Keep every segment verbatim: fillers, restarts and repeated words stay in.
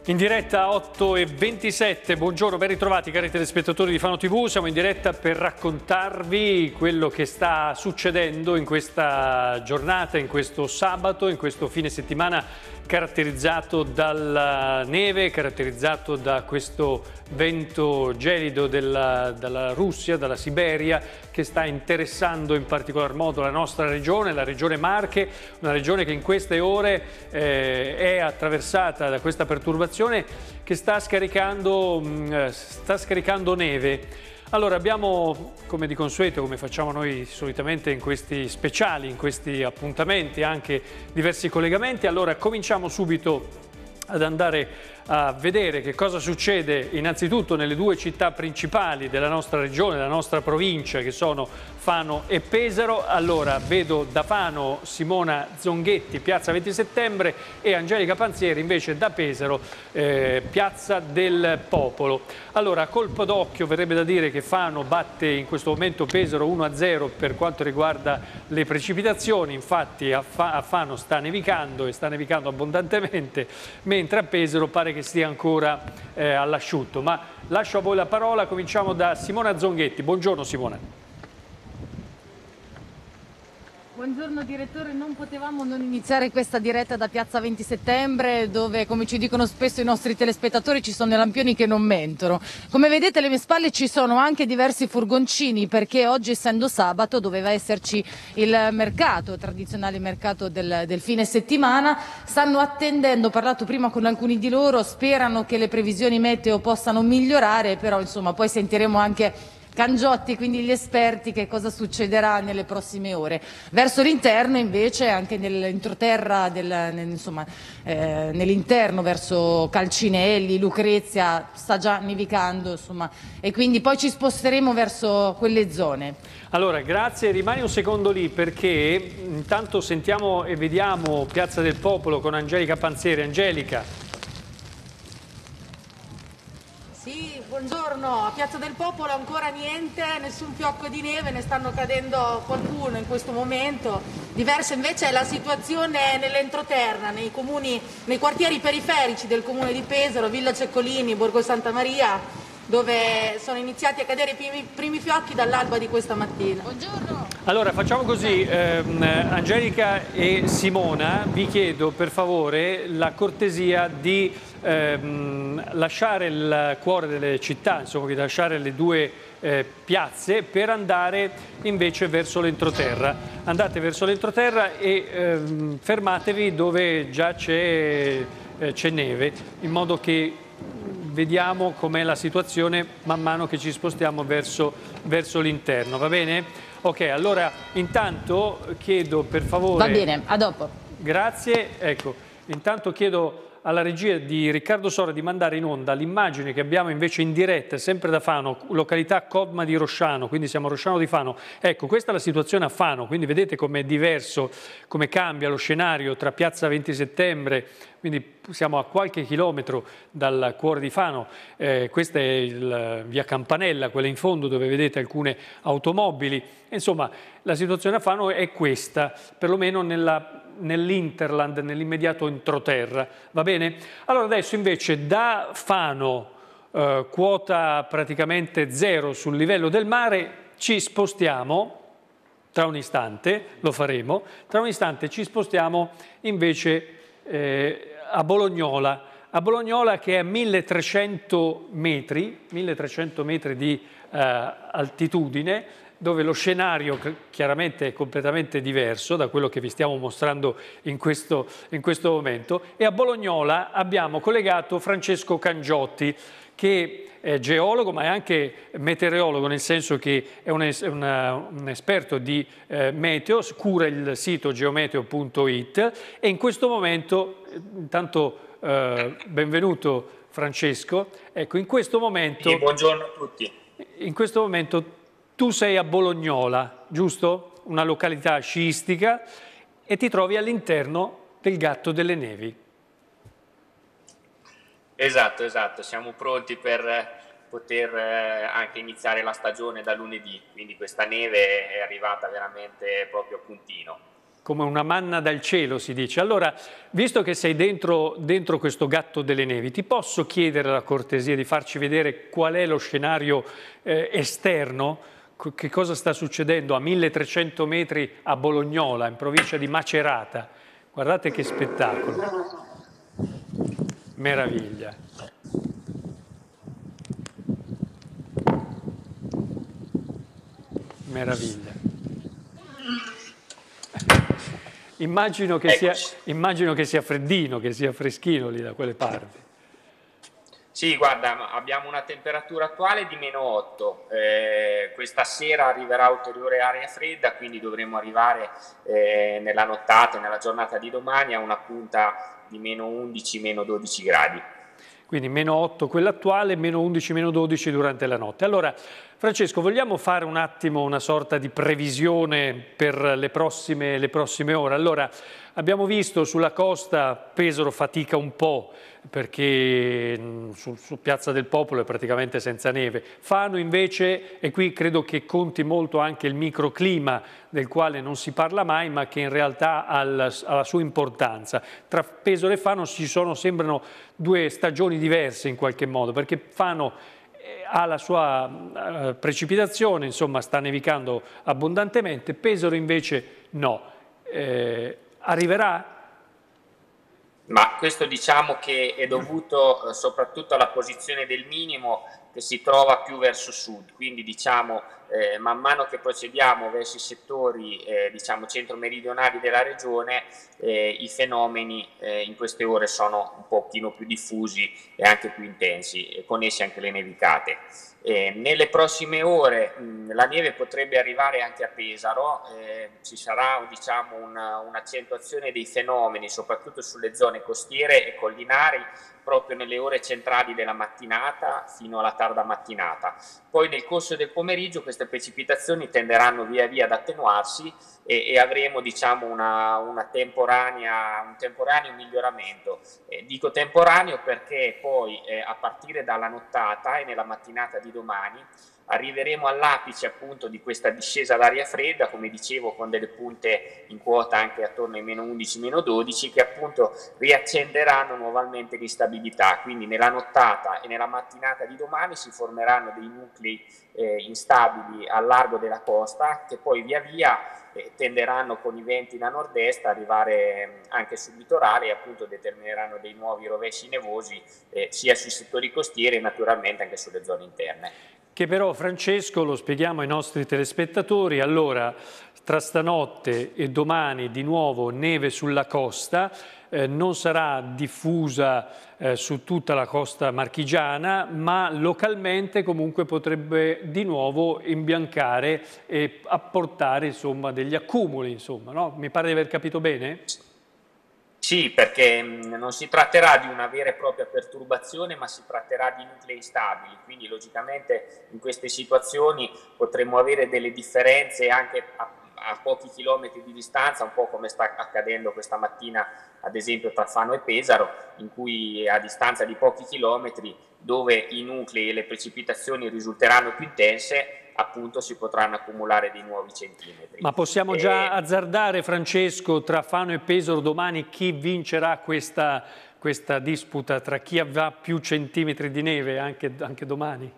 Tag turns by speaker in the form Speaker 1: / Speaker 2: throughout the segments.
Speaker 1: In diretta otto e ventisette, buongiorno, ben ritrovati cari telespettatori di Fano tivù, siamo in diretta per raccontarvi quello che sta succedendo in questa giornata, in questo sabato, in questo fine settimana caratterizzato dalla neve, caratterizzato da questo vento gelido della, dalla Russia, dalla Siberia, che sta interessando in particolar modo la nostra regione, la regione Marche, una regione che in queste ore eh, è attraversata da questa perturbazione che sta scaricando, mh, sta scaricando neve. Allora abbiamo, come di consueto, come facciamo noi solitamente in questi speciali, in questi appuntamenti, anche diversi collegamenti. Allora cominciamo subito ad andare a vedere che cosa succede innanzitutto nelle due città principali della nostra regione, della nostra provincia, che sono Fano e Pesaro. Allora vedo da Fano Simona Zonghetti, piazza venti settembre, e Angelica Panzieri invece da Pesaro, eh, piazza del Popolo. Allora a colpo d'occhio verrebbe da dire che Fano batte in questo momento Pesaro uno a zero per quanto riguarda le precipitazioni. Infatti a, Fa a Fano sta nevicando e sta nevicando abbondantemente, mentre a Pesaro pare che stia ancora eh, all'asciutto. Ma lascio a voi la parola, cominciamo da Simona Zonghetti. Buongiorno Simona.
Speaker 2: Buongiorno direttore, non potevamo non iniziare questa diretta da piazza venti settembre, dove, come ci dicono spesso i nostri telespettatori, ci sono i lampioni che non mentono. Come vedete alle mie spalle ci sono anche diversi furgoncini, perché oggi, essendo sabato, doveva esserci il mercato, il tradizionale mercato del, del fine settimana. Stanno attendendo, ho parlato prima con alcuni di loro, sperano che le previsioni meteo possano migliorare, però insomma poi sentiremo anche Cangiotti, quindi gli esperti, che cosa succederà nelle prossime ore. Verso l'interno invece, anche nell'entroterra, del, nel, insomma, eh, nell'interno verso Calcinelli, Lucrezia, sta già nevicando, insomma, e quindi poi ci sposteremo verso quelle zone.
Speaker 1: Allora, grazie, rimani un secondo lì perché intanto sentiamo e vediamo Piazza del Popolo con Angelica Panzieri. Angelica.
Speaker 2: Sì, buongiorno. A Piazza del Popolo ancora niente, nessun fiocco di neve, ne stanno cadendo qualcuno in questo momento. Diversa invece è la situazione nell'entroterra, nei comuni, nei quartieri periferici del comune di Pesaro, Villa Ceccolini, Borgo Santa Maria, dove sono iniziati a cadere i primi, primi fiocchi dall'alba di questa mattina. Buongiorno.
Speaker 1: Allora facciamo così, ehm, Angelica e Simona, vi chiedo per favore la cortesia di ehm, lasciare il cuore delle città, insomma di lasciare le due eh, piazze per andare invece verso l'entroterra. Andate verso l'entroterra e ehm, fermatevi dove già c'è eh, neve, in modo che vediamo com'è la situazione man mano che ci spostiamo verso, verso l'interno, va bene? Ok, allora intanto chiedo per favore...
Speaker 2: Va bene, a dopo.
Speaker 1: Grazie, ecco, intanto chiedo alla regia di Riccardo Sora di mandare in onda l'immagine che abbiamo invece in diretta, sempre da Fano, località Codma di Rosciano, quindi siamo a Rosciano di Fano. Ecco, questa è la situazione a Fano, quindi vedete com'è diverso, come cambia lo scenario tra piazza venti settembre, quindi siamo a qualche chilometro dal cuore di Fano. Eh, questa è il, via Campanella, quella in fondo dove vedete alcune automobili. Insomma, la situazione a Fano è questa, perlomeno nella... nell'Interland, nell'immediato entroterra, va bene? Allora adesso invece da Fano, eh, quota praticamente zero sul livello del mare, ci spostiamo, tra un istante lo faremo, tra un istante ci spostiamo invece eh, a Bolognola, a Bolognola che è a milletrecento metri, milletrecento metri di eh, altitudine, dove lo scenario chiaramente è completamente diverso da quello che vi stiamo mostrando in questo, in questo momento. E a Bolognola abbiamo collegato Francesco Cangiotti, che è geologo ma è anche meteorologo, nel senso che è un, es una, un esperto di eh, meteo, cura il sito geometeo punto it e in questo momento, intanto eh, benvenuto Francesco, ecco in questo momento...
Speaker 3: Sì, buongiorno a tutti.
Speaker 1: In questo momento tu sei a Bolognola, giusto? Una località sciistica e ti trovi all'interno del Gatto delle Nevi.
Speaker 3: Esatto, esatto. Siamo pronti per poter anche iniziare la stagione da lunedì, quindi questa neve è arrivata veramente proprio a puntino.
Speaker 1: come una manna dal cielo, si dice. Allora, visto che sei dentro, dentro questo gatto delle nevi, ti posso chiedere la cortesia di farci vedere qual è lo scenario eh, esterno? Che cosa sta succedendo a milletrecento metri a Bolognola, in provincia di Macerata? Guardate che spettacolo. Meraviglia. Meraviglia. Immagino che, sia, immagino che sia freddino, che sia freschino lì da quelle parti.
Speaker 3: Sì, guarda, abbiamo una temperatura attuale di meno otto, eh, questa sera arriverà ulteriore aria fredda, quindi dovremo arrivare eh, nella nottata e nella giornata di domani a una punta di meno undici, meno dodici gradi.
Speaker 1: Quindi meno otto quella attuale, meno undici, meno dodici durante la notte. Allora, Francesco, vogliamo fare un attimo una sorta di previsione per le prossime, le prossime ore? Allora, abbiamo visto sulla costa Pesaro fatica un po' perché su, su Piazza del Popolo è praticamente senza neve. Fano invece, e qui credo che conti molto anche il microclima del quale non si parla mai, ma che in realtà ha la, ha la sua importanza. Tra Pesaro e Fano ci sono, sembrano due stagioni diverse in qualche modo, perché Fano ha la sua uh, precipitazione, insomma sta nevicando abbondantemente, Pesaro invece no. Eh, arriverà?
Speaker 3: Ma questo diciamo che è dovuto eh, soprattutto alla posizione del minimo che si trova più verso sud, quindi diciamo eh, man mano che procediamo verso i settori eh, diciamo centro-meridionali della regione eh, i fenomeni eh, in queste ore sono un pochino più diffusi e anche più intensi, e con essi anche le nevicate. Eh, nelle prossime ore mh, la neve potrebbe arrivare anche a Pesaro, eh, ci sarà diciamo, un'accentuazione dei fenomeni soprattutto sulle zone costiere e collinari proprio nelle ore centrali della mattinata fino alla tarda mattinata. Poi nel corso del pomeriggio queste precipitazioni tenderanno via via ad attenuarsi e, e avremo diciamo, una, una temporanea, un temporaneo miglioramento. Eh, dico temporaneo perché poi eh, a partire dalla nottata e nella mattinata di domani arriveremo all'apice appunto di questa discesa d'aria fredda, come dicevo, con delle punte in quota anche attorno ai meno undici, meno dodici, che appunto riaccenderanno nuovamente l'instabilità. Quindi nella nottata e nella mattinata di domani si formeranno dei nuclei eh, instabili al largo della costa, che poi via via eh, tenderanno con i venti da nord-est a arrivare anche sul litorale e appunto determineranno dei nuovi rovesci nevosi eh, sia sui settori costieri e naturalmente anche sulle zone interne.
Speaker 1: Che però, Francesco, lo spieghiamo ai nostri telespettatori, allora tra stanotte e domani di nuovo neve sulla costa, eh, non sarà diffusa eh, su tutta la costa marchigiana, ma localmente comunque potrebbe di nuovo imbiancare e apportare insomma, degli accumuli, insomma, no? Mi pare di aver capito bene?
Speaker 3: Sì, perché non si tratterà di una vera e propria perturbazione, ma si tratterà di nuclei stabili, quindi logicamente in queste situazioni potremmo avere delle differenze anche a, a pochi chilometri di distanza, un po' come sta accadendo questa mattina ad esempio tra Fano e Pesaro, in cui a distanza di pochi chilometri, dove i nuclei e le precipitazioni risulteranno più intense, appunto si potranno accumulare dei nuovi centimetri.
Speaker 1: Ma possiamo già azzardare, Francesco, tra Fano e Pesaro domani chi vincerà questa, questa disputa tra chi avrà più centimetri di neve anche, anche domani?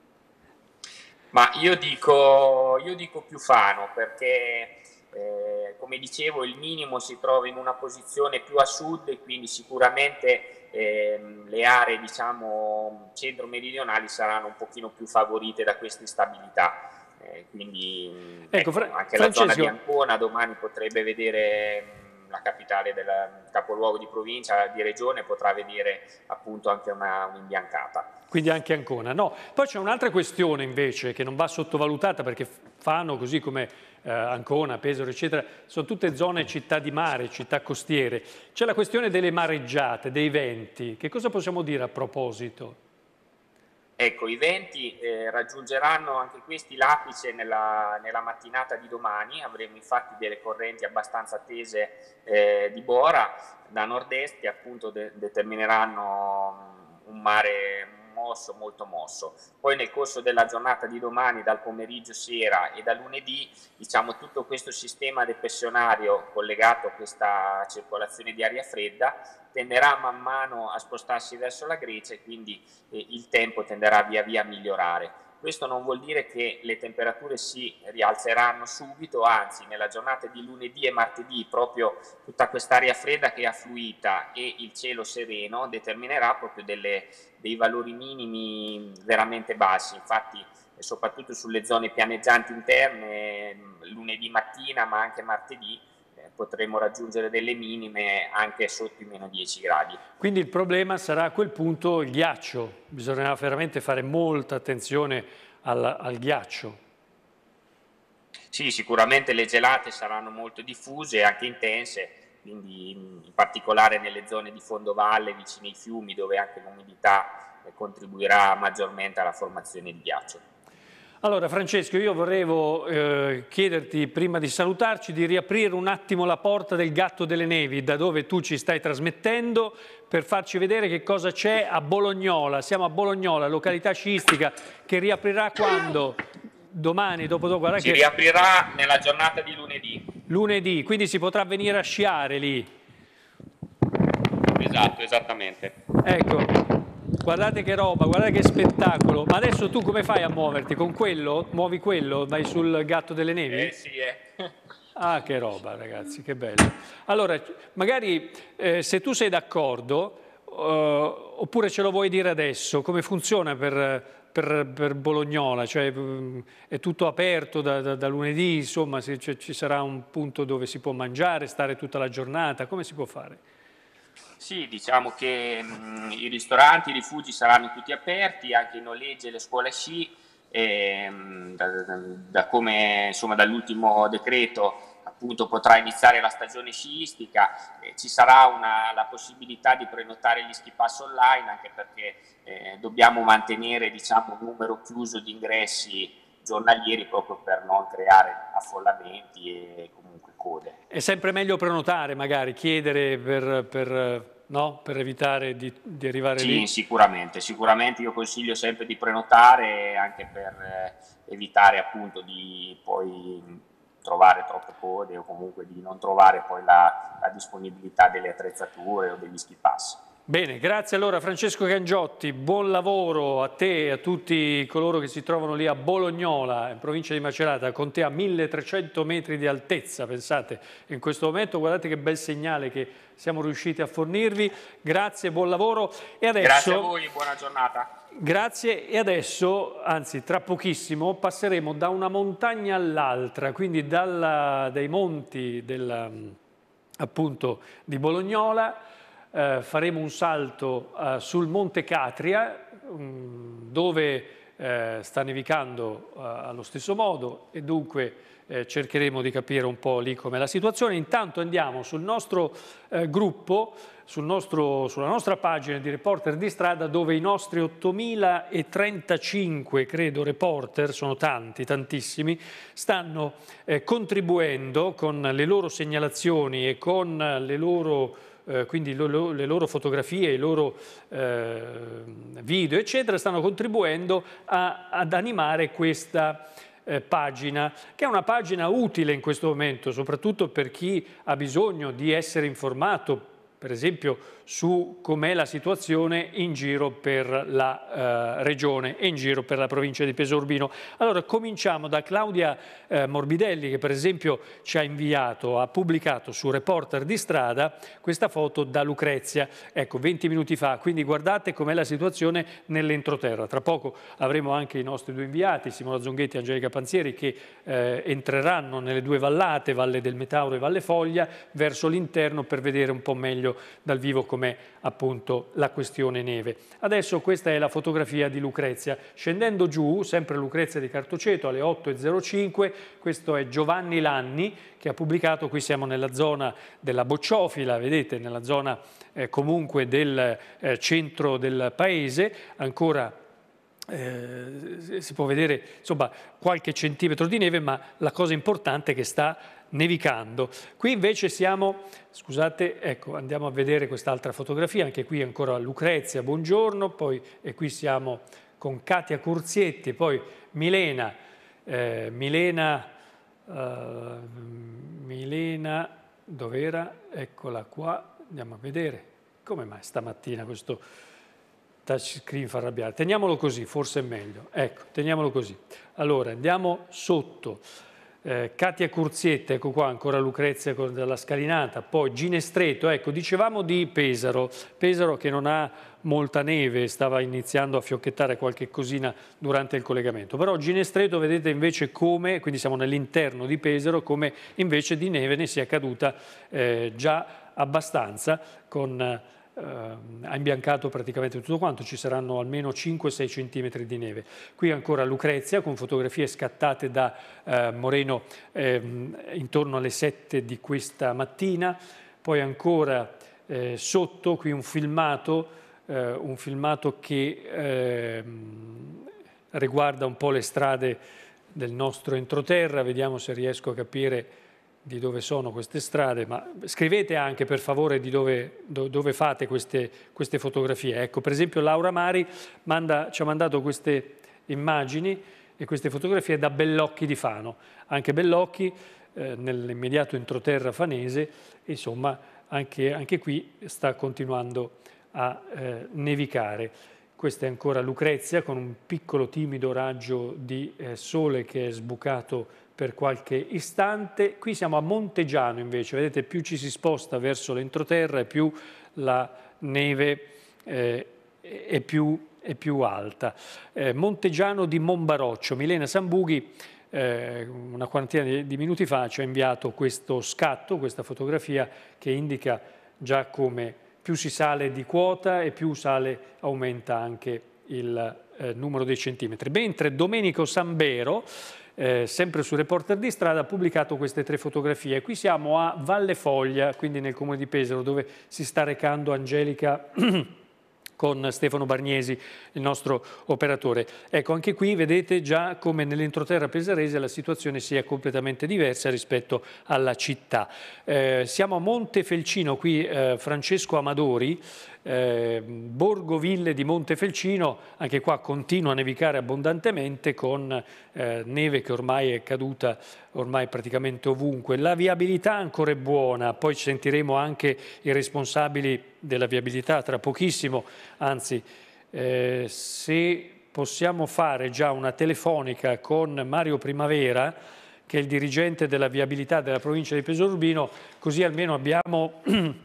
Speaker 3: Ma io dico, io dico più Fano perché eh, come dicevo il minimo si trova in una posizione più a sud e quindi sicuramente eh, le aree diciamo centro-meridionali saranno un pochino più favorite da questa instabilità. Eh, quindi
Speaker 1: ecco,
Speaker 3: ecco, anche
Speaker 1: Francesco,
Speaker 3: la zona di Ancona domani potrebbe vedere la capitale del capoluogo di provincia, di regione, potrà vedere appunto anche un'imbiancata.
Speaker 1: Quindi anche Ancona. No. Poi c'è un'altra questione invece che non va sottovalutata perché Fano, così come eh, Ancona, Pesaro, eccetera, sono tutte zone città di mare, città costiere. C'è la questione delle mareggiate, dei venti. Che cosa possiamo dire a proposito?
Speaker 3: Ecco, i venti eh, raggiungeranno anche questi l'apice nella, nella mattinata di domani, avremo infatti delle correnti abbastanza tese eh, di Bora da nord-est che appunto de determineranno un mare mosso, molto mosso. Poi nel corso della giornata di domani, dal pomeriggio sera e da lunedì, diciamo, tutto questo sistema depressionario collegato a questa circolazione di aria fredda tenderà man mano a spostarsi verso la Grecia e quindi eh, il tempo tenderà via via a migliorare. Questo non vuol dire che le temperature si rialzeranno subito, anzi nella giornata di lunedì e martedì proprio tutta quest'aria fredda che è affluita e il cielo sereno determinerà proprio delle, dei valori minimi veramente bassi. Infatti soprattutto sulle zone pianeggianti interne lunedì mattina ma anche martedì eh, potremo raggiungere delle minime anche sotto i meno dieci gradi.
Speaker 1: Quindi il problema sarà a quel punto il ghiaccio, bisognerà veramente fare molta attenzione al, al ghiaccio.
Speaker 3: Sì, sicuramente le gelate saranno molto diffuse e anche intense, quindi in particolare nelle zone di fondovalle vicino ai fiumi dove anche l'umidità eh, contribuirà maggiormente alla formazione di ghiaccio.
Speaker 1: Allora Francesco, io volevo eh, chiederti prima di salutarci di riaprire un attimo la porta del Gatto delle Nevi, da dove tu ci stai trasmettendo, per farci vedere che cosa c'è a Bolognola. Siamo a Bolognola, località sciistica, che riaprirà quando? Domani, dopodomani?
Speaker 3: Si che... riaprirà nella giornata di lunedì.
Speaker 1: Lunedì, quindi si potrà venire a sciare lì.
Speaker 3: Esatto, esattamente.
Speaker 1: Ecco. Guardate che roba, guardate che spettacolo. Ma adesso tu come fai a muoverti? Con quello? Muovi quello? Vai sul Gatto delle Nevi?
Speaker 3: Eh sì, eh.
Speaker 1: Ah, che roba ragazzi, che bello. Allora, magari eh, se tu sei d'accordo, eh, oppure ce lo vuoi dire adesso, come funziona per, per, per Bolognola? Cioè è tutto aperto da, da, da lunedì, insomma se, cioè, ci sarà un punto dove si può mangiare, stare tutta la giornata, come si può fare?
Speaker 3: Sì, diciamo che mh, i ristoranti, i rifugi saranno tutti aperti, anche i noleggi e le scuole sci, e, mh, da, da, da come insomma dall'ultimo decreto appunto potrà iniziare la stagione sciistica, eh, ci sarà una, la possibilità di prenotare gli ski pass online, anche perché eh, dobbiamo mantenere diciamo un numero chiuso di ingressi giornalieri proprio per non creare affollamenti e comunque code.
Speaker 1: È sempre meglio prenotare, magari chiedere per, per, no? per evitare di, di arrivare
Speaker 3: sì,
Speaker 1: lì?
Speaker 3: Sì, sicuramente, sicuramente io consiglio sempre di prenotare anche per eh, evitare appunto di poi trovare troppe code o comunque di non trovare poi la, la disponibilità delle attrezzature o degli ski pass.
Speaker 1: Bene, grazie allora Francesco Cangiotti, buon lavoro a te e a tutti coloro che si trovano lì a Bolognola, in provincia di Macerata, con te a milletrecento metri di altezza, pensate, in questo momento guardate che bel segnale che siamo riusciti a fornirvi, grazie, buon lavoro e adesso...
Speaker 3: Grazie a voi, buona giornata.
Speaker 1: Grazie e adesso, anzi tra pochissimo, passeremo da una montagna all'altra, quindi dalla, dai monti della, appunto di Bolognola. Uh, faremo un salto uh, sul Monte Catria, um, dove uh, sta nevicando uh, allo stesso modo e dunque uh, cercheremo di capire un po' lì com'è la situazione. Intanto andiamo sul nostro uh, gruppo, sul nostro, sulla nostra pagina di Reporter di Strada, dove i nostri ottomilatrentacinque, credo, reporter, sono tanti, tantissimi, stanno uh, contribuendo con le loro segnalazioni e con le loro... Eh, quindi lo, lo, le loro fotografie, i loro eh, video, eccetera, stanno contribuendo a, ad animare questa eh, pagina, che è una pagina utile in questo momento, soprattutto per chi ha bisogno di essere informato, per esempio, su com'è la situazione in giro per la eh, regione e in giro per la provincia di Pesaro Urbino. Allora, cominciamo da Claudia eh, Morbidelli, che per esempio ci ha inviato, ha pubblicato su Reporter di Strada questa foto da Lucrezia, ecco, venti minuti fa, quindi guardate com'è la situazione nell'entroterra. Tra poco avremo anche i nostri due inviati, Simona Zonghetti e Angelica Panzieri, che eh, entreranno nelle due vallate, Valle del Metauro e Valle Foglia, verso l'interno per vedere un po' meglio dal vivo com'è appunto la questione neve. Adesso questa è la fotografia di Lucrezia. Scendendo giù, sempre Lucrezia di Cartoceto, alle otto e zero cinque, questo è Giovanni Lanni che ha pubblicato, qui siamo nella zona della Bocciofila, vedete, nella zona eh, comunque del eh, centro del paese, ancora eh, si può vedere insomma qualche centimetro di neve, ma la cosa importante è che sta nevicando. Qui invece siamo, scusate, ecco, andiamo a vedere quest'altra fotografia, anche qui ancora Lucrezia, buongiorno, poi e qui siamo con Katia Curzietti, poi Milena, eh, Milena, uh, Milena, dov'era? Eccola qua, andiamo a vedere. Come mai stamattina questo touchscreen fa arrabbiare? Teniamolo così, forse è meglio. Ecco, teniamolo così. Allora, andiamo sotto. Eh, Katia Curzietti, ecco qua ancora Lucrezia con della scalinata, poi Ginestreto, ecco dicevamo di Pesaro, Pesaro che non ha molta neve, stava iniziando a fiocchettare qualche cosina durante il collegamento, però Ginestreto vedete invece come, quindi siamo nell'interno di Pesaro, come invece di neve ne sia caduta eh, già abbastanza con... ha imbiancato praticamente tutto quanto, ci saranno almeno cinque sei centimetri di neve. Qui ancora Lucrezia con fotografie scattate da eh, Moreno eh, intorno alle sette di questa mattina, poi ancora eh, sotto qui un filmato, eh, un filmato che eh, riguarda un po' le strade del nostro entroterra, vediamo se riesco a capire di dove sono queste strade, ma scrivete anche per favore di dove, do, dove fate queste, queste fotografie. Ecco, per esempio Laura Mari manda, ci ha mandato queste immagini e queste fotografie da Bellocchi di Fano. Anche Bellocchi eh, nell'immediato entroterra fanese, insomma anche, anche qui sta continuando a eh, nevicare. Questa è ancora Lucrezia con un piccolo timido raggio di eh, sole che è sbucato per qualche istante. Qui siamo a Montegiano invece, vedete più ci si sposta verso l'entroterra e più la neve eh, è, più, è più alta. Eh, Montegiano di Monbaroccio, Milena Sambughi eh, una quarantina di, di minuti fa ci ha inviato questo scatto, questa fotografia che indica già come più si sale di quota e più sale, aumenta anche il eh, numero dei centimetri. Mentre Domenico Sambero, Eh, sempre su Reporter di Strada, ha pubblicato queste tre fotografie. Qui siamo a Valle Foglia, quindi nel comune di Pesaro, dove si sta recando Angelica con Stefano Bargnesi, il nostro operatore. Ecco, anche qui vedete già come nell'entroterra pesarese la situazione sia completamente diversa rispetto alla città. Eh, siamo a Montefelcino, qui eh, Francesco Amadori, Eh, Borgoville di Montefelcino, anche qua continua a nevicare abbondantemente con eh, neve che ormai è caduta ormai praticamente ovunque. La viabilità ancora è buona, poi sentiremo anche i responsabili della viabilità tra pochissimo, anzi eh, se possiamo fare già una telefonica con Mario Primavera, che è il dirigente della viabilità della provincia di Pesaro Urbino, così almeno abbiamo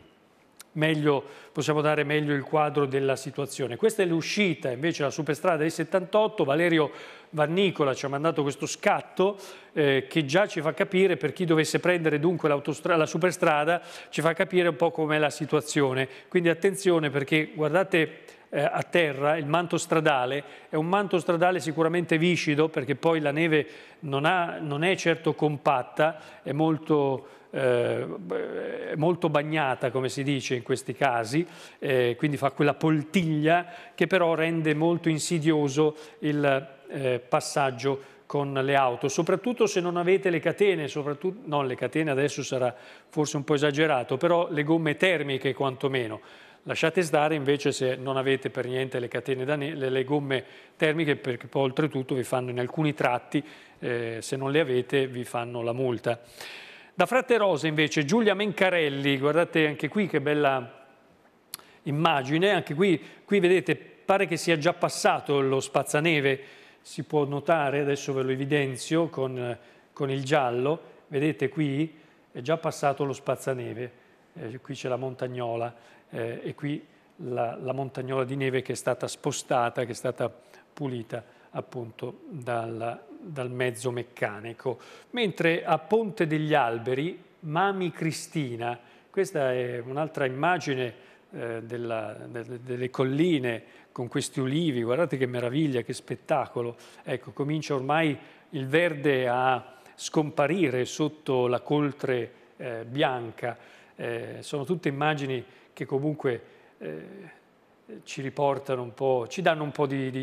Speaker 1: meglio, possiamo dare meglio il quadro della situazione. Questa è l'uscita invece della superstrada dei settantotto, Valerio Vannicola ci ha mandato questo scatto eh, che già ci fa capire, per chi dovesse prendere dunque la superstrada, ci fa capire un po' com'è la situazione. Quindi attenzione, perché guardate eh, a terra il manto stradale, è un manto stradale sicuramente viscido, perché poi la neve non, ha, non è certo compatta, è molto... Eh, molto bagnata, come si dice in questi casi, eh, quindi fa quella poltiglia che però rende molto insidioso il eh, passaggio con le auto, soprattutto se non avete le catene, soprattutto, no, le catene adesso sarà forse un po' esagerato, però le gomme termiche quantomeno. Lasciate stare invece se non avete per niente le catene da ne le, le gomme termiche, perché poi oltretutto vi fanno in alcuni tratti, eh, se non le avete vi fanno la multa. Da Fratterosa invece Giulia Mencarelli, guardate anche qui che bella immagine, anche qui, qui vedete pare che sia già passato lo spazzaneve, si può notare, adesso ve lo evidenzio con, con il giallo, vedete qui è già passato lo spazzaneve, eh, qui c'è la montagnola eh, e qui la, la montagnola di neve che è stata spostata, che è stata pulita appunto dal, dal mezzo meccanico. Mentre a Ponte degli Alberi, Mami Cristina, questa è un'altra immagine eh, della, de, delle colline con questi ulivi, guardate che meraviglia, che spettacolo. Ecco, comincia ormai il verde a scomparire sotto la coltre eh, bianca. Eh, sono tutte immagini che comunque eh, ci riportano un po', ci danno un po' di, di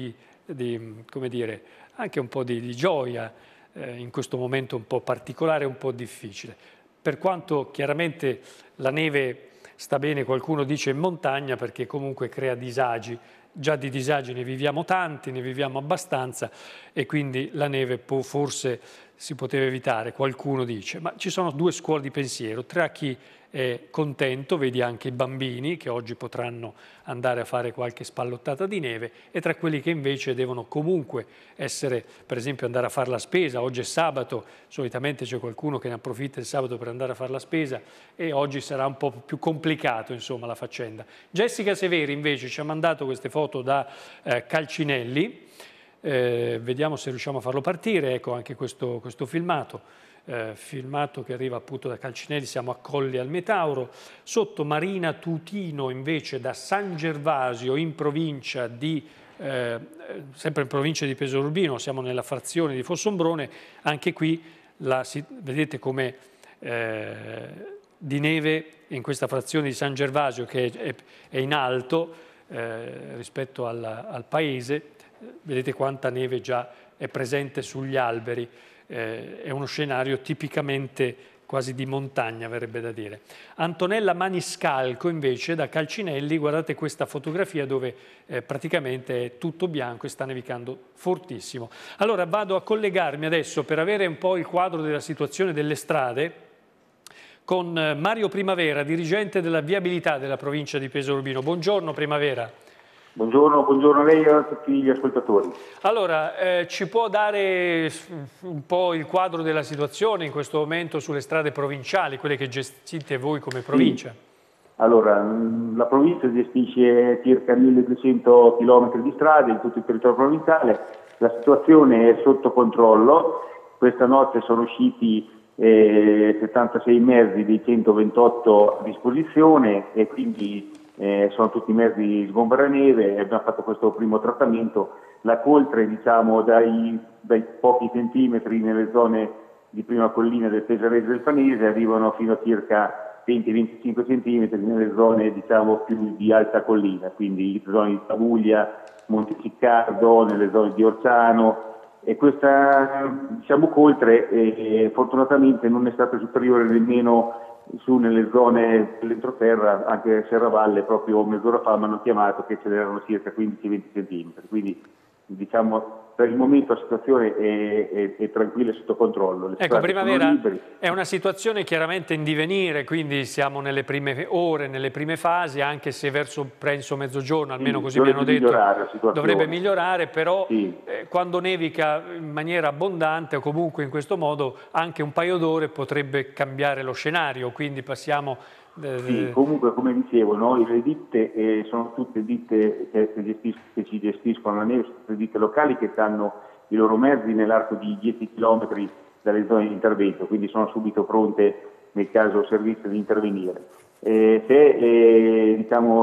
Speaker 1: di come dire, anche un po' di, di gioia eh, in questo momento un po' particolare, un po' difficile. Per quanto chiaramente la neve sta bene, qualcuno dice in montagna, perché comunque crea disagi. Già di disagi ne viviamo tanti, ne viviamo abbastanza e quindi la neve può, forse si poteva evitare, qualcuno dice. Ma ci sono due scuole di pensiero, tra chi è contento, vedi anche i bambini che oggi potranno andare a fare qualche spallottata di neve, e tra quelli che invece devono comunque essere, per esempio andare a fare la spesa. Oggi è sabato, solitamente c'è qualcuno che ne approfitta il sabato per andare a fare la spesa e oggi sarà un po' più complicato insomma la faccenda. Jessica Severi invece ci ha mandato queste foto da eh, Calcinelli, eh, vediamo se riusciamo a farlo partire, ecco anche questo, questo filmato. Eh, filmato che arriva appunto da Calcinelli, siamo a Colli al Metauro, sotto Marina Tutino invece da San Gervasio in provincia di, eh, sempre in provincia di Pesaro Urbino, siamo nella frazione di Fossombrone, anche qui la, vedete come eh, di neve in questa frazione di San Gervasio che è, è in alto eh, rispetto al, al paese, vedete quanta neve già è presente sugli alberi. Eh, è uno scenario tipicamente quasi di montagna, verrebbe da dire. Antonella Maniscalco invece da Calcinelli, guardate questa fotografia dove eh, praticamente è tutto bianco e sta nevicando fortissimo. Allora vado a collegarmi adesso per avere un po' il quadro della situazione delle strade con Mario Primavera, dirigente della viabilità della provincia di Pesaro Urbino. Buongiorno Primavera.
Speaker 4: Buongiorno, buongiorno a lei e a tutti gli ascoltatori.
Speaker 1: Allora, eh, ci può dare un po' il quadro della situazione in questo momento sulle strade provinciali, quelle che gestite voi come provincia?
Speaker 4: Sì. Allora, la provincia gestisce circa milleduecento chilometri di strade in tutto il territorio provinciale, la situazione è sotto controllo, questa notte sono usciti eh, settantasei mezzi dei centoventotto a disposizione e quindi Eh, sono tutti mezzi sgomberaneve, abbiamo fatto questo primo trattamento, la coltre diciamo dai, dai pochi centimetri nelle zone di prima collina del Pesarese e del Fanese arrivano fino a circa venti venticinque centimetri nelle zone diciamo più di alta collina, quindi zone di Pavuglia, Monteciccardo, nelle zone di Orciano, e questa diciamo coltre eh, fortunatamente non è stata superiore nemmeno su nelle zone dell'entroterra, anche Serravalle proprio mezz'ora fa mi hanno chiamato che ce n'erano circa quindici venti centimetri, quindi diciamo per il momento la situazione è, è, è tranquilla e sotto controllo. Le
Speaker 1: ecco Primavera, è una situazione chiaramente in divenire, quindi siamo nelle prime ore, nelle prime fasi, anche se verso penso mezzogiorno, almeno sì, così mi hanno detto, dovrebbe migliorare, però sì. eh, quando nevica in maniera abbondante o comunque in questo modo anche un paio d'ore potrebbe cambiare lo scenario, quindi passiamo...
Speaker 4: Sì, comunque come dicevo, no, le ditte eh, sono tutte ditte che, gestis che ci gestiscono la neve, sono tutte ditte locali che hanno i loro mezzi nell'arco di dieci chilometri dalle zone di intervento, quindi sono subito pronte nel caso servizio di intervenire. Eh, se eh,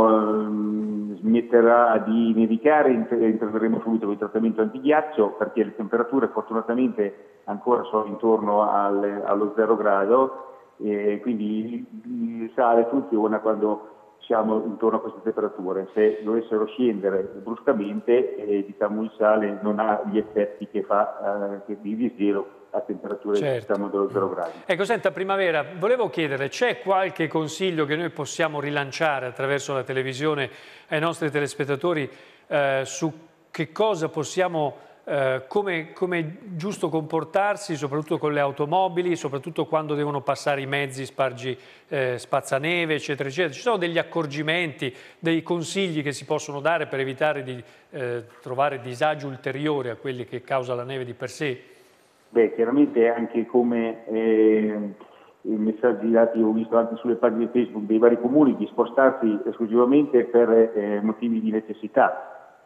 Speaker 4: diciamo, smetterà di nevicare interverremo subito con il trattamento antighiaccio, perché le temperature fortunatamente ancora sono intorno al, allo zero grado. E quindi il sale funziona quando siamo intorno a queste temperature. Se dovessero scendere bruscamente, eh, diciamo, il sale non ha gli effetti che fa eh, che di disgelo a temperature certo. diciamo, dello zero gradi.
Speaker 1: Ecco, senta Primavera, volevo chiederle, c'è qualche consiglio che noi possiamo rilanciare attraverso la televisione ai nostri telespettatori eh, su che cosa possiamo Uh, come, come giusto comportarsi, soprattutto con le automobili, soprattutto quando devono passare i mezzi spargi, eh, spazzaneve, eccetera, eccetera. Ci sono degli accorgimenti, dei consigli che si possono dare per evitare di eh, trovare disagi ulteriori a quelli che causa la neve di per sé?
Speaker 4: Beh, chiaramente anche come eh, i messaggi dati, ho visto anche sulle pagine Facebook dei vari comuni, di spostarsi esclusivamente per eh, motivi di necessità.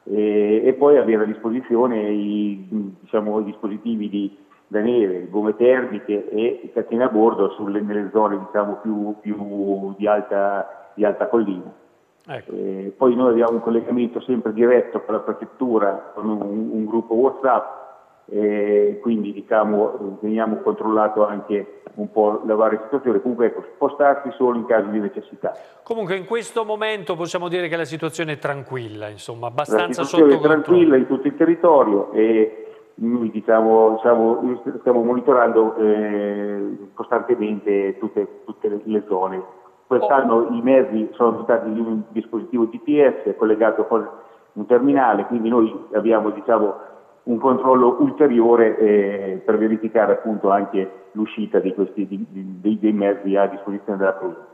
Speaker 4: E, e poi avere a disposizione i, diciamo, i dispositivi di, da neve, gomme termiche e catene a bordo sulle, nelle zone diciamo, più, più di, alta, di alta collina. Ecco. E poi noi abbiamo un collegamento sempre diretto con la prefettura, con un, un gruppo WhatsApp eh, quindi diciamo veniamo controllato anche un po' la varia situazione, comunque ecco, spostarsi solo in caso di necessità.
Speaker 1: Comunque in questo momento possiamo dire che la situazione è tranquilla, insomma, abbastanza
Speaker 4: la situazione
Speaker 1: sotto controllo.
Speaker 4: è tranquilla in tutto il territorio e noi diciamo, diciamo, stiamo monitorando eh, costantemente tutte, tutte le zone. Quest'anno oh. i mezzi sono dotati di un dispositivo G P S collegato con un terminale, quindi noi abbiamo diciamo, un controllo ulteriore eh, per verificare appunto anche l'uscita di questi, di, di, dei mezzi a disposizione della provincia.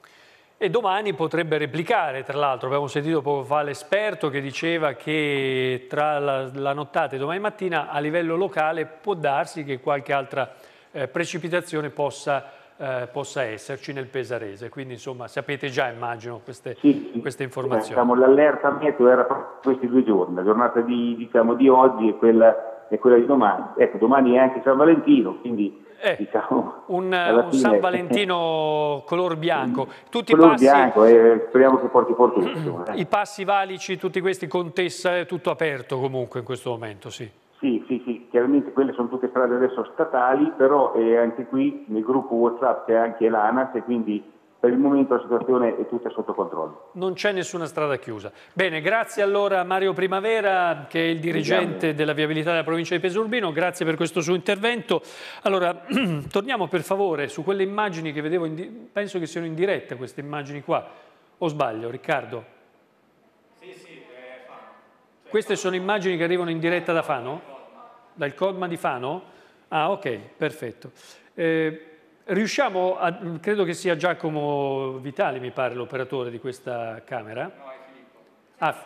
Speaker 1: E domani potrebbe replicare, tra l'altro, abbiamo sentito poco fa l'esperto che diceva che tra la, la nottata e domani mattina a livello locale può darsi che qualche altra eh, precipitazione possa, eh, possa esserci nel Pesarese, quindi insomma sapete già immagino queste,
Speaker 4: sì, sì.
Speaker 1: queste informazioni.
Speaker 4: Diciamo, l'allerta meteo era proprio questi due giorni, la giornata di, diciamo, di oggi e quella, e quella di domani. Ecco, domani è anche San Valentino, quindi
Speaker 1: Eh,
Speaker 4: diciamo,
Speaker 1: un, un
Speaker 4: fine,
Speaker 1: San Valentino color bianco. Tutti
Speaker 4: color
Speaker 1: passi,
Speaker 4: bianco e speriamo che porti fortuna. Eh.
Speaker 1: I passi valici, tutti questi Contessa, è tutto aperto comunque in questo momento, sì.
Speaker 4: Sì, sì, sì, chiaramente quelle sono tutte strade adesso statali, però eh, anche qui nel gruppo WhatsApp c'è anche l'ANAS e quindi per il momento la situazione è tutta sotto controllo.
Speaker 1: Non c'è nessuna strada chiusa. Bene, grazie allora a Mario Primavera, che è il dirigente della viabilità della provincia di Pesaro Urbino, grazie per questo suo intervento. Allora, torniamo per favore su quelle immagini che vedevo, in penso che siano in diretta queste immagini qua, o sbaglio, Riccardo?
Speaker 5: Sì, sì, è Fano. Cioè,
Speaker 1: queste sono immagini che arrivano in diretta da Fano? Dal Codma di Fano? Ah, ok, perfetto. Eh, Riusciamo a, credo che sia Giacomo Vitali, mi pare, l'operatore di questa camera.
Speaker 5: No, è Filippo.
Speaker 1: Ah,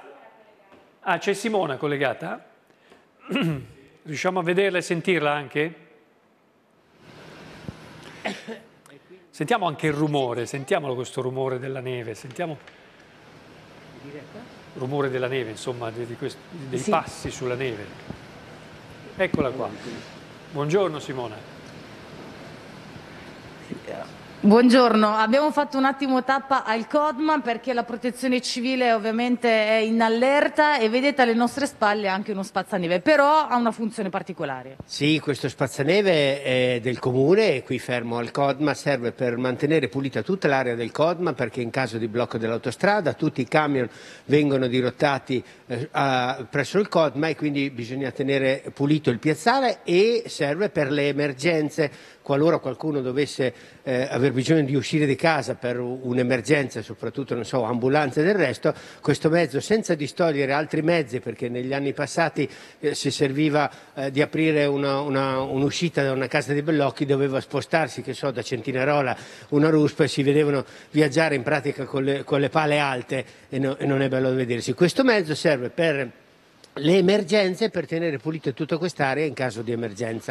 Speaker 1: ah c'è Simona collegata? Riusciamo a vederla e sentirla anche? Sentiamo anche il rumore, sentiamolo questo rumore della neve, sentiamo il rumore della neve, insomma, di, di questi, dei sì. passi sulla neve. Eccola qua. Buongiorno Simona.
Speaker 2: Buongiorno, abbiamo fatto un attimo tappa al Codma perché la protezione civile ovviamente è in allerta e vedete alle nostre spalle anche uno spazzaneve, però ha una funzione particolare.
Speaker 6: Sì, questo spazzaneve è del comune e qui fermo al Codma serve per mantenere pulita tutta l'area del Codma perché in caso di blocco dell'autostrada tutti i camion vengono dirottati eh, a, presso il Codma e quindi bisogna tenere pulito il piazzale e serve per le emergenze. Qualora qualcuno dovesse eh, aver bisogno di uscire di casa per un'emergenza, soprattutto non so, ambulanze e del resto, questo mezzo senza distogliere altri mezzi, perché negli anni passati eh, si serviva eh, di aprire un'uscita un da una casa di Bellocchi, doveva spostarsi, che so, da Centinarola una ruspa e si vedevano viaggiare in pratica con le, con le pale alte e, no, e non è bello da vedersi. Questo mezzo serve per le emergenze, per tenere pulita tutta quest'area in caso di emergenza.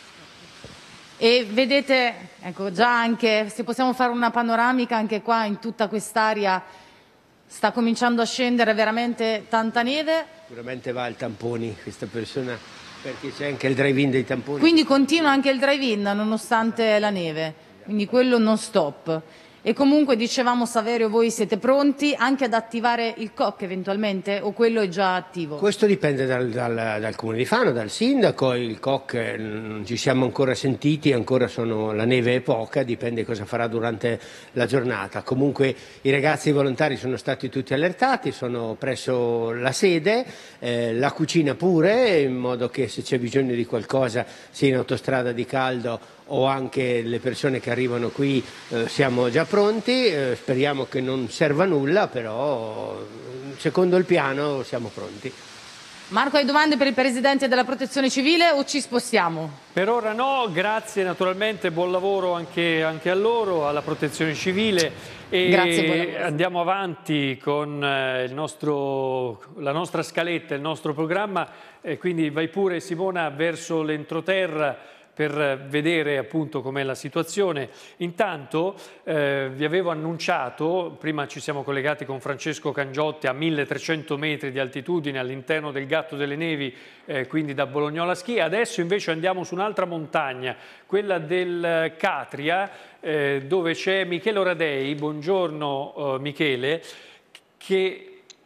Speaker 2: E vedete, ecco, già anche, se possiamo fare una panoramica anche qua in tutta quest'area sta cominciando a scendere veramente tanta neve.
Speaker 6: Sicuramente va al tamponi questa persona, perché c'è anche il drive-in dei tamponi.
Speaker 2: Quindi continua anche il drive-in nonostante la neve, quindi quello non stop. E comunque dicevamo, Saverio, voi siete pronti anche ad attivare il C O C eventualmente o quello è già attivo?
Speaker 6: Questo dipende dal, dal, dal Comune di Fano, dal sindaco, il C O C non ci siamo ancora sentiti, ancora sono, la neve è poca, dipende cosa farà durante la giornata. Comunque i ragazzi volontari sono stati tutti allertati, sono presso la sede, eh, la cucina pure, in modo che se c'è bisogno di qualcosa sia in autostrada di caldo o anche le persone che arrivano qui eh, siamo già pronti, eh, speriamo che non serva nulla, però secondo il piano siamo pronti.
Speaker 2: Marco, hai domande per il Presidente della Protezione Civile o ci spostiamo?
Speaker 1: Per ora no, grazie naturalmente, buon lavoro anche, anche a loro, alla Protezione Civile e
Speaker 2: grazie,
Speaker 1: andiamo avanti con eh, il nostro, la nostra scaletta, il nostro programma, e quindi vai pure Simona verso l'entroterra per vedere appunto com'è la situazione. Intanto eh, vi avevo annunciato, prima ci siamo collegati con Francesco Cangiotti a milletrecento metri di altitudine all'interno del Gatto delle Nevi, eh, quindi da Bolognola Schi. Adesso invece andiamo su un'altra montagna, quella del Catria, eh, dove c'è Michele Oradei. Buongiorno eh, Michele, che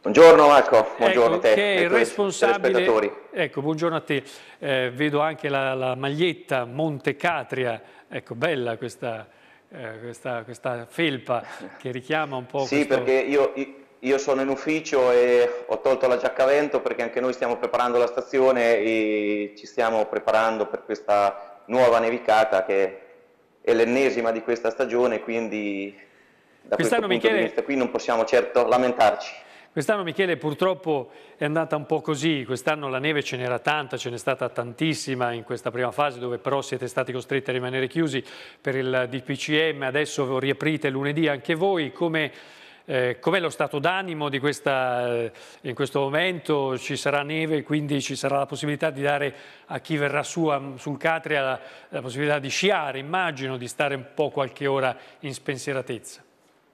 Speaker 7: Buongiorno Marco, buongiorno
Speaker 1: ecco,
Speaker 7: a te
Speaker 1: che è
Speaker 7: e
Speaker 1: il
Speaker 7: ai tuoi
Speaker 1: responsabile,
Speaker 7: telespettatori.
Speaker 1: ecco, buongiorno a te, eh, vedo anche la, la maglietta Montecatria, ecco, bella questa, eh, questa, questa felpa che richiama un po'
Speaker 7: Sì,
Speaker 1: questo...
Speaker 7: perché io, io sono in ufficio e ho tolto la giacca a vento perché anche noi stiamo preparando la stazione e ci stiamo preparando per questa nuova nevicata che è l'ennesima di questa stagione, quindi da questo punto
Speaker 1: Michele...
Speaker 7: di vista qui non possiamo certo lamentarci.
Speaker 1: Quest'anno, Michele, purtroppo è andata un po' così, quest'anno la neve ce n'era tanta, ce n'è stata tantissima in questa prima fase dove però siete stati costretti a rimanere chiusi per il D P C M, adesso riaprite lunedì anche voi, come, eh, com'è lo stato d'animo di questa, eh, in questo momento? Ci sarà neve, quindi ci sarà la possibilità di dare a chi verrà su a, sul Catria la, la possibilità di sciare, immagino, di stare un po' qualche ora in spensieratezza.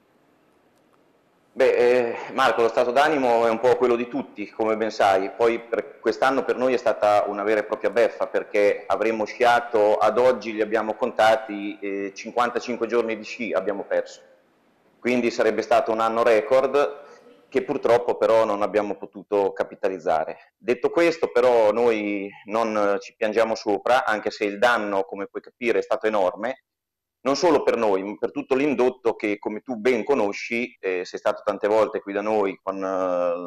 Speaker 7: Beh, eh, Marco, lo stato d'animo è un po' quello di tutti, come ben sai. Poi per quest'anno per noi è stata una vera e propria beffa, perché avremmo sciato, ad oggi li abbiamo contati, eh, cinquantacinque giorni di sci abbiamo perso. Quindi sarebbe stato un anno record che purtroppo però non abbiamo potuto capitalizzare. Detto questo, però, noi non ci piangiamo sopra, anche se il danno, come puoi capire, è stato enorme. Non solo per noi, ma per tutto l'indotto che, come tu ben conosci, eh, sei stato tante volte qui da noi con, eh,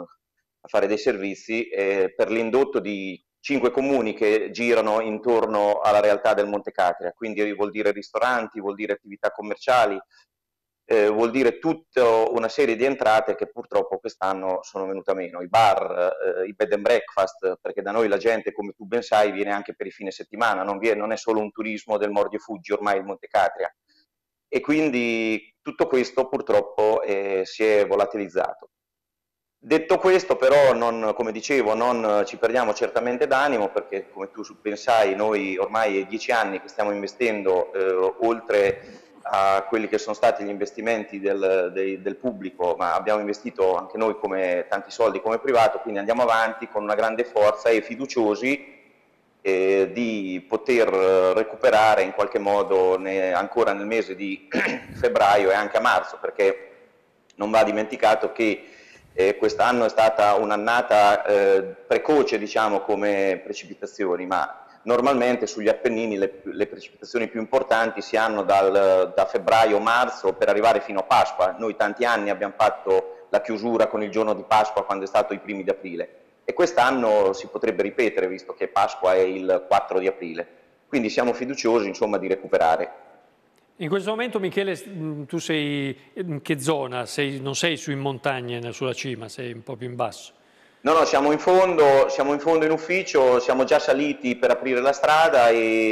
Speaker 7: a fare dei servizi, eh, per l'indotto di cinque comuni che girano intorno alla realtà del Montecatria, quindi vuol dire ristoranti, vuol dire attività commerciali, eh, vuol dire tutta una serie di entrate che purtroppo quest'anno sono venute meno, i bar, eh, i bed and breakfast, perché da noi la gente, come tu ben sai, viene anche per i fine settimana, non, viene, non è solo un turismo del mordi e fuggi ormai il Montecatria, e quindi tutto questo purtroppo eh, si è volatilizzato. Detto questo, però, non, come dicevo, non ci perdiamo certamente d'animo, perché come tu ben sai, noi ormai è dieci anni che stiamo investendo, eh, oltre a quelli che sono stati gli investimenti del, dei, del pubblico, ma abbiamo investito anche noi come tanti soldi come privato, quindi andiamo avanti con una grande forza e fiduciosi eh, di poter recuperare in qualche modo ne, ancora nel mese di febbraio e anche a marzo, perché non va dimenticato che eh, quest'anno è stata un'annata eh, precoce, diciamo, come precipitazioni, ma normalmente sugli Appennini le, le precipitazioni più importanti si hanno dal, da febbraio-marzo per arrivare fino a Pasqua. Noi tanti anni abbiamo fatto la chiusura con il giorno di Pasqua quando è stato i primi di aprile e quest'anno si potrebbe ripetere visto che Pasqua è il quattro di aprile. Quindi siamo fiduciosi, insomma, di recuperare.
Speaker 1: In questo momento, Michele, tu sei in che zona? Sei, non sei su in montagna, sulla cima, sei un po' più in basso.
Speaker 7: No, no, siamo in fondo, siamo in fondo in ufficio, siamo già saliti per aprire la strada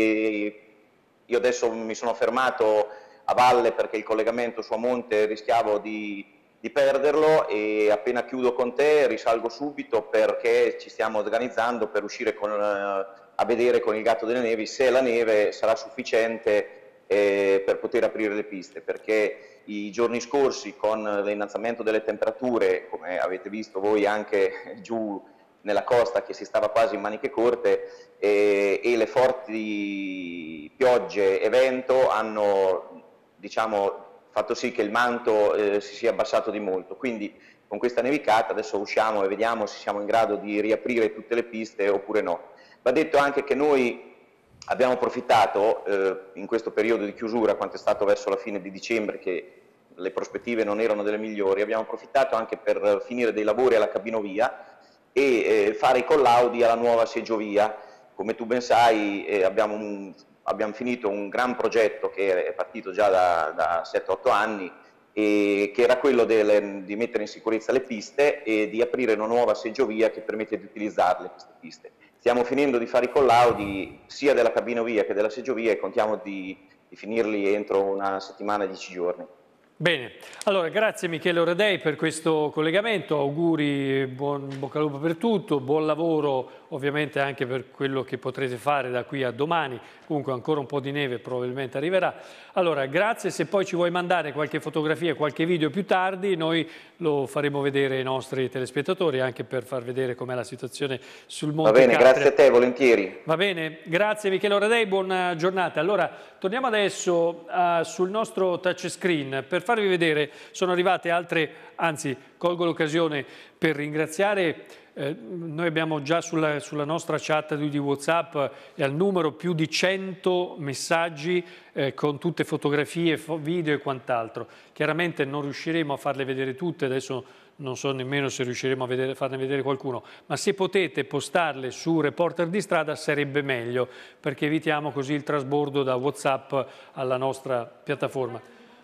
Speaker 7: e io adesso mi sono fermato a valle perché il collegamento su a monte rischiavo di, di perderlo e appena chiudo con te risalgo subito perché ci stiamo organizzando per uscire con, a vedere con il gatto delle nevi se la neve sarà sufficiente eh, per poter aprire le piste, perché i giorni scorsi con l'innalzamento delle temperature, come avete visto voi anche giù nella costa che si stava quasi in maniche corte, e, e le forti piogge e vento hanno, diciamo, fatto sì che il manto eh, si sia abbassato di molto. Quindi con questa nevicata adesso usciamo e vediamo se siamo in grado di riaprire tutte le piste oppure no. Va detto anche che noi abbiamo approfittato eh, in questo periodo di chiusura, quanto è stato verso la fine di dicembre, che le prospettive non erano delle migliori, abbiamo approfittato anche per finire dei lavori alla cabinovia e eh, fare i collaudi alla nuova seggiovia. Come tu ben sai eh, abbiamo, un, abbiamo finito un gran progetto che è partito già da, da sette otto anni e che era quello del, di mettere in sicurezza le piste e di aprire una nuova seggiovia che permette di utilizzarle queste piste. Stiamo finendo di fare i collaudi sia della cabinovia che della seggiovia e contiamo di, di finirli entro una settimana, dieci giorni.
Speaker 1: Bene, allora grazie Michele Oradei per questo collegamento, auguri, buon bocca al lupo per tutto, buon lavoro ovviamente anche per quello che potrete fare da qui a domani, comunque ancora un po' di neve probabilmente arriverà. Allora grazie, se poi ci vuoi mandare qualche fotografia, qualche video più tardi, noi lo faremo vedere ai nostri telespettatori anche per far vedere com'è la situazione sul Monte
Speaker 7: Va bene,
Speaker 1: Catria.
Speaker 7: grazie a te, volentieri.
Speaker 1: Va bene, grazie Michele Oradei, buona giornata. Allora torniamo adesso uh, sul nostro touchscreen per farvi vedere sono arrivate altre, anzi colgo l'occasione per ringraziare, eh, noi abbiamo già sulla, sulla nostra chat di, di WhatsApp e al numero più di cento messaggi eh, con tutte fotografie, fo video e quant'altro. Chiaramente non riusciremo a farle vedere tutte, adesso non so nemmeno se riusciremo a vedere, farne vedere qualcuno, ma se potete postarle su Reporter di Strada sarebbe meglio, perché evitiamo così il trasbordo da WhatsApp alla nostra piattaforma.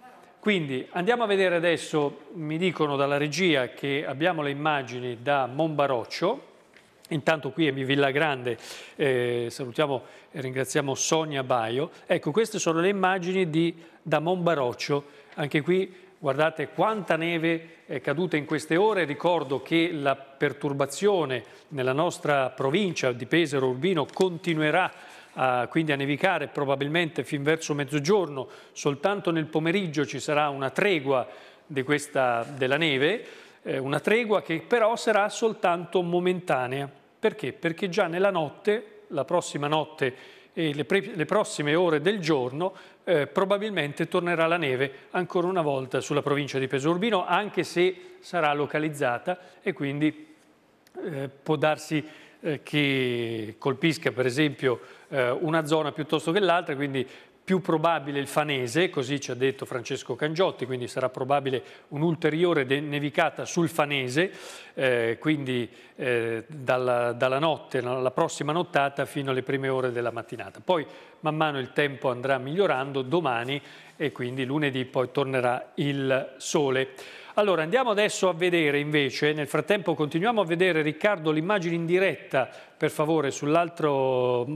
Speaker 1: Quindi andiamo a vedere adesso, mi dicono dalla regia che abbiamo le immagini da Monbaroccio. Intanto qui è Villa Grande, eh, salutiamo e ringraziamo Sonia Baio. Ecco, queste sono le immagini di, da Monbaroccio, anche qui guardate quanta neve è caduta in queste ore. Ricordo che la perturbazione nella nostra provincia di Pesaro Urbino continuerà a, quindi a nevicare probabilmente fin verso mezzogiorno. Soltanto nel pomeriggio ci sarà una tregua di questa, della neve, eh, una tregua che però sarà soltanto momentanea. Perché? Perché già nella notte, la prossima notte e le, le prossime ore del giorno eh, probabilmente tornerà la neve ancora una volta sulla provincia di Pesaro Urbino, anche se sarà localizzata e quindi eh, può darsi eh, che colpisca per esempio eh, una zona piuttosto che l'altra, quindi più probabile il Fanese, così ci ha detto Francesco Cangiotti, quindi sarà probabile un'ulteriore nevicata sul Fanese, eh, quindi eh, dalla, dalla notte, la prossima nottata fino alle prime ore della mattinata. Poi man mano il tempo andrà migliorando domani e quindi lunedì poi tornerà il sole. Allora andiamo adesso a vedere invece, nel frattempo continuiamo a vedere Riccardo l'immagine in diretta per favore sull'altro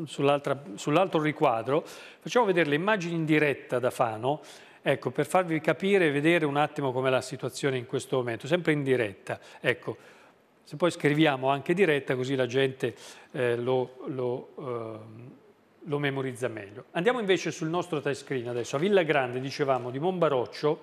Speaker 1: sull'altro riquadro, facciamo vedere le immagini in diretta da Fano, ecco, per farvi capire e vedere un attimo com'è la situazione in questo momento, sempre in diretta, ecco, se poi scriviamo anche diretta così la gente eh, lo, lo, eh, lo memorizza meglio. Andiamo invece sul nostro touchscreen adesso, a Villa Grande, dicevamo, di Monbaroccio.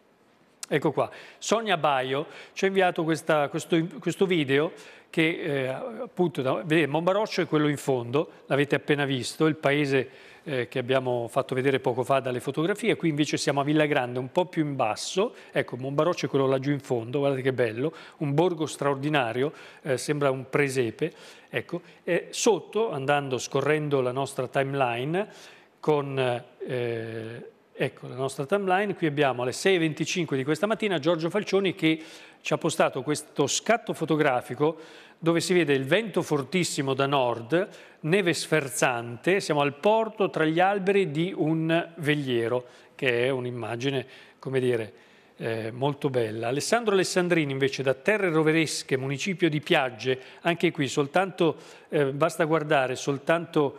Speaker 1: Ecco qua, Sonia Baio ci ha inviato questa, questo, questo video che eh, appunto, vedete, Monbaroccio è quello in fondo, l'avete appena visto, il paese eh, che abbiamo fatto vedere poco fa dalle fotografie. Qui invece siamo a Villa Grande, un po' più in basso, ecco Monbaroccio è quello laggiù in fondo, guardate che bello, un borgo straordinario, eh, sembra un presepe, ecco, e sotto, andando, scorrendo la nostra timeline con... Eh, Ecco la nostra timeline, qui abbiamo alle sei e venticinque di questa mattina Giorgio Falcioni che ci ha postato questo scatto fotografico dove si vede il vento fortissimo da nord, neve sferzante, siamo al porto tra gli alberi di un veliero, che è un'immagine, come dire, eh, molto bella. Alessandro Alessandrini invece da Terre Roveresche, municipio di Piagge, anche qui soltanto, eh, basta guardare soltanto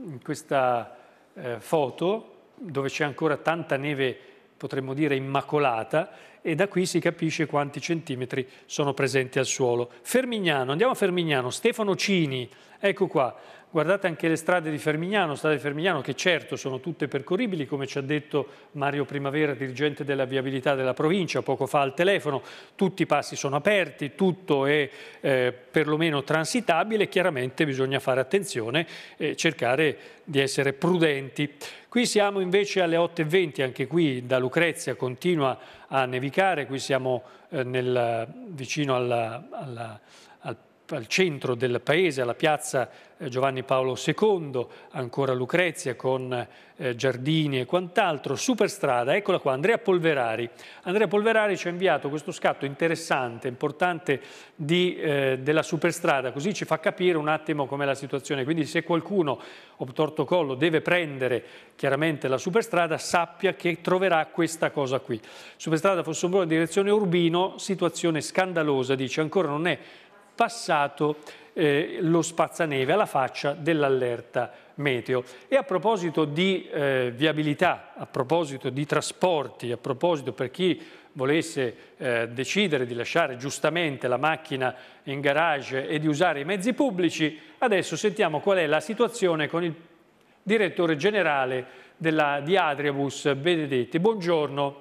Speaker 1: questa eh, foto, dove c'è ancora tanta neve, potremmo dire immacolata, e da qui si capisce quanti centimetri sono presenti al suolo. Fermignano, andiamo a Fermignano, Stefano Cini, ecco qua, guardate anche le strade di Fermignano, strade di Fermignano che certo sono tutte percorribili, come ci ha detto Mario Primavera, dirigente della viabilità della provincia, poco fa al telefono, tutti i passi sono aperti, tutto è eh, perlomeno transitabile, chiaramente bisogna fare attenzione e cercare di essere prudenti. Qui siamo invece alle otto e venti, anche qui da Lucrezia continua a nevicare, qui siamo eh, nel, vicino alla, alla, al, al centro del paese, alla piazza eh, Giovanni Paolo secondo, ancora Lucrezia con eh, giardini e quant'altro, superstrada, eccola qua, Andrea Polverari. Andrea Polverari ci ha inviato questo scatto interessante, importante di, eh, della superstrada, così ci fa capire un attimo com'è la situazione, quindi se qualcuno obtorto collo deve prendere chiaramente la superstrada, sappia che troverà questa cosa qui. Superstrada Fossombrone direzione Urbino, situazione scandalosa, dice, ancora non è passato eh, lo spazzaneve alla faccia dell'allerta meteo. E a proposito di eh, viabilità, a proposito di trasporti, a proposito per chi volesse eh, decidere di lasciare giustamente la macchina in garage e di usare i mezzi pubblici, adesso sentiamo qual è la situazione con il direttore generale della, di Adriabus, Benedetti. Buongiorno.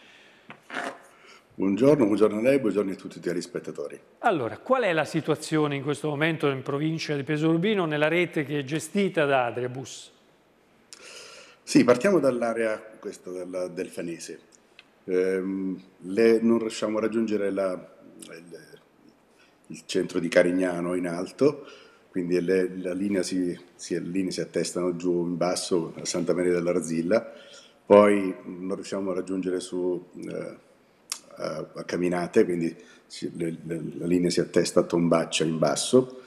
Speaker 8: Buongiorno, buongiorno a lei, buongiorno a tutti i telespettatori.
Speaker 1: Allora, qual è la situazione in questo momento in provincia di Pesaro Urbino nella rete che è gestita da Adriabus?
Speaker 8: Sì, partiamo dall'area del, del Fanese. ehm, le, non riusciamo a raggiungere la, il, il centro di Carignano in alto, quindi le, la linea si, si, le linee si attestano giù in basso a Santa Maria dell'Arzilla, poi non riusciamo a raggiungere su eh, a, a Caminate, quindi si, le, le, la linea si attesta a Tombaccia in basso.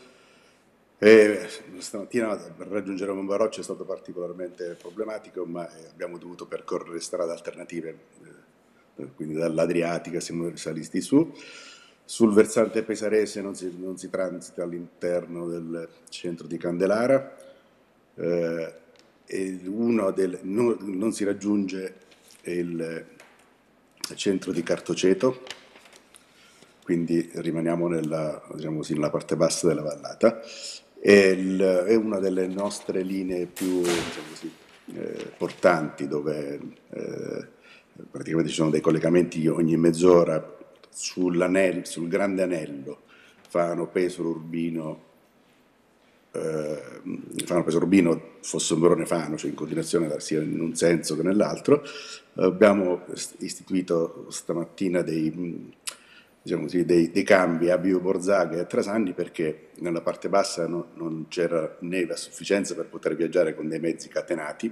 Speaker 8: E stamattina per raggiungere Monbaroccio è stato particolarmente problematico, ma abbiamo dovuto percorrere strade alternative, eh, quindi dall'Adriatica siamo risaliti su. Sul versante pesarese non si, non si transita all'interno del centro di Candelara, eh, e uno del, non, non si raggiunge il centro di Cartoceto, quindi rimaniamo nella, diciamo così, nella parte bassa della vallata. È, il, è una delle nostre linee più, diciamo così, eh, portanti, dove eh, praticamente ci sono dei collegamenti ogni mezz'ora sull'anello, sul grande anello Fano, Pesaro, Urbino, eh, Fano, Pesaro, Urbino, Fossombrone, Fano, cioè in continuazione sia in un senso che nell'altro. Abbiamo istituito stamattina dei, diciamo così, dei, dei cambi a Bio Borzaga e a Trasanni, perché nella parte bassa no, non c'era neve a sufficienza per poter viaggiare con dei mezzi catenati,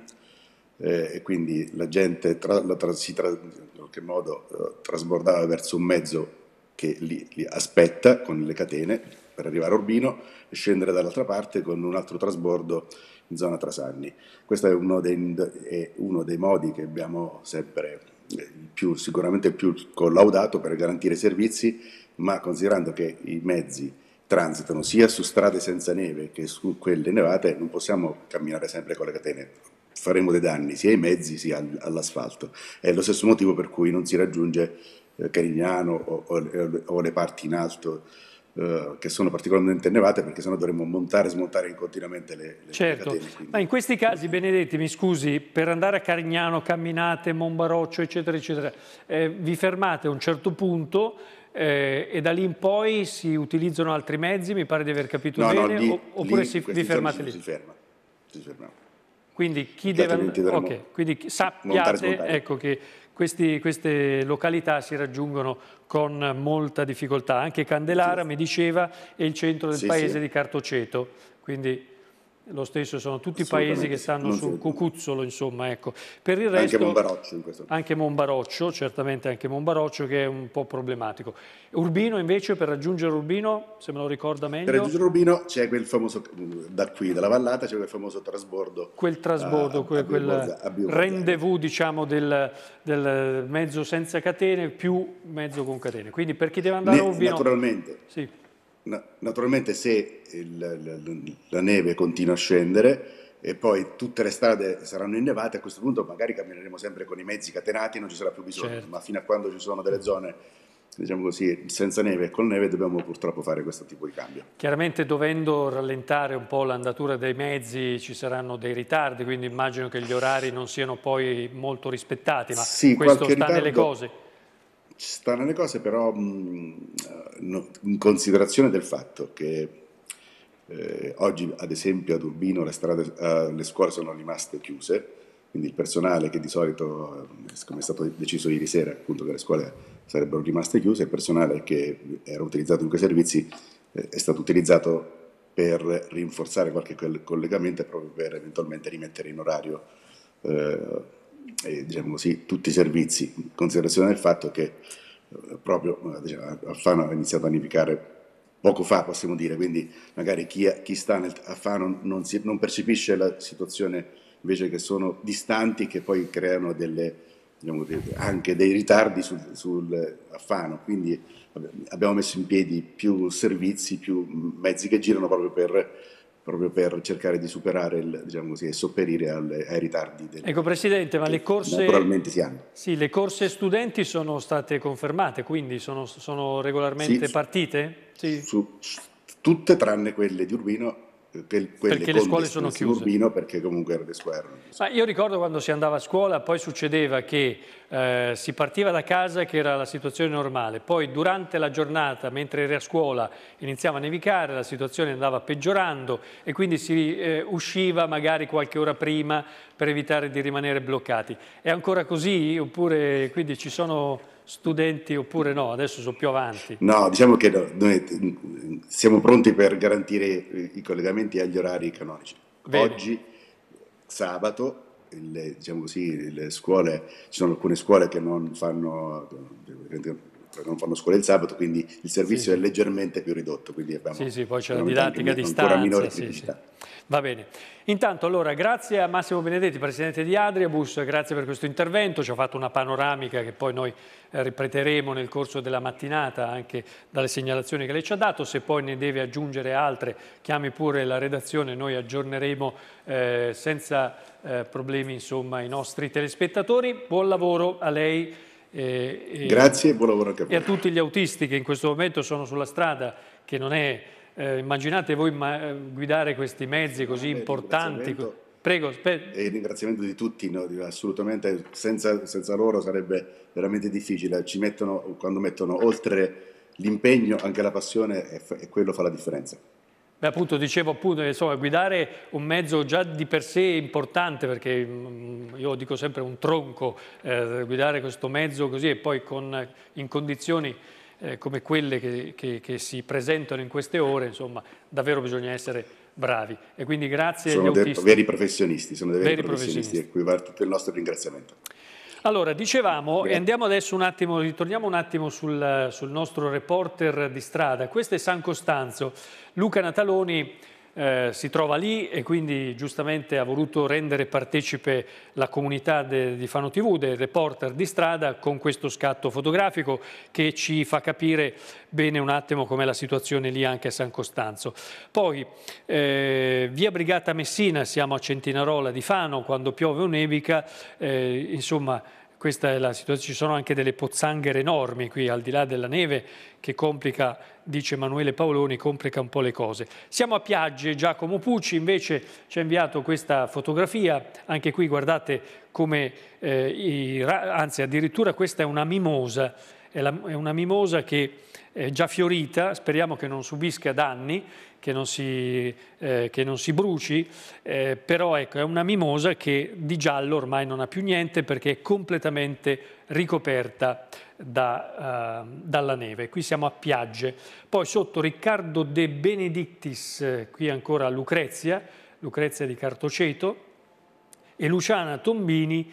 Speaker 8: eh, e quindi la gente tra, la tra, si tra, in qualche modo eh, trasbordava verso un mezzo che li, li aspetta con le catene per arrivare a Urbino e scendere dall'altra parte con un altro trasbordo in zona Trasanni. Questo è uno dei, è uno dei modi che abbiamo sempre più, sicuramente più collaudato per garantire servizi, ma considerando che i mezzi transitano sia su strade senza neve che su quelle nevate, non possiamo camminare sempre con le catene, faremo dei danni sia ai mezzi sia all'asfalto. È lo stesso motivo per cui non si raggiunge eh, Carignano o, o, o le parti in alto Uh, che sono particolarmente nevate, perché sennò dovremmo montare e smontare continuamente le, le
Speaker 1: certo.
Speaker 8: catene. Quindi.
Speaker 1: Ma in questi casi, Benedetti, mi scusi, per andare a Carignano, Camminate, Monbaroccio, eccetera, eccetera, eh, vi fermate a un certo punto eh, e da lì in poi si utilizzano altri mezzi, mi pare di aver capito
Speaker 8: no,
Speaker 1: bene,
Speaker 8: no, lì,
Speaker 1: oppure
Speaker 8: lì,
Speaker 1: si, vi fermate lì?
Speaker 8: Si ferma, si ferma.
Speaker 1: Quindi chi deve andare, okay. Quindi sappiate ecco, che questi, queste località si raggiungono con molta difficoltà. Anche Candelara, sì, mi diceva, è il centro del sì, paese sì. di Cartoceto, quindi lo stesso sono tutti paesi che stanno non sul cucuzzolo, insomma, ecco. Per il resto,
Speaker 8: anche Monbaroccio in questo
Speaker 1: anche Monbaroccio, certamente anche Monbaroccio, che è un po' problematico. Urbino invece, per raggiungere Urbino, se me lo ricorda meglio,
Speaker 8: per raggiungere Urbino c'è quel famoso, da qui dalla vallata c'è quel famoso trasbordo,
Speaker 1: quel trasbordo, a, quel, a quel rendezvous, diciamo, del, del mezzo senza catene più mezzo con catene. Quindi per chi deve andare
Speaker 8: ne,
Speaker 1: a Urbino,
Speaker 8: naturalmente
Speaker 1: sì.
Speaker 8: Naturalmente se il, la, la neve continua a scendere e poi tutte le strade saranno innevate, a questo punto magari cammineremo sempre con i mezzi catenati, non ci sarà più bisogno, certo. Ma fino a quando ci sono delle zone, diciamo così, senza neve e con neve, dobbiamo purtroppo fare questo tipo di cambio.
Speaker 1: Chiaramente, dovendo rallentare un po' l'andatura dei mezzi, ci saranno dei ritardi, quindi immagino che gli orari non siano poi molto rispettati, ma
Speaker 8: sì,
Speaker 1: questo sta
Speaker 8: ritardo...
Speaker 1: nelle cose.
Speaker 8: Sta nelle cose, però mh, no, in considerazione del fatto che eh, oggi ad esempio ad Urbino le, strade, eh, le scuole sono rimaste chiuse, quindi il personale che di solito, come è stato deciso ieri sera, appunto, che le scuole sarebbero rimaste chiuse, il personale che era utilizzato in quei servizi eh, è stato utilizzato per rinforzare qualche collegamento e proprio per eventualmente rimettere in orario eh, E, diciamo così, tutti i servizi, in considerazione del fatto che eh, proprio diciamo, a Fano ha iniziato a nevicare poco fa, possiamo dire, quindi magari chi, chi sta nel, a Fano non, si, non percepisce la situazione, invece che sono distanti, che poi creano delle, diciamo, anche dei ritardi sul, sul, a Fano, quindi abbiamo messo in piedi più servizi, più mezzi che girano proprio per proprio per cercare di superare, il, diciamo così, e sopperire alle, ai ritardi. Del,
Speaker 1: ecco, Presidente, ma le corse,
Speaker 8: naturalmente si hanno.
Speaker 1: Sì, le corse studenti sono state confermate, quindi sono, sono regolarmente
Speaker 8: sì,
Speaker 1: partite? Sì.
Speaker 8: Su, su, tutte tranne quelle di Urbino quelle
Speaker 1: perché le scuole sono chiuse.
Speaker 8: Urbino, perché comunque le scuole erano chiuse.
Speaker 1: Ma io ricordo quando si andava a scuola, poi succedeva che eh, si partiva da casa, che era la situazione normale, poi durante la giornata, mentre eri a scuola, iniziava a nevicare, la situazione andava peggiorando e quindi si eh, usciva magari qualche ora prima per evitare di rimanere bloccati. È ancora così? Oppure quindi ci sono studenti oppure no? Adesso sono più avanti.
Speaker 8: No, diciamo che no, noi siamo pronti per garantire i collegamenti agli orari canonici.
Speaker 1: Bene.
Speaker 8: Oggi, sabato, le, diciamo così, le scuole, ci sono alcune scuole che non fanno, non fanno scuola il sabato, quindi il servizio
Speaker 1: sì,
Speaker 8: è leggermente più ridotto. Quindi abbiamo
Speaker 1: sì, sì, poi c'è la didattica a distanza.
Speaker 8: Ancora minore
Speaker 1: sì,
Speaker 8: criticità.
Speaker 1: sì. Va bene. Intanto allora grazie a Massimo Benedetti, Presidente di Adriabus, grazie per questo intervento, ci ha fatto una panoramica che poi noi eh, ripeteremo nel corso della mattinata anche dalle segnalazioni che lei ci ha dato, se poi ne deve aggiungere altre chiami pure la redazione, noi aggiorneremo eh, senza eh, problemi insomma i nostri telespettatori. Buon lavoro a lei. Eh, e,
Speaker 8: grazie e buon lavoro anche a voi.
Speaker 1: E a tutti gli autisti che in questo momento sono sulla strada, che non è... Eh, immaginate voi ma, guidare questi mezzi così importanti. Prego,
Speaker 8: e il ringraziamento di tutti, no? Assolutamente, senza, senza loro sarebbe veramente difficile. Ci mettono, quando mettono oltre l'impegno anche la passione, e, e quello fa la differenza.
Speaker 1: Beh, appunto, dicevo appunto, insomma, guidare un mezzo già di per sé importante, perché mh, io dico sempre un tronco, eh, guidare questo mezzo così e poi con, in condizioni Eh, come quelle che, che, che si presentano in queste ore, insomma, davvero bisogna essere bravi. E quindi grazie
Speaker 8: sono
Speaker 1: agli autisti.
Speaker 8: Sono veri professionisti, sono dei veri, veri professionisti,
Speaker 1: professionisti,
Speaker 8: a cui va tutto il nostro ringraziamento.
Speaker 1: Allora, dicevamo,
Speaker 8: Grazie.
Speaker 1: E andiamo adesso un attimo, ritorniamo un attimo sul, sul nostro reporter di strada. Questo è San Costanzo. Luca Nataloni Eh, si trova lì e quindi giustamente ha voluto rendere partecipe la comunità de, di Fano tivù, del reporter di strada, con questo scatto fotografico che ci fa capire bene un attimo com'è la situazione lì anche a San Costanzo. Poi eh, via Brigata Messina, siamo a Centinarola di Fano, quando piove o nevica, eh, insomma questa è la situazione, ci sono anche delle pozzanghere enormi qui al di là della neve che complica, dice Emanuele Paoloni, complica un po' le cose. Siamo a Piagge, Giacomo Pucci invece ci ha inviato questa fotografia, anche qui guardate come, eh, i, anzi addirittura questa è una mimosa, è, la, è una mimosa che è già fiorita, speriamo che non subisca danni, che non si, eh, che non si bruci, eh, però ecco, è una mimosa che di giallo ormai non ha più niente perché è completamente ricoperta da, uh, dalla neve. Qui siamo a Piagge. Poi sotto Riccardo De Benedictis, eh, qui ancora Lucrezia, Lucrezia di Cartoceto, e Luciana Tombini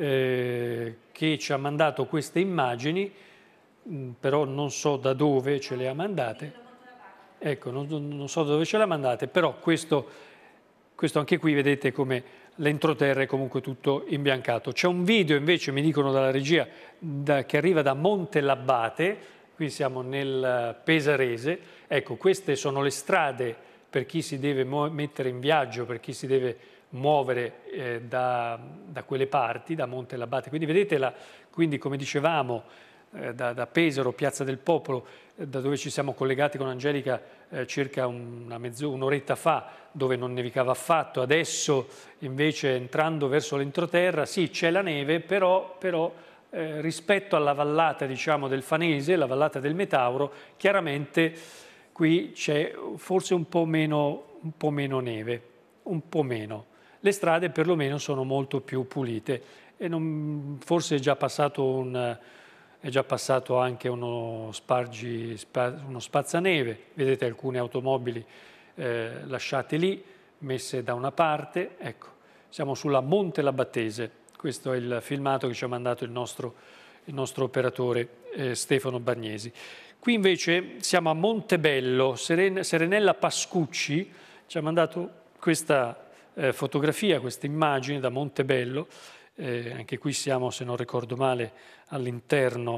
Speaker 1: eh, che ci ha mandato queste immagini, mh, però non so da dove ce le ha mandate. Ecco, non, non so dove ce la mandate, però questo, questo anche qui vedete come l'entroterra è comunque tutto imbiancato. C'è un video invece, mi dicono dalla regia, da, che arriva da Montellabate, qui siamo nel Pesarese. Ecco, queste sono le strade per chi si deve mettere in viaggio, per chi si deve muovere eh, da, da quelle parti, da Montellabate. Quindi vedete, la, quindi come dicevamo, eh, da, da Pesaro, Piazza del Popolo, da dove ci siamo collegati con Angelica eh, circa una mezzo, un'oretta fa, dove non nevicava affatto. Adesso invece entrando verso l'entroterra, sì, c'è la neve, però, però eh, rispetto alla vallata, diciamo, del Fanese, la vallata del Metauro, chiaramente qui c'è forse un po' meno, un po' meno neve, un po' meno. Le strade perlomeno sono molto più pulite e non, forse è già passato un... È già passato anche uno, spargi, uno spazzaneve, vedete alcune automobili eh, lasciate lì, messe da una parte. Ecco, siamo sulla Montellabbattese, questo è il filmato che ci ha mandato il nostro, il nostro operatore eh, Stefano Bagnesi. Qui invece siamo a Montebello, Seren, Serenella Pascucci ci ha mandato questa eh, fotografia, questa immagine da Montebello. Eh, anche qui siamo, se non ricordo male, all'interno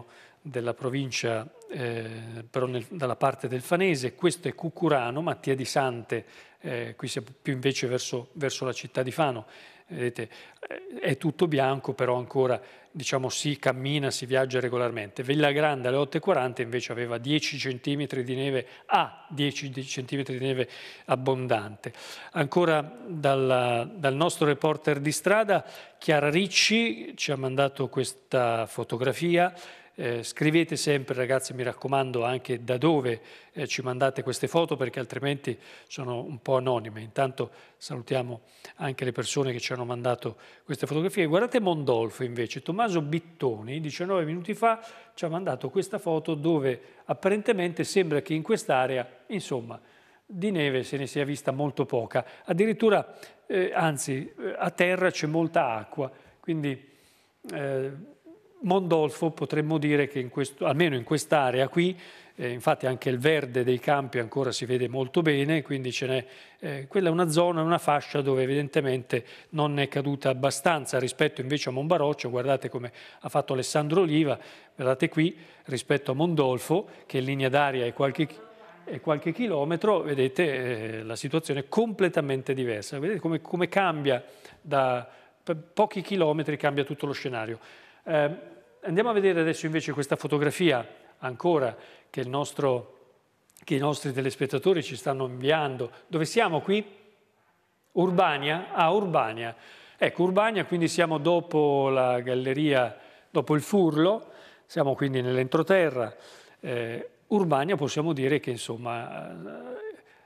Speaker 1: della provincia, eh, però nel, dalla parte del Fanese. Questo è Cucurano, Mattia di Sante, eh, qui siamo più invece verso, verso la città di Fano. Vedete, è tutto bianco, però ancora diciamo si cammina, si viaggia regolarmente. Villagrande alle otto e quaranta invece aveva dieci centimetri di neve, ha dieci centimetri di neve abbondante. Ancora dal, dal nostro reporter di strada, Chiara Ricci ci ha mandato questa fotografia. Eh, scrivete sempre, ragazzi, mi raccomando, anche da dove eh, ci mandate queste foto, perché altrimenti sono un po' anonime. Intanto salutiamo anche le persone che ci hanno mandato queste fotografie. Guardate Mondolfo invece, Tommaso Bittoni diciannove minuti fa ci ha mandato questa foto dove apparentemente sembra che in quest'area, insomma, di neve se ne sia vista molto poca, addirittura, eh, anzi, a terra c'è molta acqua, quindi eh, Mondolfo potremmo dire che in questo, almeno in quest'area qui, eh, infatti anche il verde dei campi ancora si vede molto bene, quindi ce n'è, eh, quella è una zona, una fascia dove evidentemente non è caduta abbastanza rispetto invece a Monbaroccio. Guardate come ha fatto Alessandro Oliva, guardate qui, rispetto a Mondolfo, che in linea d'aria è qualche, è qualche chilometro, vedete eh, la situazione è completamente diversa, vedete come, come cambia, da pochi chilometri cambia tutto lo scenario. Eh, andiamo a vedere adesso invece questa fotografia ancora che, il nostro, che i nostri telespettatori ci stanno inviando. Dove siamo qui? Urbania? Ah, Urbania. Ecco, Urbania, quindi siamo dopo la galleria, dopo il Furlo, siamo quindi nell'entroterra. Eh, Urbania possiamo dire che insomma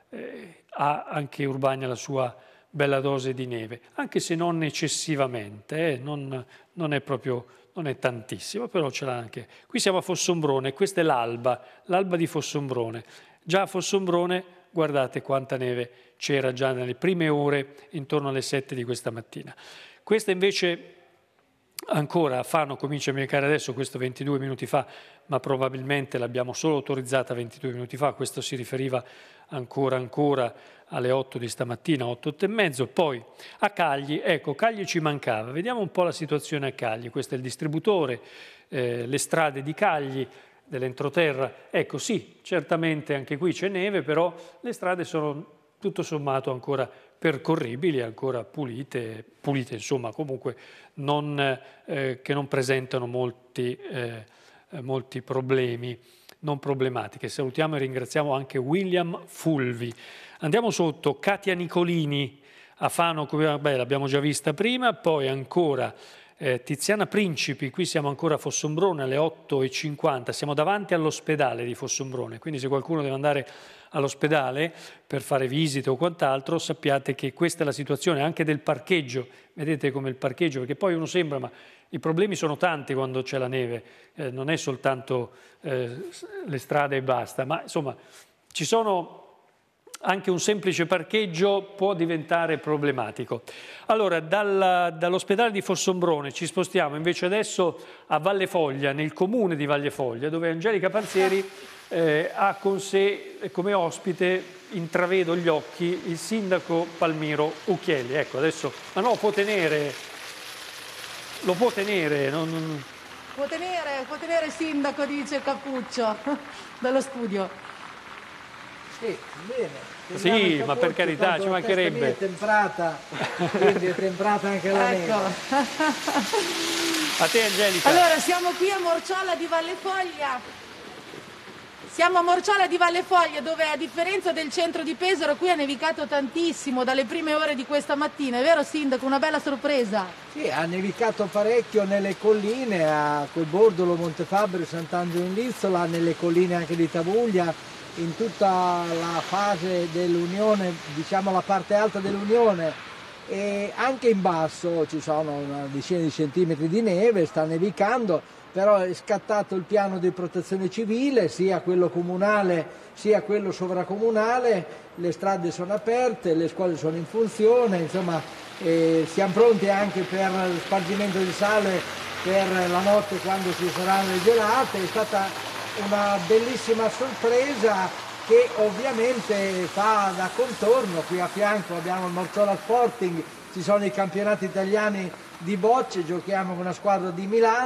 Speaker 1: eh, ha anche Urbania la sua bella dose di neve, anche se non eccessivamente, eh, non, non è proprio, non è tantissimo, però ce l'ha anche. Qui siamo a Fossombrone, questa è l'alba, l'alba di Fossombrone. Già a Fossombrone, guardate quanta neve c'era già nelle prime ore, intorno alle sette di questa mattina. Questa invece ancora a Fano comincia a nevicare adesso, questo ventidue minuti fa, ma probabilmente l'abbiamo solo autorizzata ventidue minuti fa, questo si riferiva ancora ancora alle otto di stamattina, otto, otto e mezzo. Poi a Cagli, ecco, Cagli ci mancava, vediamo un po' la situazione a Cagli, questo è il distributore, eh, le strade di Cagli, dell'entroterra, ecco sì, certamente anche qui c'è neve, però le strade sono tutto sommato ancora percorribili, ancora pulite, pulite insomma comunque non, eh, che non presentano molti, eh, molti problemi, non problematiche. Salutiamo e ringraziamo anche William Fulvi. Andiamo sotto, Katia Nicolini a Fano, beh, l'abbiamo già vista prima, poi ancora eh, Tiziana Principi, qui siamo ancora a Fossombrone alle otto e cinquanta, siamo davanti all'ospedale di Fossombrone, quindi se qualcuno deve andare all'ospedale per fare visite o quant'altro, sappiate che questa è la situazione anche del parcheggio, vedete come il parcheggio, perché poi uno sembra, ma i problemi sono tanti quando c'è la neve, eh, non è soltanto eh, le strade e basta, ma insomma ci sono anche un semplice parcheggio può diventare problematico. Allora, dal, dall'ospedale di Fossombrone ci spostiamo invece adesso a Valle Foglia, nel comune di Valle Foglia, dove Angelica Panzeri eh, ha con sé come ospite, intravedo gli occhi, il sindaco Palmiro Ucchielli. Ecco, adesso, ma no, può tenere, lo può tenere, non...
Speaker 2: Può tenere, può tenere sindaco, dice Cappuccio, dallo studio.
Speaker 9: Sì, bene.
Speaker 1: Sì, ma per carità, ci mancherebbe.
Speaker 9: È temprata, quindi è temprata anche la neve.
Speaker 2: Ecco.
Speaker 1: A te Angelica.
Speaker 2: Allora, siamo qui a Morciola di Valle Foglia. Siamo a Morciola di Valle Foglia, dove a differenza del centro di Pesaro, qui ha nevicato tantissimo dalle prime ore di questa mattina. È vero, sindaco? Una bella sorpresa.
Speaker 9: Sì, ha nevicato parecchio nelle colline, a Colbordolo, Montefabbro, Sant'Angelo in Lizzola, nelle colline anche di Tavuglia, in tutta la fase dell'Unione, diciamo la parte alta dell'Unione, e anche in basso ci sono una decina di centimetri di neve, sta nevicando, però è scattato il piano di protezione civile, sia quello comunale sia quello sovracomunale, le strade sono aperte, le scuole sono in funzione, insomma eh, siamo pronti anche per lo spargimento di sale per la notte quando ci saranno le gelate. È stata una bellissima sorpresa che ovviamente fa da contorno. Qui a fianco abbiamo il Morciola Sporting, ci sono i campionati italiani di bocce, giochiamo con una squadra di Milano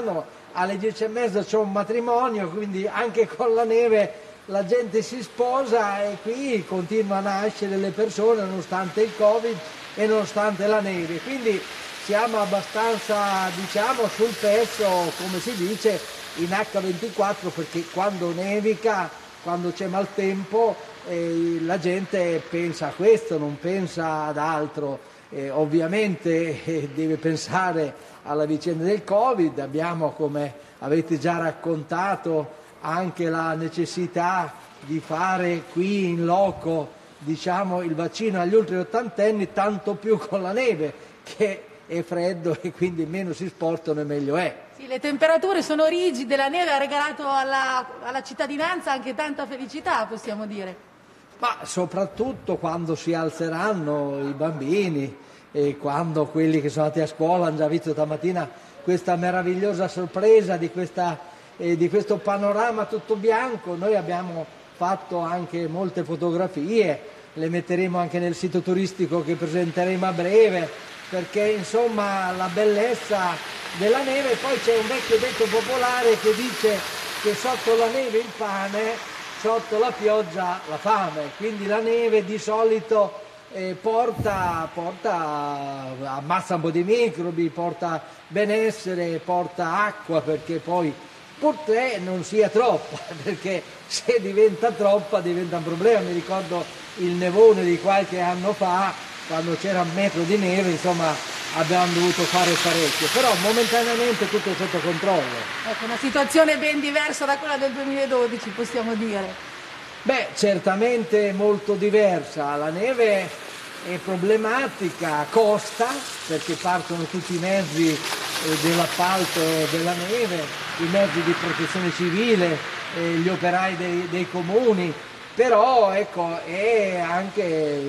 Speaker 9: alle dieci e mezza c'è un matrimonio, quindi anche con la neve la gente si sposa e qui continuano a nascere le persone nonostante il Covid e nonostante la neve. Quindi siamo abbastanza, diciamo, sul pezzo, come si dice, in acca ventiquattro, perché quando nevica, quando c'è maltempo, eh, la gente pensa a questo, non pensa ad altro. Eh, ovviamente eh, deve pensare alla vicenda del Covid. Abbiamo, come avete già raccontato, anche la necessità di fare qui in loco, diciamo, il vaccino agli ultra ottantenni, tanto più con la neve, che è freddo e quindi meno si spostano e meglio è.
Speaker 2: Sì, le temperature sono rigide, la neve ha regalato alla, alla cittadinanza anche tanta felicità, possiamo dire.
Speaker 9: Ma soprattutto quando si alzeranno i bambini e quando quelli che sono andati a scuola hanno già visto stamattina questa meravigliosa sorpresa di, questa, eh, di questo panorama tutto bianco. Noi abbiamo fatto anche molte fotografie, le metteremo anche nel sito turistico che presenteremo a breve, perché insomma la bellezza della neve. Poi c'è un vecchio detto popolare che dice che sotto la neve il pane, sotto la pioggia la fame, quindi la neve di solito eh, porta, porta, ammazza un po' di microbi, porta benessere, porta acqua, perché poi purtroppo non sia troppa, perché se diventa troppa diventa un problema. Mi ricordo il nevone di qualche anno fa, quando c'era un metro di neve, insomma abbiamo dovuto fare parecchio, però momentaneamente tutto è sotto controllo.
Speaker 2: Ecco, una situazione ben diversa da quella del duemiladodici, possiamo dire.
Speaker 9: Beh, certamente molto diversa. La neve è problematica, costa, perché partono tutti i mezzi eh, dell'appalto della neve, i mezzi di protezione civile, eh, gli operai dei, dei comuni, però ecco, è anche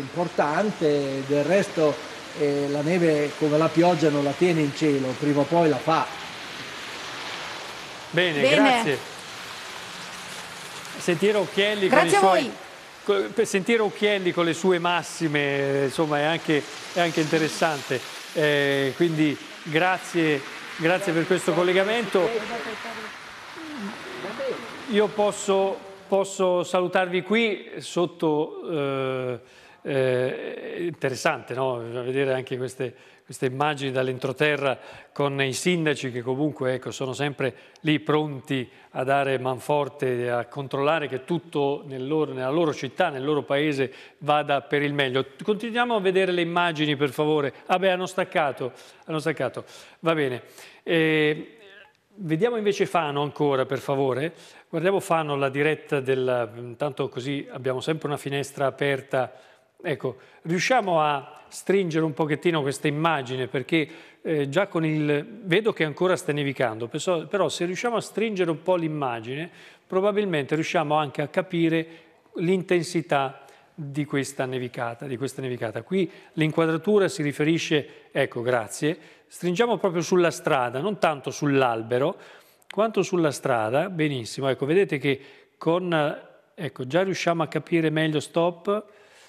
Speaker 9: importante. Del resto eh, la neve, come la pioggia, non la tiene in cielo, prima o poi la fa.
Speaker 1: Bene,
Speaker 2: Bene.
Speaker 1: grazie. Sentire Occhielli
Speaker 2: Grazie
Speaker 1: con
Speaker 2: a
Speaker 1: i suoi, per sentire Occhielli con le sue massime, insomma, è anche, è anche interessante. Eh, quindi grazie, grazie per questo collegamento. Io posso, posso salutarvi qui sotto. Eh, eh, interessante, no? Vedere anche queste, queste immagini dall'entroterra con i sindaci che comunque, ecco, sono sempre lì pronti a dare manforte, a controllare che tutto nel loro, nella loro città, nel loro paese vada per il meglio. Continuiamo a vedere le immagini, per favore. Ah beh, hanno staccato, hanno staccato. Va bene. Eh, vediamo invece Fano ancora, per favore. Guardiamo Fano, la diretta del... Intanto così abbiamo sempre una finestra aperta. Ecco, riusciamo a stringere un pochettino questa immagine, perché eh, già con il... vedo che ancora sta nevicando, però, però se riusciamo a stringere un po' l'immagine, probabilmente riusciamo anche a capire l'intensità di questa nevicata, di questa nevicata. Qui l'inquadratura si riferisce, ecco, grazie, stringiamo proprio sulla strada, non tanto sull'albero, quanto sulla strada. Benissimo, ecco, vedete che con... ecco, già riusciamo a capire meglio, stop...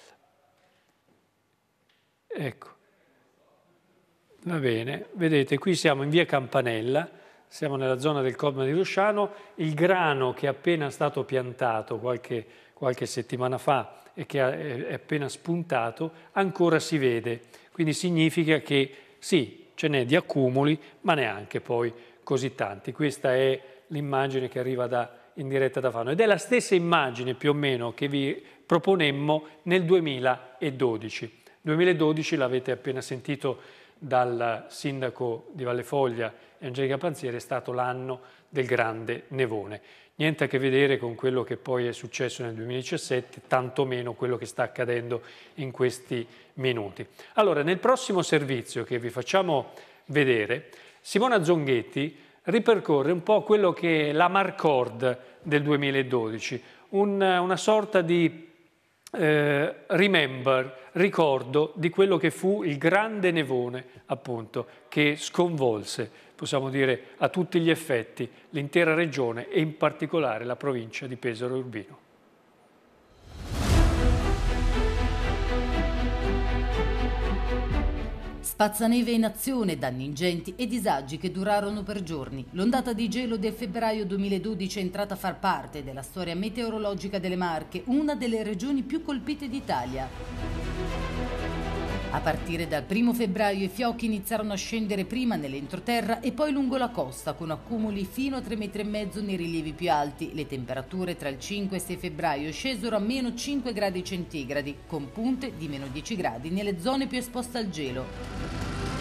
Speaker 1: Ecco, va bene, vedete, qui siamo in via Campanella, siamo nella zona del Codma di Rosciano. Il grano che è appena stato piantato qualche, qualche settimana fa e che è appena spuntato ancora si vede, quindi significa che sì, ce n'è di accumuli, ma neanche poi così tanti. Questa è l'immagine che arriva da, in diretta da Fano ed è la stessa immagine più o meno che vi proponemmo nel duemiladodici. duemiladodici l'avete appena sentito dal sindaco di Valle Foglia, Angelica Panzieri, è stato l'anno del grande nevone. Niente a che vedere con quello che poi è successo nel duemiladiciassette, tantomeno quello che sta accadendo in questi minuti. Allora, nel prossimo servizio che vi facciamo vedere, Simona Zonghetti ripercorre un po' quello che è la Marcord del duemiladodici, un, una sorta di Eh, remember, ricordo di quello che fu il grande nevone, appunto, che sconvolse, possiamo dire a tutti gli effetti, l'intera regione e in particolare la provincia di Pesaro e Urbino.
Speaker 10: Spazzaneve in azione, danni ingenti e disagi che durarono per giorni. L'ondata di gelo del febbraio duemiladodici è entrata a far parte della storia meteorologica delle Marche, una delle regioni più colpite d'Italia. A partire dal primo febbraio i fiocchi iniziarono a scendere prima nell'entroterra e poi lungo la costa, con accumuli fino a tre metri e mezzo nei rilievi più alti. Le temperature tra il cinque e sei febbraio scesero a meno cinque gradi centigradi, con punte di meno dieci gradi nelle zone più esposte al gelo.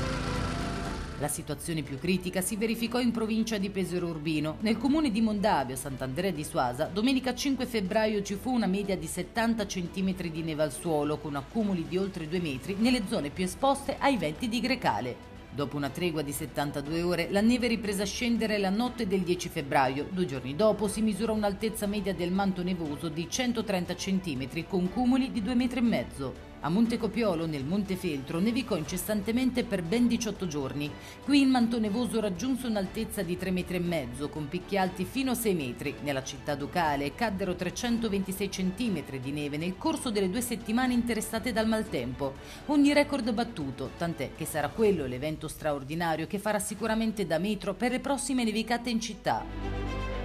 Speaker 10: La situazione più critica si verificò in provincia di Pesaro Urbino. Nel comune di Mondavio, Sant'Andrea di Suasa, domenica cinque febbraio ci fu una media di settanta centimetri di neve al suolo, con accumuli di oltre due metri nelle zone più esposte ai venti di Grecale. Dopo una tregua di settantadue ore, la neve riprese a scendere la notte del dieci febbraio. Due giorni dopo si misurò un'altezza media del manto nevoso di centotrenta centimetri, con cumuli di due metri e mezzo. A Montecopiolo, nel Montefeltro, nevicò incessantemente per ben diciotto giorni. Qui il manto nevoso raggiunse un'altezza di tre metri e mezzo, con picchi alti fino a sei metri. Nella città ducale caddero trecentoventisei centimetri di neve nel corso delle due settimane interessate dal maltempo. Ogni record battuto, tant'è che sarà quello l'evento straordinario che farà sicuramente da metro per le prossime nevicate in città.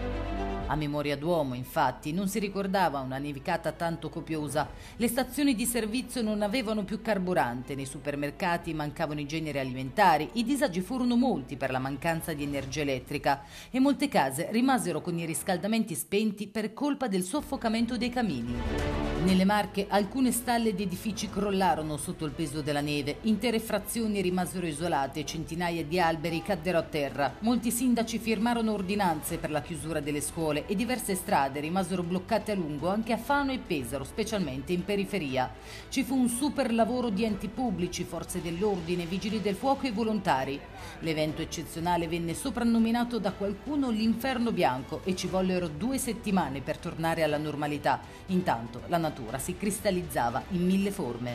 Speaker 10: A memoria d'uomo, infatti, non si ricordava una nevicata tanto copiosa. Le stazioni di servizio non avevano più carburante, nei supermercati mancavano i generi alimentari, i disagi furono molti per la mancanza di energia elettrica e molte case rimasero con i riscaldamenti spenti per colpa del soffocamento dei camini. Nelle Marche alcune stalle di edifici crollarono sotto il peso della neve, intere frazioni rimasero isolate, centinaia di alberi caddero a terra. Molti sindaci firmarono ordinanze per la chiusura delle scuole e diverse strade rimasero bloccate a lungo anche a Fano e Pesaro, specialmente in periferia. Ci fu un super lavoro di enti pubblici, forze dell'ordine, vigili del fuoco e volontari. L'evento eccezionale venne soprannominato da qualcuno l'inferno bianco e ci vollero due settimane per tornare alla normalità. Intanto la natura si cristallizzava in mille forme.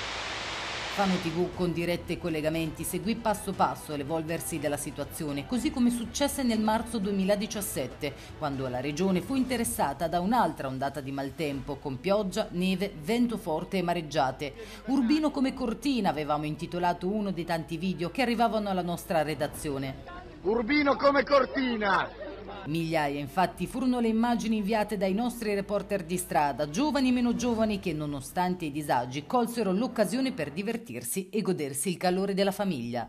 Speaker 10: Fano tivù con dirette collegamenti seguì passo passo l'evolversi della situazione, così come successe nel marzo duemiladiciassette, quando la regione fu interessata da un'altra ondata di maltempo, con pioggia, neve, vento forte e mareggiate. Urbino come Cortina avevamo intitolato uno dei tanti video che arrivavano alla nostra redazione.
Speaker 11: Urbino come Cortina!
Speaker 10: Migliaia infatti furono le immagini inviate dai nostri reporter di strada, giovani e meno giovani, che nonostante i disagi colsero l'occasione per divertirsi e godersi il calore della famiglia.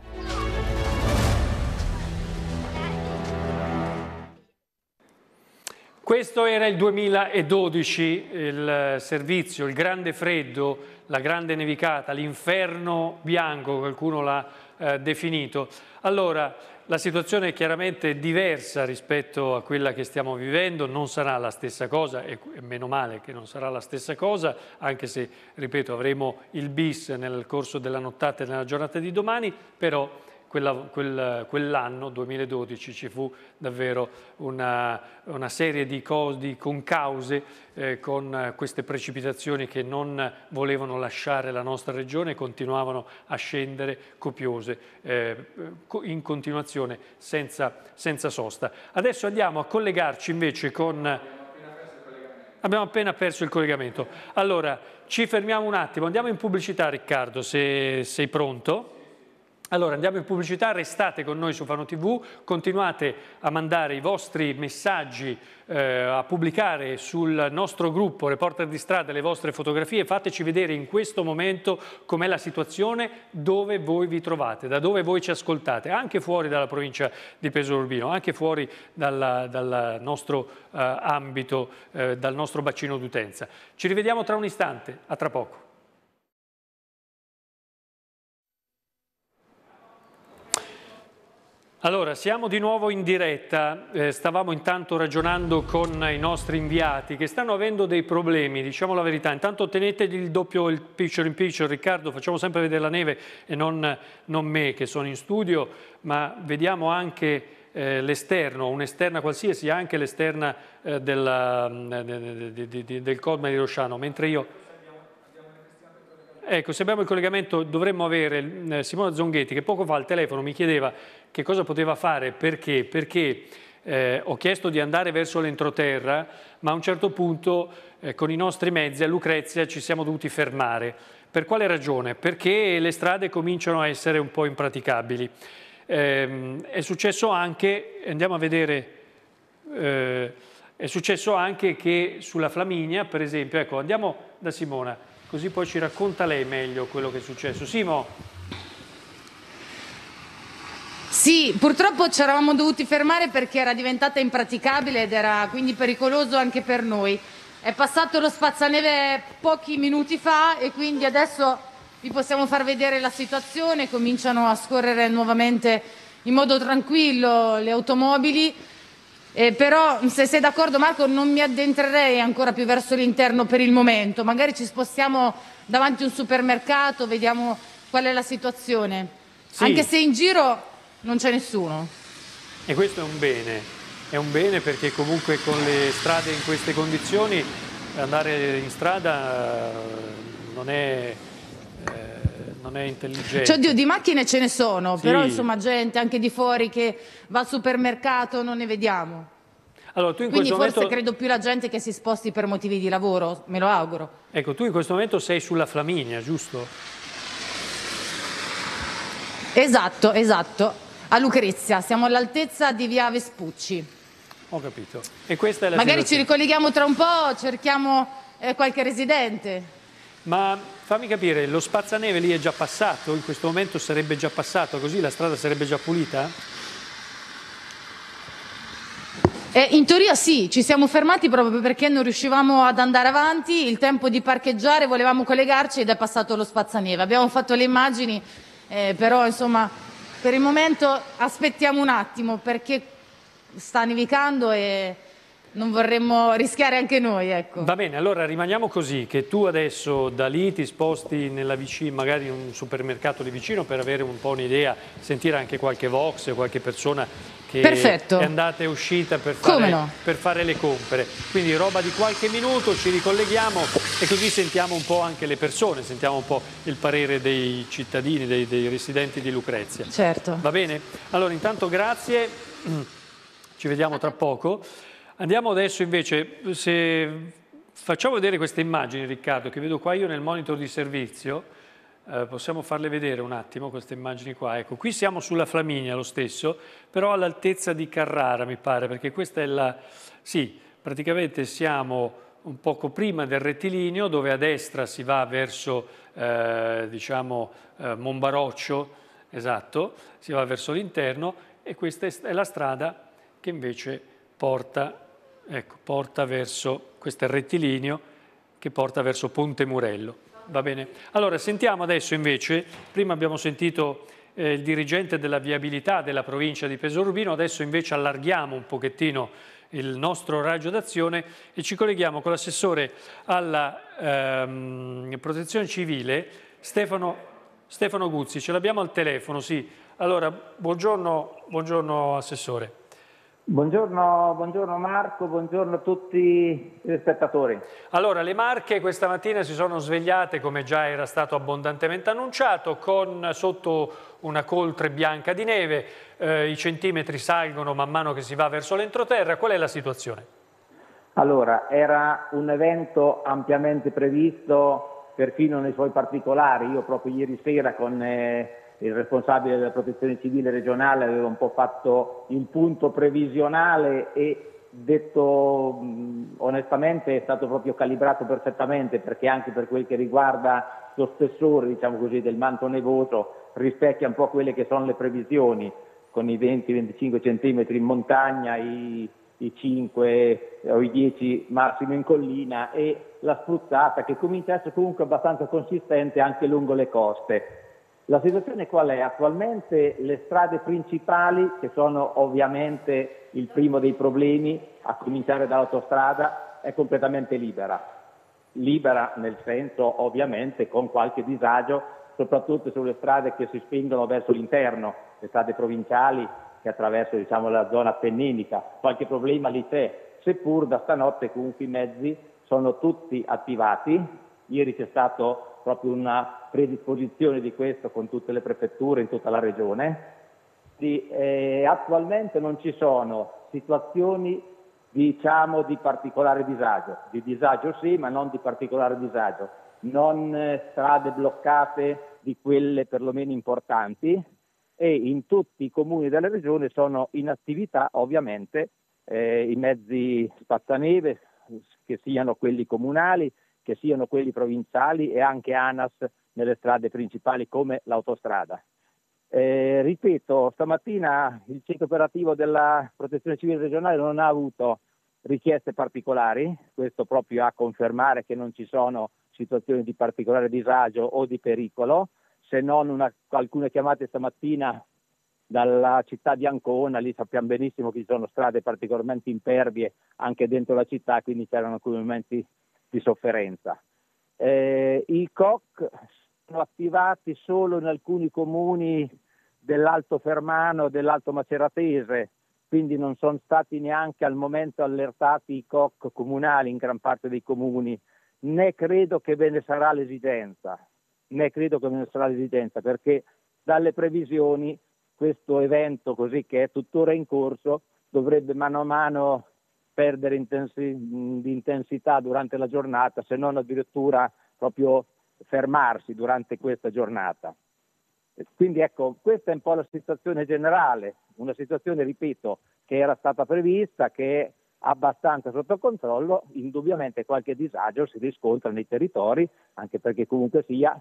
Speaker 1: Questo era il duemiladodici, il servizio, il grande freddo, la grande nevicata, l'inferno bianco, qualcuno l'ha eh, definito. Allora, la situazione è chiaramente diversa rispetto a quella che stiamo vivendo, non sarà la stessa cosa, e meno male che non sarà la stessa cosa, anche se, ripeto, avremo il bis nel corso della nottata e nella giornata di domani, però quella, quel, quell'anno, duemiladodici, ci fu davvero una, una serie di, cose, di concause eh, con queste precipitazioni che non volevano lasciare la nostra regione e continuavano a scendere copiose eh, in continuazione senza, senza sosta. Adesso andiamo a collegarci invece con... Abbiamo appena perso il collegamento. Allora, ci fermiamo un attimo, andiamo in pubblicità, Riccardo, se sei pronto. Allora andiamo in pubblicità, restate con noi su Fano tivù, continuate a mandare i vostri messaggi, eh, a pubblicare sul nostro gruppo Reporter di Strada le vostre fotografie, fateci vedere in questo momento com'è la situazione, dove voi vi trovate, da dove voi ci ascoltate, anche fuori dalla provincia di Pesaro Urbino, anche fuori dalla, dal nostro eh, ambito, eh, dal nostro bacino d'utenza. Ci rivediamo tra un istante, a tra poco. Allora, siamo di nuovo in diretta, eh, stavamo intanto ragionando con i nostri inviati che stanno avendo dei problemi, diciamo la verità. Intanto tenetegli il doppio, il picture in picture, Riccardo, facciamo sempre vedere la neve e non, non me che sono in studio, ma vediamo anche eh, l'esterno, un'esterna qualsiasi, anche l'esterna eh, del Codma di Rosciano, mentre io... Ecco, se abbiamo il collegamento dovremmo avere eh, Simona Zonghetti, che poco fa al telefono mi chiedeva che cosa poteva fare, perché, perché eh, ho chiesto di andare verso l'entroterra, ma a un certo punto eh, con i nostri mezzi a Lucrezia ci siamo dovuti fermare, Per quale ragione? Perché le strade cominciano a essere un po' impraticabili. Eh, è successo anche, andiamo a vedere, eh, è successo anche che sulla Flaminia, per esempio, ecco, andiamo da Simona, così poi ci racconta lei meglio quello che è successo. Simo.
Speaker 2: Sì, purtroppo ci eravamo dovuti fermare perché era diventata impraticabile ed era quindi pericoloso anche per noi. È passato lo spazzaneve pochi minuti fa e quindi adesso vi possiamo far vedere la situazione. Cominciano a scorrere nuovamente in modo tranquillo le automobili, eh, però se sei d'accordo Marco non mi addentrerei ancora più verso l'interno per il momento. Magari ci spostiamo davanti a un supermercato, vediamo qual è la situazione. Sì. Anche se in giro non c'è nessuno.
Speaker 1: E questo è un bene. È un bene perché comunque con le strade in queste condizioni andare in strada non è, eh, non è intelligente.
Speaker 2: Cioè, oddio, di macchine ce ne sono,
Speaker 1: sì.
Speaker 2: Però insomma gente anche di fuori che va al supermercato non ne vediamo.
Speaker 1: Allora, tu in
Speaker 2: Quindi
Speaker 1: questo
Speaker 2: forse
Speaker 1: momento...
Speaker 2: credo più la gente che si sposti per motivi di lavoro, me lo auguro.
Speaker 1: Ecco, tu in questo momento sei sulla Flaminia, giusto?
Speaker 2: Esatto, esatto. A Lucrezia, siamo all'altezza di via Vespucci.
Speaker 1: Ho capito. E questa è la
Speaker 2: Magari
Speaker 1: situazione.
Speaker 2: ci ricolleghiamo tra un po', cerchiamo eh, qualche residente.
Speaker 1: Ma fammi capire, lo spazzaneve lì è già passato? In questo momento sarebbe già passato, così la strada sarebbe già pulita?
Speaker 2: Eh, in teoria sì, ci siamo fermati proprio perché non riuscivamo ad andare avanti, il tempo di parcheggiare, volevamo collegarci ed è passato lo spazzaneve. Abbiamo fatto le immagini, eh, però insomma per il momento aspettiamo un attimo perché sta nevicando e non vorremmo rischiare anche noi, ecco.
Speaker 1: Va bene, allora rimaniamo così, che tu adesso da lì ti sposti nella vicina, magari in un supermercato lì vicino per avere un po' un'idea, sentire anche qualche vox, qualche persona che
Speaker 2: Perfetto.
Speaker 1: è andata e uscita per fare,
Speaker 2: no?
Speaker 1: per fare le compere. Quindi roba di qualche minuto, ci ricolleghiamo e così sentiamo un po' anche le persone, sentiamo un po' il parere dei cittadini, dei, dei residenti di Lucrezia.
Speaker 2: Certo.
Speaker 1: Va bene? Allora intanto grazie, ci vediamo tra poco. Andiamo adesso invece, se facciamo vedere queste immagini, Riccardo, che vedo qua io nel monitor di servizio, eh, possiamo farle vedere un attimo queste immagini qua. Ecco, qui siamo sulla Flaminia lo stesso, però all'altezza di Carrara mi pare, perché questa è la... Sì, praticamente siamo un poco prima del rettilineo, dove a destra si va verso, eh, diciamo, eh, Monbaroccio, esatto, si va verso l'interno, e questa è la strada che invece porta... Ecco, porta verso, questo è il rettilineo che porta verso Ponte Murello, va bene? Allora sentiamo adesso invece, prima abbiamo sentito eh, il dirigente della viabilità della provincia di Pesaro Urbino, adesso invece allarghiamo un pochettino il nostro raggio d'azione e ci colleghiamo con l'assessore alla ehm, protezione civile Stefano, Stefano Guzzi, ce l'abbiamo al telefono, sì. Allora, buongiorno, buongiorno assessore.
Speaker 12: Buongiorno, buongiorno Marco, buongiorno a tutti i spettatori.
Speaker 1: Allora, le Marche questa mattina si sono svegliate, come già era stato abbondantemente annunciato, con sotto una coltre bianca di neve, eh, i centimetri salgono man mano che si va verso l'entroterra. Qual è la situazione?
Speaker 12: Allora, era un evento ampiamente previsto, perfino nei suoi particolari. Io proprio ieri sera con... Eh, il responsabile della protezione civile regionale aveva un po' fatto il punto previsionale e detto mh, onestamente è stato proprio calibrato perfettamente, perché anche per quel che riguarda lo spessore, diciamo così, del manto nevoso rispecchia un po' quelle che sono le previsioni, con i venti venticinque centimetri in montagna, i, i cinque o i dieci massimo in collina, e la spruzzata che comincia a essere comunque abbastanza consistente anche lungo le coste. La situazione qual è? Attualmente le strade principali, che sono ovviamente il primo dei problemi, a cominciare dall'autostrada, è completamente libera. Libera nel senso ovviamente con qualche disagio, soprattutto sulle strade che si spingono verso l'interno, le strade provinciali che attraversano, diciamo, la zona appenninica. Qualche problema lì c'è, seppur da stanotte comunque i mezzi sono tutti attivati. Ieri c'è stato proprio una predisposizione di questo con tutte le prefetture in tutta la regione. Di, eh, attualmente non ci sono situazioni, diciamo, di particolare disagio, di disagio sì, ma non di particolare disagio. non eh, strade bloccate di quelle perlomeno importanti, e in tutti i comuni della regione sono in attività ovviamente eh, i mezzi spazzaneve, che siano quelli comunali, che siano quelli provinciali, e anche ANAS nelle strade principali come l'autostrada. Eh, ripeto, stamattina il centro operativo della Protezione Civile regionale non ha avuto richieste particolari, questo proprio a confermare che non ci sono situazioni di particolare disagio o di pericolo, se non una, alcune chiamate stamattina dalla città di Ancona. Lì sappiamo benissimo che ci sono strade particolarmente impervie anche dentro la città, quindi c'erano alcuni momenti di sofferenza. Eh, I C O C sono attivati solo in alcuni comuni dell'Alto Fermano, dell'Alto Maceratese, quindi non sono stati neanche al momento allertati i C O C comunali in gran parte dei comuni, né credo che ve ne sarà l'esigenza, né credo che ve ne sarà l'esigenza, perché dalle previsioni questo evento, così che è tuttora in corso, dovrebbe mano a mano perdere intensi- di intensità durante la giornata, se non addirittura proprio fermarsi durante questa giornata. Quindi ecco, questa è un po' la situazione generale, una situazione, ripeto, che era stata prevista, che è abbastanza sotto controllo. Indubbiamente qualche disagio si riscontra nei territori, anche perché comunque sia,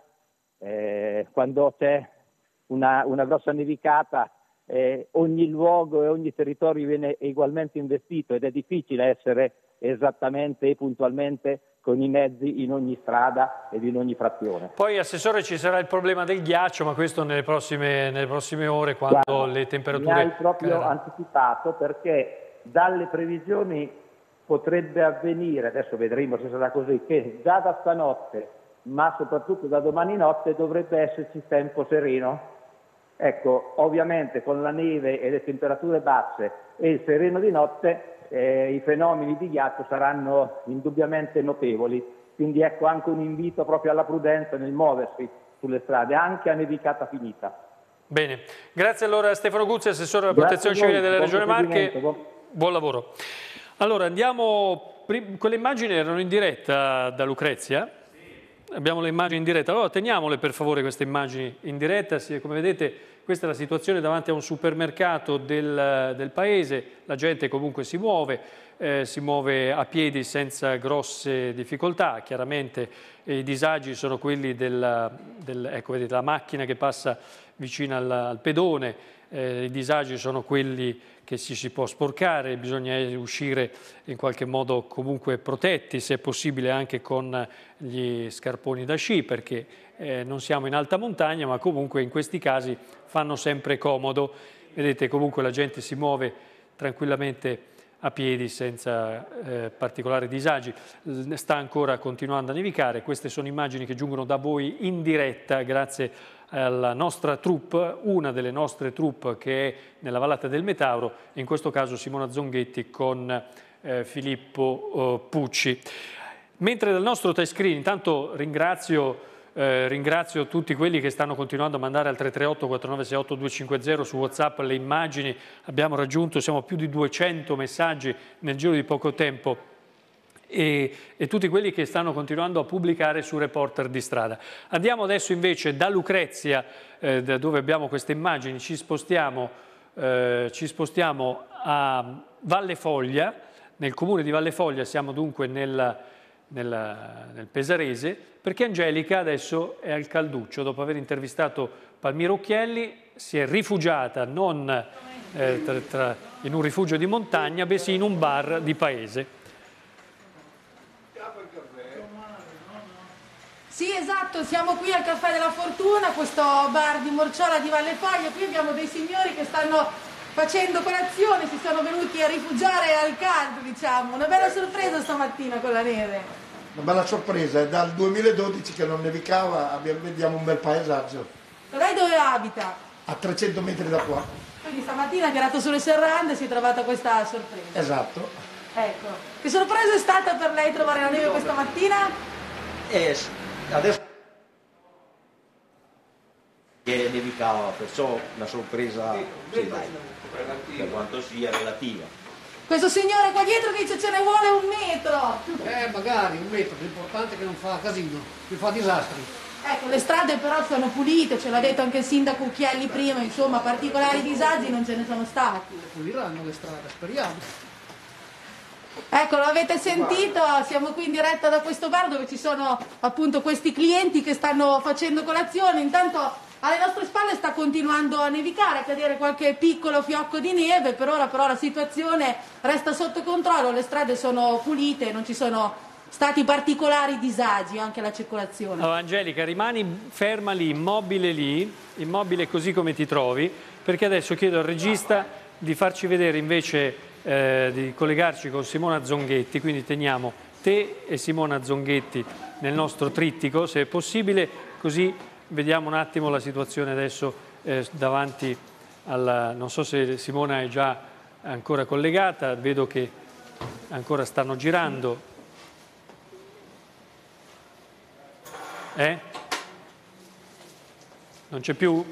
Speaker 12: eh, quando c'è una, una grossa nevicata, eh, ogni luogo e ogni territorio viene ugualmente investito, ed è difficile essere esattamente e puntualmente con i mezzi in ogni strada ed in ogni frazione.
Speaker 1: Poi, Assessore, ci sarà il problema del ghiaccio, ma questo nelle prossime, nelle prossime ore, quando
Speaker 12: Guarda,
Speaker 1: le temperature
Speaker 12: mi hai proprio
Speaker 1: caleranno.
Speaker 12: anticipato, perché dalle previsioni potrebbe avvenire, adesso vedremo se sarà così, che già da stanotte, ma soprattutto da domani notte, dovrebbe esserci tempo sereno. Ecco, ovviamente con la neve e le temperature basse e il sereno di notte, eh, i fenomeni di ghiaccio saranno indubbiamente notevoli. Quindi ecco anche un invito proprio alla prudenza nel muoversi sulle strade, anche a nevicata finita.
Speaker 1: Bene, grazie allora a Stefano Guzzi, Assessore alla
Speaker 12: Grazie
Speaker 1: Protezione
Speaker 12: a voi,
Speaker 1: Civile della
Speaker 12: buon
Speaker 1: Regione Marche.
Speaker 12: proseguimento, buon-
Speaker 1: Buon lavoro. Allora, andiamo, quelle immagini erano in diretta da Lucrezia? Abbiamo le immagini in diretta, allora teniamole per favore queste immagini in diretta. Come vedete, questa è la situazione davanti a un supermercato del, del paese, la gente comunque si muove, eh, si muove a piedi senza grosse difficoltà. Chiaramente eh, i disagi sono quelli della, del, ecco, vedete, la macchina che passa vicino al, al pedone, eh, i disagi sono quelli che si, si può sporcare, bisogna uscire in qualche modo comunque protetti, se è possibile anche con gli scarponi da sci, perché eh, non siamo in alta montagna, ma comunque in questi casi fanno sempre comodo. Vedete, comunque la gente si muove tranquillamente a piedi senza eh, particolari disagi. Sta ancora continuando a nevicare. Queste sono immagini che giungono da voi in diretta grazie alla nostra troupe, una delle nostre troupe che è nella Vallata del Metauro, in questo caso Simona Zonghetti con eh, Filippo eh, Pucci. Mentre dal nostro touchscreen, intanto ringrazio, eh, ringrazio tutti quelli che stanno continuando a mandare al tre tre otto quattro nove sei otto due cinque zero su WhatsApp le immagini. Abbiamo raggiunto, siamo a più di duecento messaggi nel giro di poco tempo. E, e tutti quelli che stanno continuando a pubblicare su Reporter di Strada. Andiamo adesso invece da Lucrezia, eh, da dove abbiamo queste immagini, ci spostiamo, eh, ci spostiamo a Valle Foglia, nel comune di Valle Foglia, siamo dunque nel, nel, nel Pesarese, perché Angelica adesso è al Calduccio, dopo aver intervistato Palmiro Occhielli, si è rifugiata non eh, tra, tra, in un rifugio di montagna, bensì in un bar di paese.
Speaker 2: Sì, esatto, siamo qui al Caffè della Fortuna, questo bar di Morciola di Valle Foglia. Qui abbiamo dei signori che stanno facendo colazione, si sono venuti a rifugiare al caldo, diciamo. Una bella sorpresa stamattina con la neve.
Speaker 11: Una bella sorpresa, è dal duemiladodici che non nevicava, abbiamo, vediamo un bel paesaggio.
Speaker 2: Lei dove abita?
Speaker 11: A trecento metri da qua.
Speaker 2: Quindi stamattina ha tirato sulle serrande e si è trovata questa sorpresa.
Speaker 11: Esatto.
Speaker 2: Ecco. Che sorpresa è stata per lei trovare la neve questa mattina?
Speaker 13: Eh, adesso che nevicava, perciò la sorpresa sì, dai, per quanto sia relativa.
Speaker 2: Questo signore qua dietro dice ce ne vuole un metro.
Speaker 14: Eh, magari un metro, l'importante è che non fa casino, che fa disastri.
Speaker 2: Ecco, le strade però sono pulite, ce l'ha detto anche il sindaco Chielli prima, insomma, particolari disagi non ce ne sono stati.
Speaker 14: Le puliranno le strade, speriamo.
Speaker 2: Ecco, lo avete sentito, siamo qui in diretta da questo bar dove ci sono appunto questi clienti che stanno facendo colazione. Intanto alle nostre spalle sta continuando a nevicare, a cadere qualche piccolo fiocco di neve, per ora però la situazione resta sotto controllo, le strade sono pulite, non ci sono stati particolari disagi anche alla circolazione.
Speaker 1: Allora, Angelica, rimani ferma lì, immobile lì, immobile così come ti trovi, perché adesso chiedo al regista di farci vedere invece, eh, di collegarci con Simona Zonghetti, quindi teniamo te e Simona Zonghetti nel nostro trittico, se è possibile, così vediamo un attimo la situazione adesso eh, davanti alla... Non so se Simona è già ancora collegata, vedo che ancora stanno girando. Eh? Non c'è più?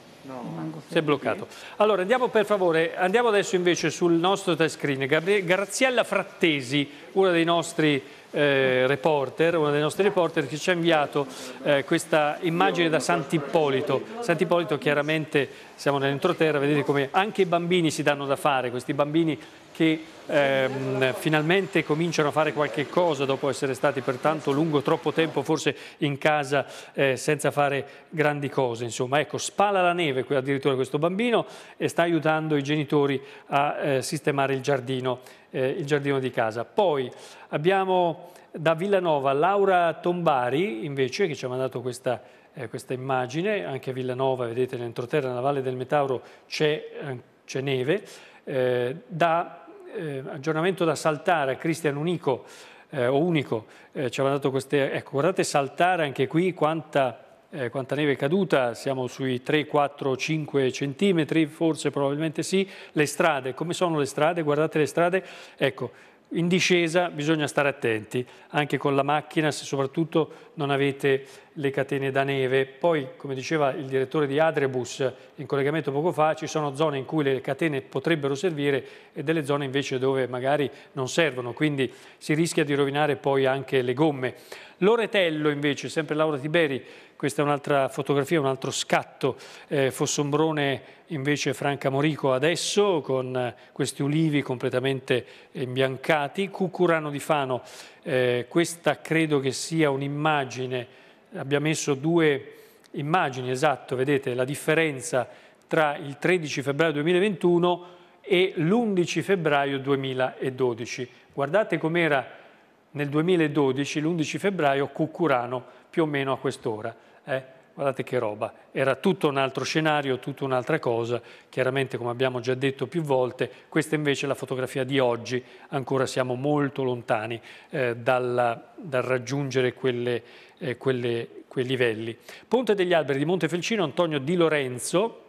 Speaker 1: No. Si è bloccato. Allora andiamo per favore, andiamo adesso invece sul nostro test screen. Gabri- Graziella Frattesi, una dei nostri eh, reporter, una dei nostri reporter che ci ha inviato eh, questa immagine da Sant'Ippolito. Sant'Ippolito, chiaramente siamo nell'entroterra, vedete come anche i bambini si danno da fare, questi bambini che ehm, finalmente cominciano a fare qualche cosa dopo essere stati per tanto lungo, troppo tempo forse in casa eh, senza fare grandi cose. Insomma, ecco, spala la neve addirittura questo bambino e sta aiutando i genitori a eh, sistemare il giardino, eh, il giardino di casa. Poi abbiamo da Villanova Laura Tombari invece che ci ha mandato questa, eh, questa immagine, anche a Villanova, vedete nell'entroterra, nella Valle del Metauro c'è eh, neve, eh, da Eh, aggiornamento da Saltara, Cristian Unico, eh, o Unico, eh, ci ha mandato queste, ecco guardate Saltara anche qui quanta, eh, quanta neve è caduta, siamo sui tre, quattro, cinque centimetri, forse probabilmente sì. Le strade, come sono le strade? Guardate le strade, ecco, in discesa bisogna stare attenti, anche con la macchina, se soprattutto non avete le catene da neve. Poi, come diceva il direttore di Adrebus in collegamento poco fa, ci sono zone in cui le catene potrebbero servire e delle zone invece dove magari non servono, quindi si rischia di rovinare poi anche le gomme. Loretello invece, sempre Laura Tiberi, questa è un'altra fotografia, un altro scatto, eh, Fossombrone invece Franca Morico adesso con eh, questi ulivi completamente imbiancati, Cucurano di Fano, eh, questa credo che sia un'immagine, abbiamo messo due immagini, esatto, vedete la differenza tra il tredici febbraio duemilaventuno e l'undici febbraio duemiladodici. Guardate com'era nel duemiladodici, l'undici febbraio, Cucurano, più o meno a quest'ora. Eh? Guardate che roba, era tutto un altro scenario, tutta un'altra cosa, chiaramente come abbiamo già detto più volte, questa invece è la fotografia di oggi, ancora siamo molto lontani eh, dal, dal raggiungere quelle, eh, quelle, quei livelli. Ponte degli Alberi di Montefelcino, Antonio Di Lorenzo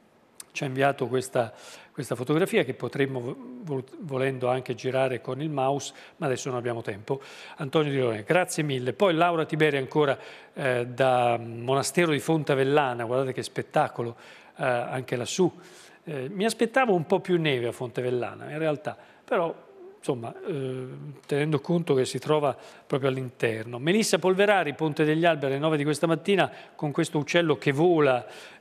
Speaker 1: ci ha inviato questa, questa fotografia che potremmo volendo anche girare con il mouse, ma adesso non abbiamo tempo. Antonio Di Lorenzo, grazie mille. Poi Laura Tiberi ancora eh, da Monastero di Fontavellana, guardate che spettacolo eh, anche lassù. Eh, mi aspettavo un po' più neve a Fontavellana in realtà, però insomma, eh, tenendo conto che si trova proprio all'interno. Melissa Polverari, Ponte degli Alberi, alle nove di questa mattina, con questo uccello che vola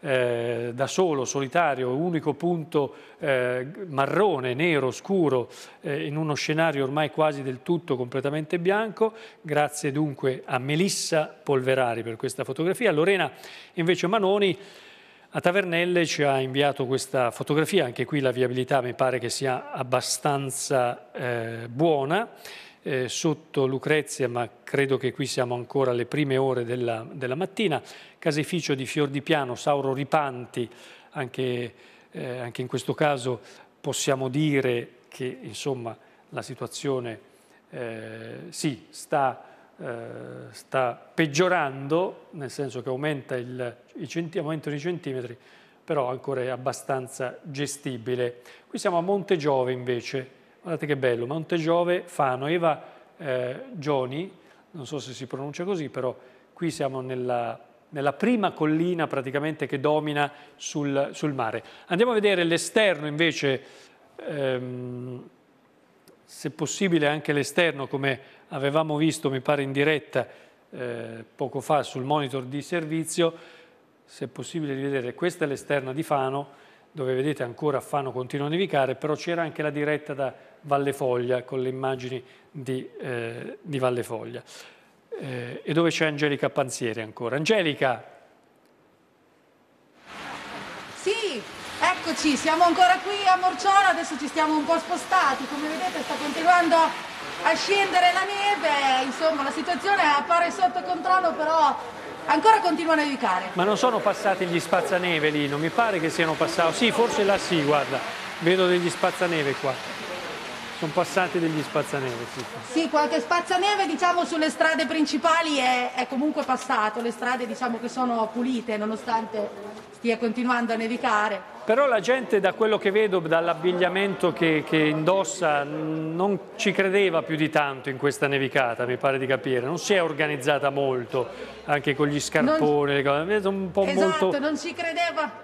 Speaker 1: eh, da solo, solitario, unico punto eh, marrone, nero, scuro, eh, in uno scenario ormai quasi del tutto completamente bianco. Grazie dunque a Melissa Polverari per questa fotografia. Lorena invece Manoni a Tavernelle ci ha inviato questa fotografia, anche qui la viabilità mi pare che sia abbastanza eh, buona, eh, sotto Lucrezia, ma credo che qui siamo ancora alle prime ore della, della mattina. Caseificio di Fior di Piano, Sauro Ripanti, anche, eh, anche in questo caso possiamo dire che insomma la situazione eh, sì, sta... Uh, sta peggiorando, nel senso che aumenta il, i centi, aumentano i centimetri, però ancora è abbastanza gestibile. Qui siamo a Monte Giove invece, guardate che bello, Monte Giove, Fano, Eva eh, Gioni, non so se si pronuncia così, però qui siamo nella, nella prima collina praticamente che domina sul, sul mare. Andiamo a vedere l'esterno invece ehm, se possibile anche l'esterno, come avevamo visto mi pare in diretta eh, poco fa sul monitor di servizio, se è possibile di vedere, questa è l'esterna di Fano, dove vedete ancora Fano continua a nevicare, però c'era anche la diretta da Valle Foglia con le immagini di, eh, di Valle Foglia eh, e dove c'è Angelica Panzieri ancora. Angelica!
Speaker 2: Sì, eccoci, siamo ancora qui a Morciona, adesso ci stiamo un po' spostati, come vedete sta continuando a scendere la neve, insomma la situazione appare sotto controllo, però ancora continua a nevicare.
Speaker 1: Ma non sono passati gli spazzaneve lì? Non mi pare che siano passati. Sì, forse là sì, guarda, vedo degli spazzaneve qua. Sono passati degli spazzaneve, sì.
Speaker 2: Sì, qualche spazzaneve diciamo sulle strade principali è, è comunque passato, le strade diciamo che sono pulite nonostante stia continuando a nevicare.
Speaker 1: Però la gente, da quello che vedo, dall'abbigliamento che, che indossa, non ci credeva più di tanto in questa nevicata, mi pare di capire. Non si è organizzata molto, anche con gli scarponi, non... le cose. Vedo un po'
Speaker 2: esatto,
Speaker 1: molto...
Speaker 2: non ci credeva.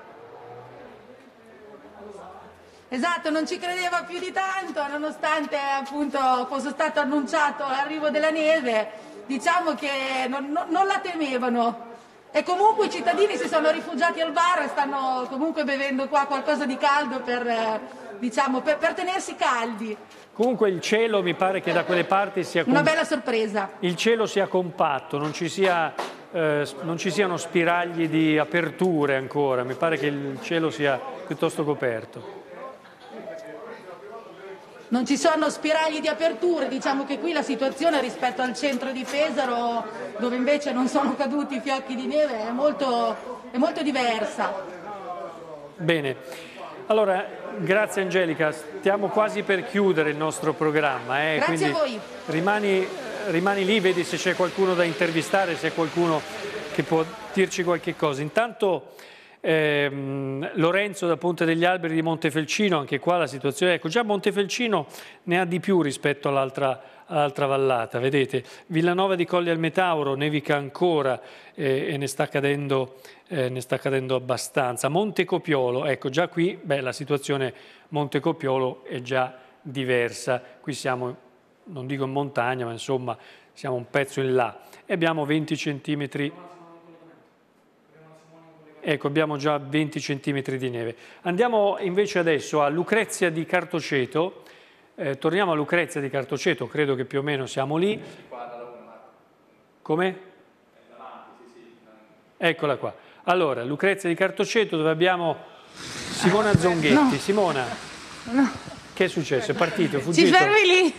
Speaker 2: Esatto, non ci credeva più di tanto, nonostante appunto fosse stato annunciato l'arrivo della neve, diciamo che non, non, non la temevano. E comunque i cittadini si sono rifugiati al bar e stanno comunque bevendo qua qualcosa di caldo per, eh, diciamo, per, per tenersi caldi.
Speaker 1: Comunque il cielo mi pare che da quelle parti sia...
Speaker 2: Una bella sorpresa.
Speaker 1: Il cielo sia compatto, non ci, sia, eh, non ci siano spiragli di aperture ancora, mi pare che il cielo sia piuttosto coperto.
Speaker 2: Non ci sono spiragli di aperture, diciamo che qui la situazione rispetto al centro di Pesaro, dove invece non sono caduti i fiocchi di neve, è molto, è molto diversa.
Speaker 1: Bene, allora grazie Angelica, stiamo quasi per chiudere il nostro programma. Eh?
Speaker 2: Grazie
Speaker 1: Quindi
Speaker 2: a voi.
Speaker 1: Rimani, rimani lì, vedi se c'è qualcuno da intervistare, se c'è qualcuno che può dirci qualche cosa. Intanto... Eh, Lorenzo da Ponte degli Alberi di Montefelcino, anche qua la situazione, ecco già Montefelcino ne ha di più rispetto all'altra all'altra vallata, vedete, Villanova di Colli al Metauro nevica ancora eh, e ne sta, cadendo, eh, ne sta cadendo abbastanza. Montecopiolo, ecco già qui beh, la situazione Montecopiolo è già diversa, qui siamo, non dico in montagna, ma insomma siamo un pezzo in là e abbiamo venti centimetri. Ecco, abbiamo già venti centimetri di neve. Andiamo invece adesso a Lucrezia di Cartoceto. Eh, torniamo a Lucrezia di Cartoceto, credo che più o meno siamo lì. Come? Eccola qua. Allora, Lucrezia di Cartoceto, dove abbiamo Simona Zonghetti.
Speaker 2: No.
Speaker 1: Simona,
Speaker 2: No.
Speaker 1: che è successo? È partito? È fuggito?
Speaker 2: Ci fermi lì?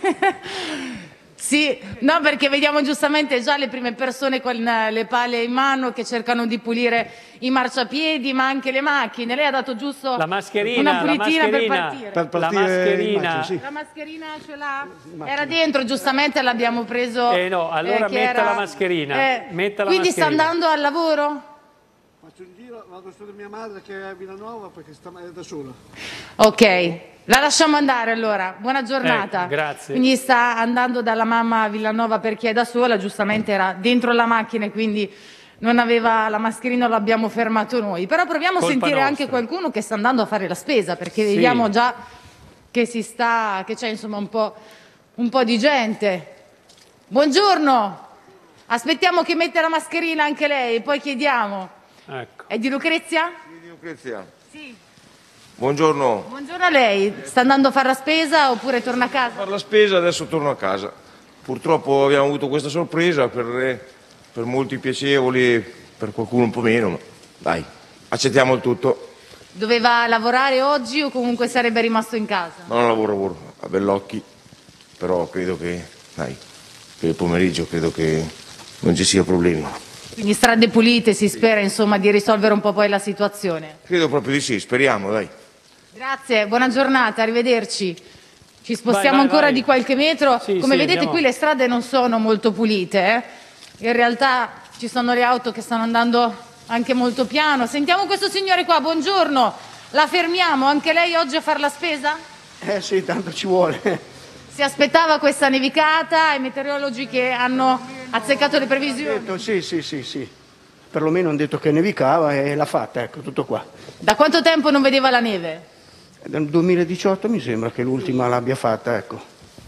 Speaker 2: Sì, no, perché vediamo giustamente già le prime persone con le pale in mano che cercano di pulire i marciapiedi, ma anche le macchine. Lei ha dato giusto
Speaker 1: la mascherina,
Speaker 2: una pulitina
Speaker 1: la mascherina,
Speaker 2: per partire.
Speaker 14: Per partire
Speaker 1: la mascherina.
Speaker 14: immagino, sì.
Speaker 2: La mascherina ce l'ha? Era dentro, giustamente l'abbiamo preso.
Speaker 1: Eh no, allora
Speaker 2: eh, che
Speaker 1: metta
Speaker 2: era-
Speaker 1: la mascherina.
Speaker 2: eh,
Speaker 1: metta la
Speaker 2: Quindi
Speaker 1: mascherina.
Speaker 2: sta andando al lavoro?
Speaker 14: Faccio un giro, vado su da mia madre che è a Villanova perché sta è da sola.
Speaker 2: Ok, la lasciamo andare allora. Buona giornata.
Speaker 1: Ecco, grazie.
Speaker 2: Quindi sta andando dalla mamma a Villanova perché è da sola, giustamente era dentro la macchina e quindi non aveva la mascherina, l'abbiamo fermato noi. Però proviamo
Speaker 1: Colpa
Speaker 2: a sentire
Speaker 1: nostra.
Speaker 2: anche qualcuno che sta andando a fare la spesa, perché
Speaker 1: Sì.
Speaker 2: vediamo già che si sta, che c'è insomma un po', un po' di gente. Buongiorno, aspettiamo che metta la mascherina anche lei, poi chiediamo.
Speaker 1: Ecco.
Speaker 2: È di Lucrezia?
Speaker 15: Di Lucrezia.
Speaker 2: Sì.
Speaker 15: Buongiorno.
Speaker 2: Buongiorno a lei, sta andando a fare la spesa oppure torna a casa?
Speaker 15: Per la spesa adesso torno a casa. Purtroppo abbiamo avuto questa sorpresa, per, per molti piacevoli, per qualcuno un po' meno, ma dai, accettiamo il tutto.
Speaker 2: Doveva lavorare oggi o comunque sarebbe rimasto in casa?
Speaker 15: Ma non lavoro, lavoro a Bellocchi, però credo che, dai, per il pomeriggio credo che non ci sia problemi.
Speaker 2: Quindi strade pulite, si spera insomma di risolvere un po' poi la situazione.
Speaker 15: Credo proprio di sì, speriamo, dai.
Speaker 2: Grazie, buona giornata, arrivederci. Ci spostiamo
Speaker 1: vai,
Speaker 2: ancora
Speaker 1: vai.
Speaker 2: di qualche metro.
Speaker 1: Sì,
Speaker 2: Come
Speaker 1: sì,
Speaker 2: vedete
Speaker 1: andiamo.
Speaker 2: qui le strade non sono molto pulite, eh. In realtà ci sono le auto che stanno andando anche molto piano. Sentiamo questo signore qua, buongiorno. La fermiamo, anche lei oggi a fare la spesa?
Speaker 14: Eh sì, tanto ci vuole.
Speaker 2: Si aspettava questa nevicata, i meteorologi che hanno azzeccato le previsioni.
Speaker 14: Detto, sì, sì, sì, sì. Perlomeno hanno detto che nevicava e l'ha fatta, ecco, tutto qua.
Speaker 2: Da quanto tempo non vedeva la neve?
Speaker 14: Nel duemiladiciotto mi sembra che l'ultima l'abbia fatta, ecco.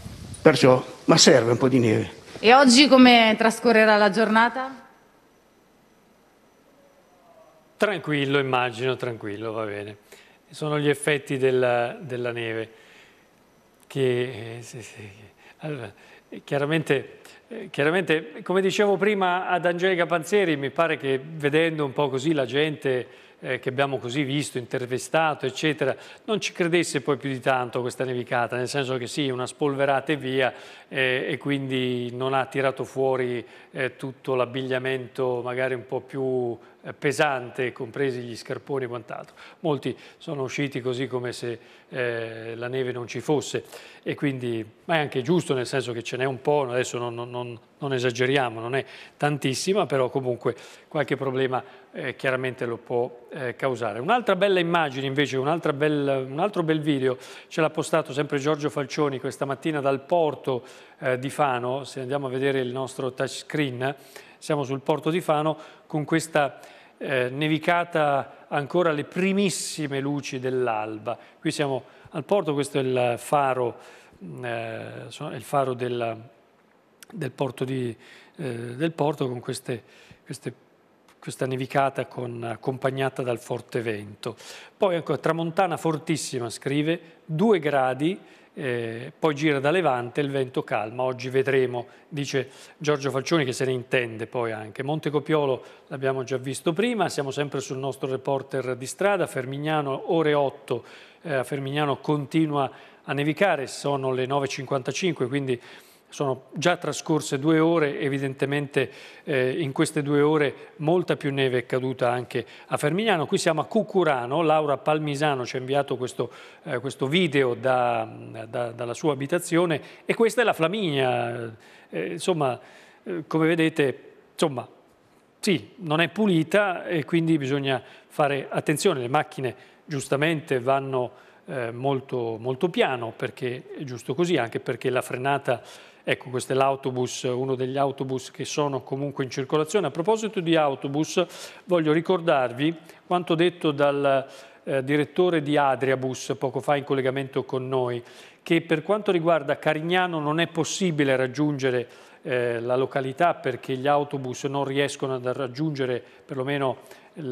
Speaker 14: perciò, ma serve un po' di neve.
Speaker 2: E oggi come trascorrerà la giornata?
Speaker 1: Tranquillo, immagino, tranquillo, va bene. Sono gli effetti della, della neve che, eh, sì, sì. Allora, chiaramente, eh, chiaramente, come dicevo prima ad Angelica Panzeri, mi pare che vedendo un po' così la gente eh, che abbiamo così visto, intervistato, eccetera, non ci credesse poi più di tanto questa nevicata, nel senso che sì, una spolverata e via, eh, e quindi non ha tirato fuori eh, tutto l'abbigliamento magari un po' più pesante, compresi gli scarponi e quant'altro. Molti sono usciti così come se eh, la neve non ci fosse, e quindi, ma è anche giusto, nel senso che ce n'è un po', adesso non, non, non esageriamo, non è tantissima, però comunque qualche problema eh, chiaramente lo può eh, causare. Un'altra bella immagine invece, un, bel, un altro bel video ce l'ha postato sempre Giorgio Falcioni questa mattina dal porto eh, di Fano. Se andiamo a vedere il nostro touchscreen, siamo sul porto di Fano con questa Eh, nevicata ancora alle primissime luci dell'alba. Qui siamo al porto, questo è il faro, eh, il faro della, del, porto di, eh, del porto con queste, queste, questa nevicata con, accompagnata dal forte vento. Poi ancora tramontana fortissima, scrive, due gradi, Eh, poi gira da levante, il vento calma, oggi vedremo, dice Giorgio Falcioni, che se ne intende poi anche. Montecopiolo l'abbiamo già visto prima, siamo sempre sul nostro reporter di strada, Fermignano ore otto, eh, a Fermignano continua a nevicare, sono le nove e cinquantacinque, quindi sono già trascorse due ore, evidentemente eh, in queste due ore molta più neve è caduta anche a Fermignano. Qui siamo a Cucurano, Laura Palmisano ci ha inviato questo, eh, questo video da, da, dalla sua abitazione, e questa è la Flaminia, eh, insomma, eh, come vedete, insomma, sì, non è pulita e quindi bisogna fare attenzione, le macchine giustamente vanno eh, molto, molto piano, perché è giusto così, anche perché la frenata. Ecco, questo è l'autobus, uno degli autobus che sono comunque in circolazione. A proposito di autobus, voglio ricordarvi quanto detto dal eh, direttore di Adriabus poco fa in collegamento con noi, che per quanto riguarda Carignano non è possibile raggiungere eh, la località perché gli autobus non riescono a raggiungere perlomeno il,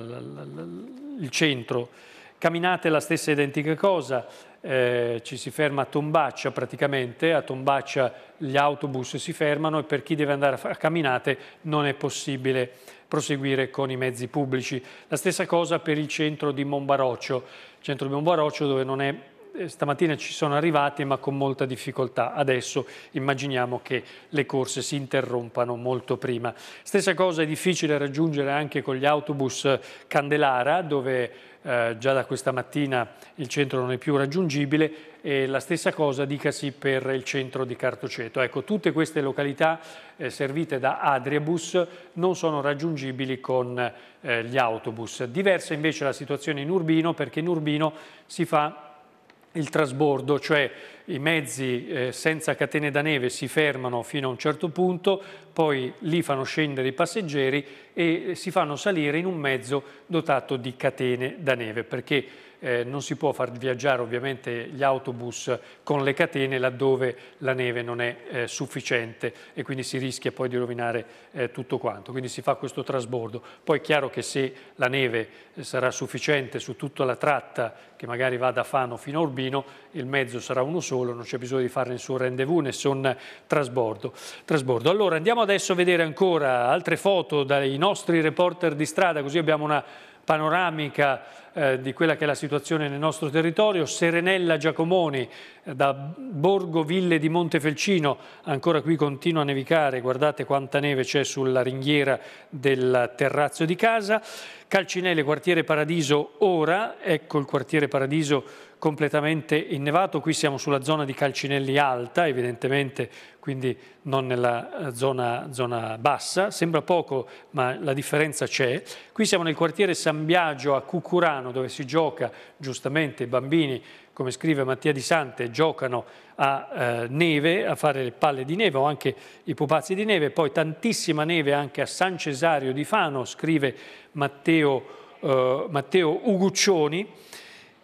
Speaker 1: il, il centro. Camminate la stessa identica cosa. Eh, ci si ferma a Tombaccia praticamente, a Tombaccia gli autobus si fermano e per chi deve andare a camminate non è possibile proseguire con i mezzi pubblici. La stessa cosa per il centro di Monbaroccio, centro di Monbaroccio dove non è, stamattina ci sono arrivati ma con molta difficoltà, adesso immaginiamo che le corse si interrompano molto prima. Stessa cosa è difficile raggiungere anche con gli autobus Candelara, dove Eh, già da questa mattina il centro non è più raggiungibile, e la stessa cosa dicasi per il centro di Cartoceto. Ecco, tutte queste località eh, servite da Adriabus non sono raggiungibili con eh, gli autobus. Diversa invece la situazione in Urbino, perché in Urbino si fa il trasbordo, cioè i mezzi eh, senza catene da neve si fermano fino a un certo punto, poi lì fanno scendere i passeggeri e si fanno salire in un mezzo dotato di catene da neve, perché eh, non si può far viaggiare ovviamente gli autobus con le catene laddove la neve non è eh, sufficiente, e quindi si rischia poi di rovinare eh, tutto quanto, quindi si fa questo trasbordo. Poi è chiaro che se la neve sarà sufficiente su tutta la tratta che magari va da Fano fino a Urbino, il mezzo sarà uno solo, non c'è bisogno di fare nessun rendezvous, nessun trasbordo. trasbordo. Allora andiamo adesso a vedere ancora altre foto dai nostri reporter di strada, così abbiamo una panoramica eh, di quella che è la situazione nel nostro territorio. Serenella Giacomoni eh, da Borgo Ville di Montefelcino, ancora qui continua a nevicare, guardate quanta neve c'è sulla ringhiera del terrazzo di casa. Calcinelle, quartiere Paradiso ora, ecco il quartiere Paradiso completamente innevato, qui siamo sulla zona di Calcinelli Alta, evidentemente, quindi non nella zona, zona bassa, sembra poco ma la differenza c'è. Qui siamo nel quartiere San Biagio a Cucurano, dove si gioca, giustamente i bambini, come scrive Mattia Di Sante, giocano a eh, neve, a fare le palle di neve o anche i pupazzi di neve. Poi tantissima neve anche a San Cesario di Fano, scrive Matteo, eh, Matteo Uguccioni.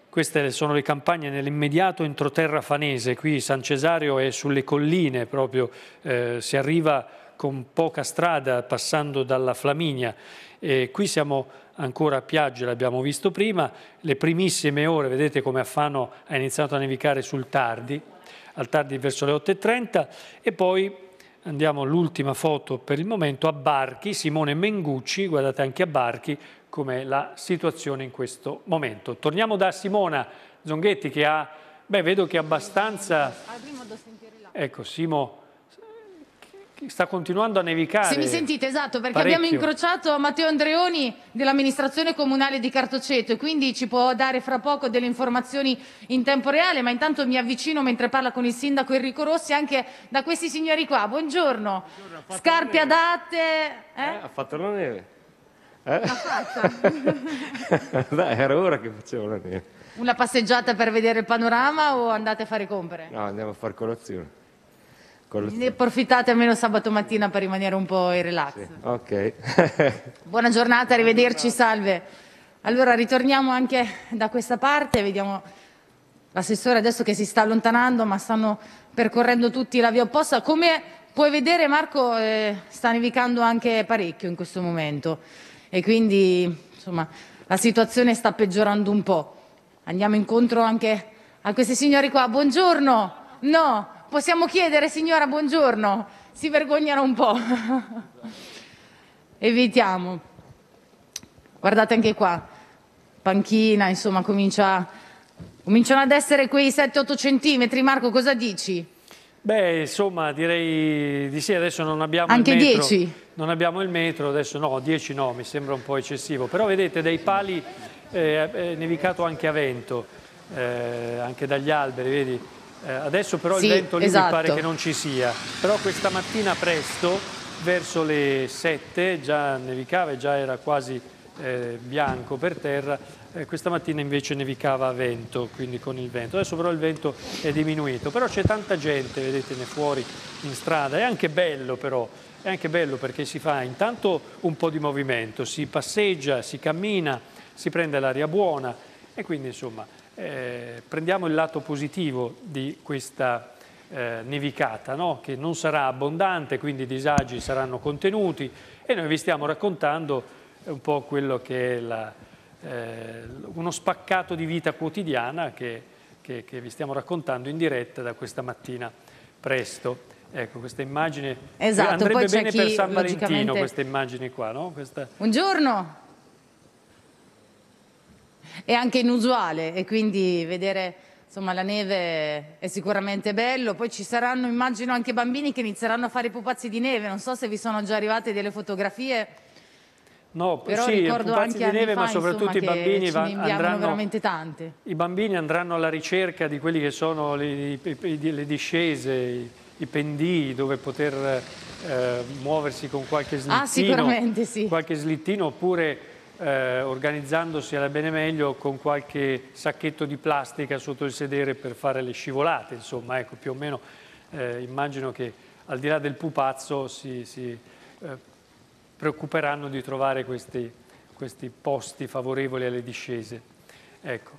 Speaker 1: queste sono le campagne nell'immediato entroterra fanese, qui San Cesario è sulle colline proprio, eh, si arriva con poca strada passando dalla Flaminia. E qui siamo ancora a Piagge, l'abbiamo visto prima, le primissime ore, vedete come a Fano ha iniziato a nevicare sul tardi, al tardi verso le otto e trenta, e poi andiamo all'ultima foto per il momento a Barchi, Simone Mengucci, guardate anche a Barchi com'è la situazione in questo momento. Torniamo da Simona Zonghetti che ha, beh vedo che abbastanza, ecco Simo, sta continuando a nevicare.
Speaker 2: Se mi sentite, esatto, perché
Speaker 1: parecchio.
Speaker 2: abbiamo incrociato Matteo Andreoni dell'amministrazione comunale di Cartoceto e quindi ci può dare fra poco delle informazioni in tempo reale, ma intanto mi avvicino mentre parla con il sindaco Enrico Rossi anche da questi signori qua. Buongiorno. Buongiorno, scarpe adatte. Eh?
Speaker 16: Eh, ha fatto la neve. Eh?
Speaker 2: L'ha fatta.
Speaker 16: Dai, era ora che facevo la neve.
Speaker 2: Una passeggiata per vedere il panorama o andate a fare compere?
Speaker 16: No, andiamo a fare colazione.
Speaker 2: Ne approfittate almeno sabato mattina per rimanere un po' in relax.
Speaker 16: Sì, ok.
Speaker 2: Buona giornata, arrivederci, salve. Allora ritorniamo anche da questa parte, vediamo l'assessore adesso che si sta allontanando, ma stanno percorrendo tutti la via opposta. Come puoi vedere Marco, eh, sta nevicando anche parecchio in questo momento e quindi insomma la situazione sta peggiorando un po'. Andiamo incontro anche a questi signori qua. Buongiorno, no. Possiamo chiedere, signora, buongiorno? Si vergognano un po'. Evitiamo. Guardate anche qua. Panchina, insomma, comincia, cominciano ad essere quei sette otto centimetri. Marco, cosa dici?
Speaker 1: Beh, insomma, direi di sì. Adesso non abbiamo
Speaker 2: anche
Speaker 1: il metro.
Speaker 2: dieci?
Speaker 1: Non abbiamo il metro, adesso no, dieci no, mi sembra un po' eccessivo. Però vedete, dai pali eh, è nevicato anche a vento, eh, anche dagli alberi, vedi? Eh, adesso però
Speaker 2: sì,
Speaker 1: il vento lì
Speaker 2: esatto.
Speaker 1: mi pare che non ci sia, però questa mattina presto, verso le sette, già nevicava e già era quasi eh, bianco per terra, eh, questa mattina invece nevicava a vento, quindi con il vento. Adesso però il vento è diminuito, però c'è tanta gente, vedete, ne fuori in strada, è anche bello però, è anche bello perché si fa intanto un po' di movimento, si passeggia, si cammina, si prende l'aria buona e quindi insomma... Eh, prendiamo il lato positivo di questa eh, nevicata, no? Che non sarà abbondante, quindi i disagi saranno contenuti e noi vi stiamo raccontando un po' quello che è la, eh, uno spaccato di vita quotidiana che, che, che vi stiamo raccontando in diretta da questa mattina presto. Ecco, questa immagine
Speaker 2: esatto,
Speaker 1: andrebbe
Speaker 2: poi c'è
Speaker 1: bene
Speaker 2: chi,
Speaker 1: per San Valentino,
Speaker 2: logicamente...
Speaker 1: queste immagini qua, no? Questa...
Speaker 2: Buongiorno! È anche inusuale e quindi vedere insomma, la neve è sicuramente bello. Poi ci saranno, immagino, anche bambini che inizieranno a fare i pupazzi di neve. Non so se vi sono già arrivate delle fotografie.
Speaker 1: No,
Speaker 2: però
Speaker 1: sì,
Speaker 2: ricordo
Speaker 1: pupazzi
Speaker 2: anche
Speaker 1: di neve,
Speaker 2: fa,
Speaker 1: ma soprattutto
Speaker 2: insomma,
Speaker 1: i bambini
Speaker 2: va, andranno veramente tante.
Speaker 1: I bambini andranno alla ricerca di quelli che sono le, le, le discese, i, i pendii dove poter eh, muoversi con qualche slittino,
Speaker 2: ah, sicuramente, sì.
Speaker 1: qualche slittino oppure Eh, organizzandosi alla bene meglio con qualche sacchetto di plastica sotto il sedere per fare le scivolate, insomma, ecco, più o meno eh, immagino che al di là del pupazzo si, si eh, preoccuperanno di trovare questi, questi posti favorevoli alle discese. Ecco.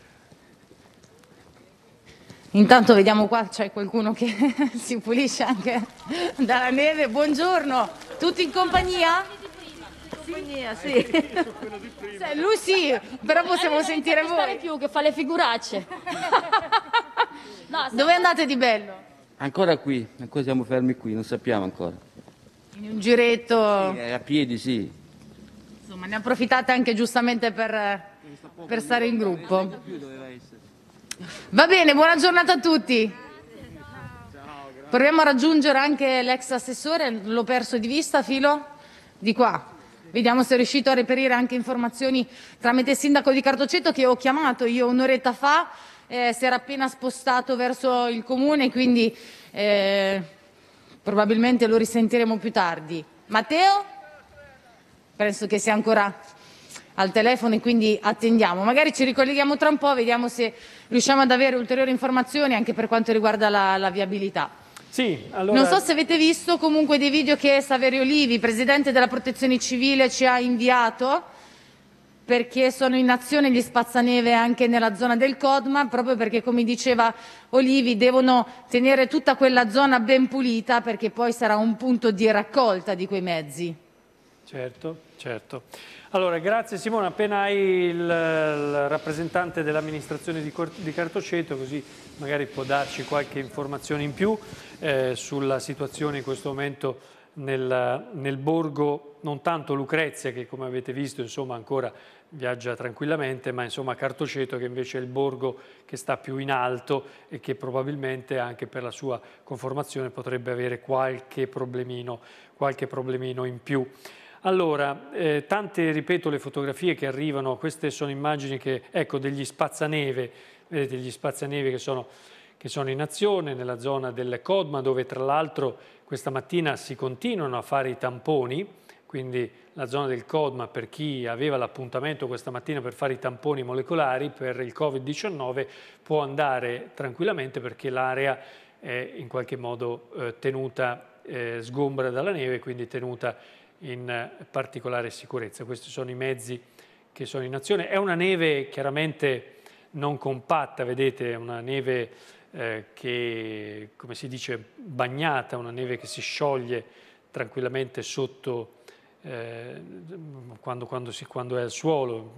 Speaker 2: Intanto vediamo qua, c'è qualcuno che si pulisce anche dalla neve. Buongiorno, tutti in compagnia?
Speaker 17: Compagnia, sì.
Speaker 2: Sì, lui sì, però possiamo
Speaker 17: eh,
Speaker 2: sentire
Speaker 17: non
Speaker 2: voi.
Speaker 17: più che fa le figuracce.
Speaker 2: No, dove andate di bello?
Speaker 18: Ancora qui, ancora siamo fermi qui, non sappiamo ancora.
Speaker 2: In un giretto.
Speaker 18: Sì, a piedi, sì.
Speaker 2: Insomma, ne approfittate anche giustamente per, per stare in gruppo. Va bene, buona giornata a tutti. Proviamo a raggiungere anche l'ex assessore, l'ho perso di vista, Filo, di qua. Vediamo se è riuscito a reperire anche informazioni tramite il sindaco di Cartoceto che ho chiamato io un'oretta fa, eh, si era appena spostato verso il comune, quindi eh, probabilmente lo risentiremo più tardi. Matteo? Penso che sia ancora al telefono e quindi attendiamo. Magari ci ricolleghiamo tra un po', vediamo se riusciamo ad avere ulteriori informazioni anche per quanto riguarda la, la viabilità.
Speaker 1: Sì, allora...
Speaker 2: Non so se avete visto comunque dei video che Saverio Livi, presidente della Protezione Civile, ci ha inviato. perché sono in azione gli spazzaneve anche nella zona del Codma, proprio perché, come diceva Olivi, devono tenere tutta quella zona ben pulita, perché poi sarà un punto di raccolta di quei mezzi.
Speaker 1: Certo, certo. Allora, grazie Simona, appena hai il, il rappresentante dell'amministrazione di, di Cartoceto, così magari può darci qualche informazione in più eh, sulla situazione in questo momento nel, nel borgo, non tanto Lucrezia, che come avete visto insomma ancora viaggia tranquillamente, ma insomma Cartoceto, che invece è il borgo che sta più in alto e che probabilmente anche per la sua conformazione potrebbe avere qualche problemino, qualche problemino in più. Allora, eh, tante, ripeto, le fotografie che arrivano, queste sono immagini che, ecco, degli spazzaneve, vedete gli spazzaneve che sono, che sono in azione nella zona del Codma, dove tra l'altro questa mattina si continuano a fare i tamponi, quindi la zona del Codma, per chi aveva l'appuntamento questa mattina per fare i tamponi molecolari per il Covid diciannove, può andare tranquillamente perché l'area è in qualche modo eh, tenuta eh, sgombra dalla neve, quindi tenuta in particolare sicurezza. Questi sono i mezzi che sono in azione. È una neve chiaramente non compatta, vedete, è una neve eh, che, come si dice, bagnata, una neve che si scioglie tranquillamente sotto, eh, quando, quando, si, quando è al suolo,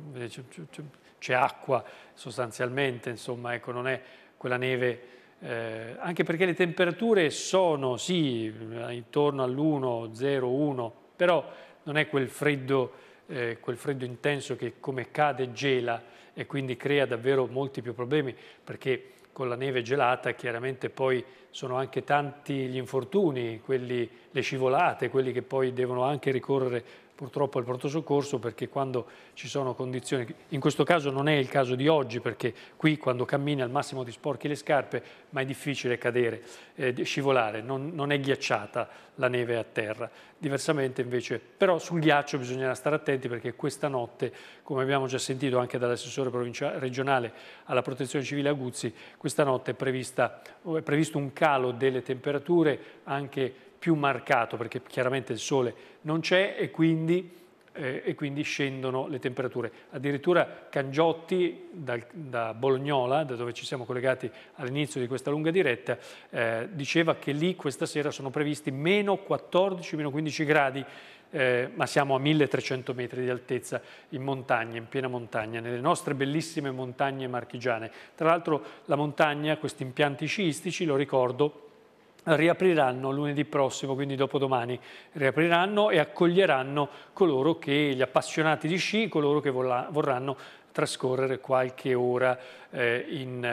Speaker 1: c'è acqua sostanzialmente, insomma, ecco, non è quella neve. Eh, anche perché le temperature sono, sì, intorno all'uno, zero, uno, però non è quel freddo, eh, quel freddo intenso che come cade gela e quindi crea davvero molti più problemi, perché con la neve gelata chiaramente poi sono anche tanti gli infortuni, quelli, le scivolate, quelli che poi devono anche ricorrere purtroppo al pronto soccorso, perché quando ci sono condizioni, in questo caso non è il caso di oggi, perché qui quando cammini al massimo ti sporchi le scarpe, ma è difficile cadere, eh, scivolare, non, non è ghiacciata la neve a terra, diversamente invece, però sul ghiaccio bisognerà stare attenti, perché questa notte, come abbiamo già sentito anche dall'assessore regionale alla protezione civile Aguzzi, questa notte è, prevista, è previsto un calo delle temperature anche più marcato, perché chiaramente il sole non c'è e quindi, eh, e quindi scendono le temperature. Addirittura Cangiotti, dal, da Bolognola, da dove ci siamo collegati all'inizio di questa lunga diretta, eh, diceva che lì questa sera sono previsti meno quattordici, meno quindici gradi, eh, ma siamo a milletrecento metri di altezza in montagna, in piena montagna, nelle nostre bellissime montagne marchigiane. Tra l'altro la montagna, questi impianti sciistici, lo ricordo, riapriranno lunedì prossimo, quindi dopodomani riapriranno e accoglieranno coloro che, gli appassionati di sci, coloro che vorranno trascorrere qualche ora eh, in,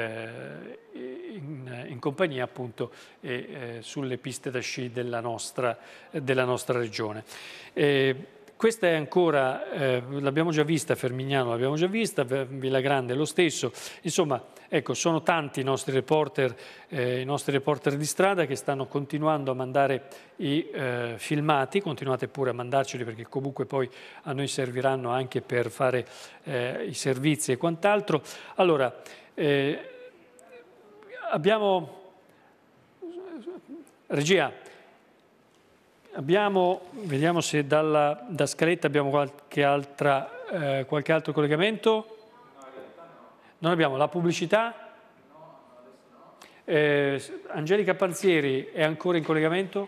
Speaker 1: eh, in, in compagnia appunto eh, eh, sulle piste da sci della nostra, della nostra regione. Eh, Questa è ancora, eh, l'abbiamo già vista, Fermignano l'abbiamo già vista, Villagrande lo stesso, insomma, ecco, sono tanti i nostri reporter, eh, i nostri reporter di strada che stanno continuando a mandare i eh, filmati, continuate pure a mandarceli perché comunque poi a noi serviranno anche per fare eh, i servizi e quant'altro. Allora, eh, abbiamo, regia, Abbiamo, vediamo se dalla, da scaletta abbiamo qualche, altra, eh, qualche altro collegamento. Non abbiamo la pubblicità. Eh, Angelica Panzieri è ancora in collegamento?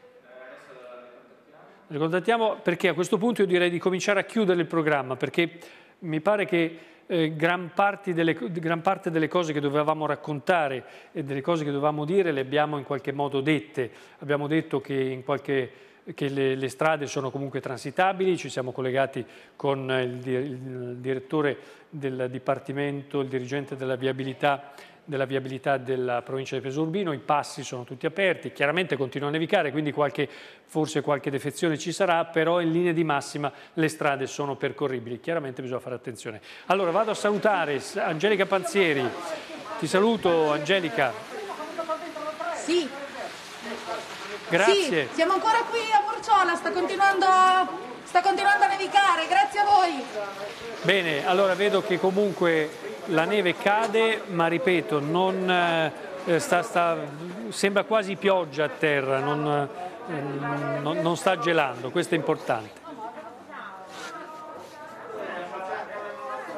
Speaker 1: Le contattiamo perché a questo punto io direi di cominciare a chiudere il programma, perché mi pare che eh, gran, parte delle, gran parte delle cose che dovevamo raccontare e delle cose che dovevamo dire le abbiamo in qualche modo dette. Abbiamo detto che, in qualche, che le, le strade sono comunque transitabili, ci siamo collegati con il, il direttore del Dipartimento, il dirigente della viabilità della viabilità della provincia di Pesaro Urbino, i passi sono tutti aperti, chiaramente continua a nevicare, quindi qualche, forse qualche defezione ci sarà, però in linea di massima le strade sono percorribili, chiaramente bisogna fare attenzione. Allora vado a salutare Angelica Panzieri, ti saluto Angelica.
Speaker 2: Sì.
Speaker 1: Grazie.
Speaker 2: Sì, siamo ancora qui a Porciola, sta continuando, sta continuando a nevicare, grazie a voi.
Speaker 1: Bene, allora vedo che comunque la neve cade, ma ripeto, non, eh, sta, sta, sembra quasi pioggia a terra, non, eh, non, non sta gelando, questo è importante.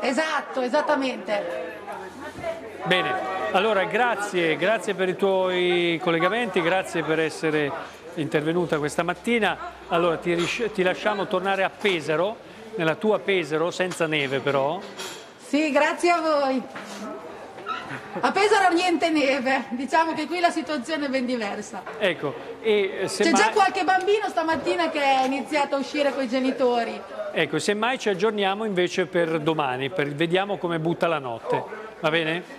Speaker 19: Esatto, esattamente.
Speaker 1: Bene, allora grazie, grazie per i tuoi collegamenti, grazie per essere intervenuta questa mattina. Allora ti, ti lasciamo tornare a Pesaro, nella tua Pesaro, senza neve però.
Speaker 19: Sì, grazie a voi. A Pesaro niente neve, diciamo che qui la situazione è ben diversa.
Speaker 1: Ecco, e se
Speaker 19: C'è
Speaker 1: mai...
Speaker 19: già qualche bambino stamattina che è iniziato a uscire con i genitori.
Speaker 1: Ecco, semmai ci aggiorniamo invece per domani, per... vediamo come butta la notte, va bene?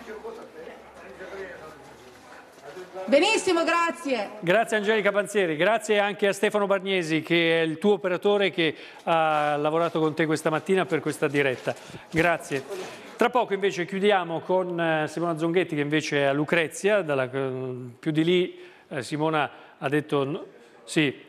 Speaker 19: Benissimo, grazie.
Speaker 1: Grazie Angelica Panzieri, grazie anche a Stefano Bargnesi che è il tuo operatore che ha lavorato con te questa mattina per questa diretta. Grazie. Tra poco invece chiudiamo con Simona Zonghetti che invece è a Lucrezia, dalla, più di lì eh, Simona ha detto no, sì.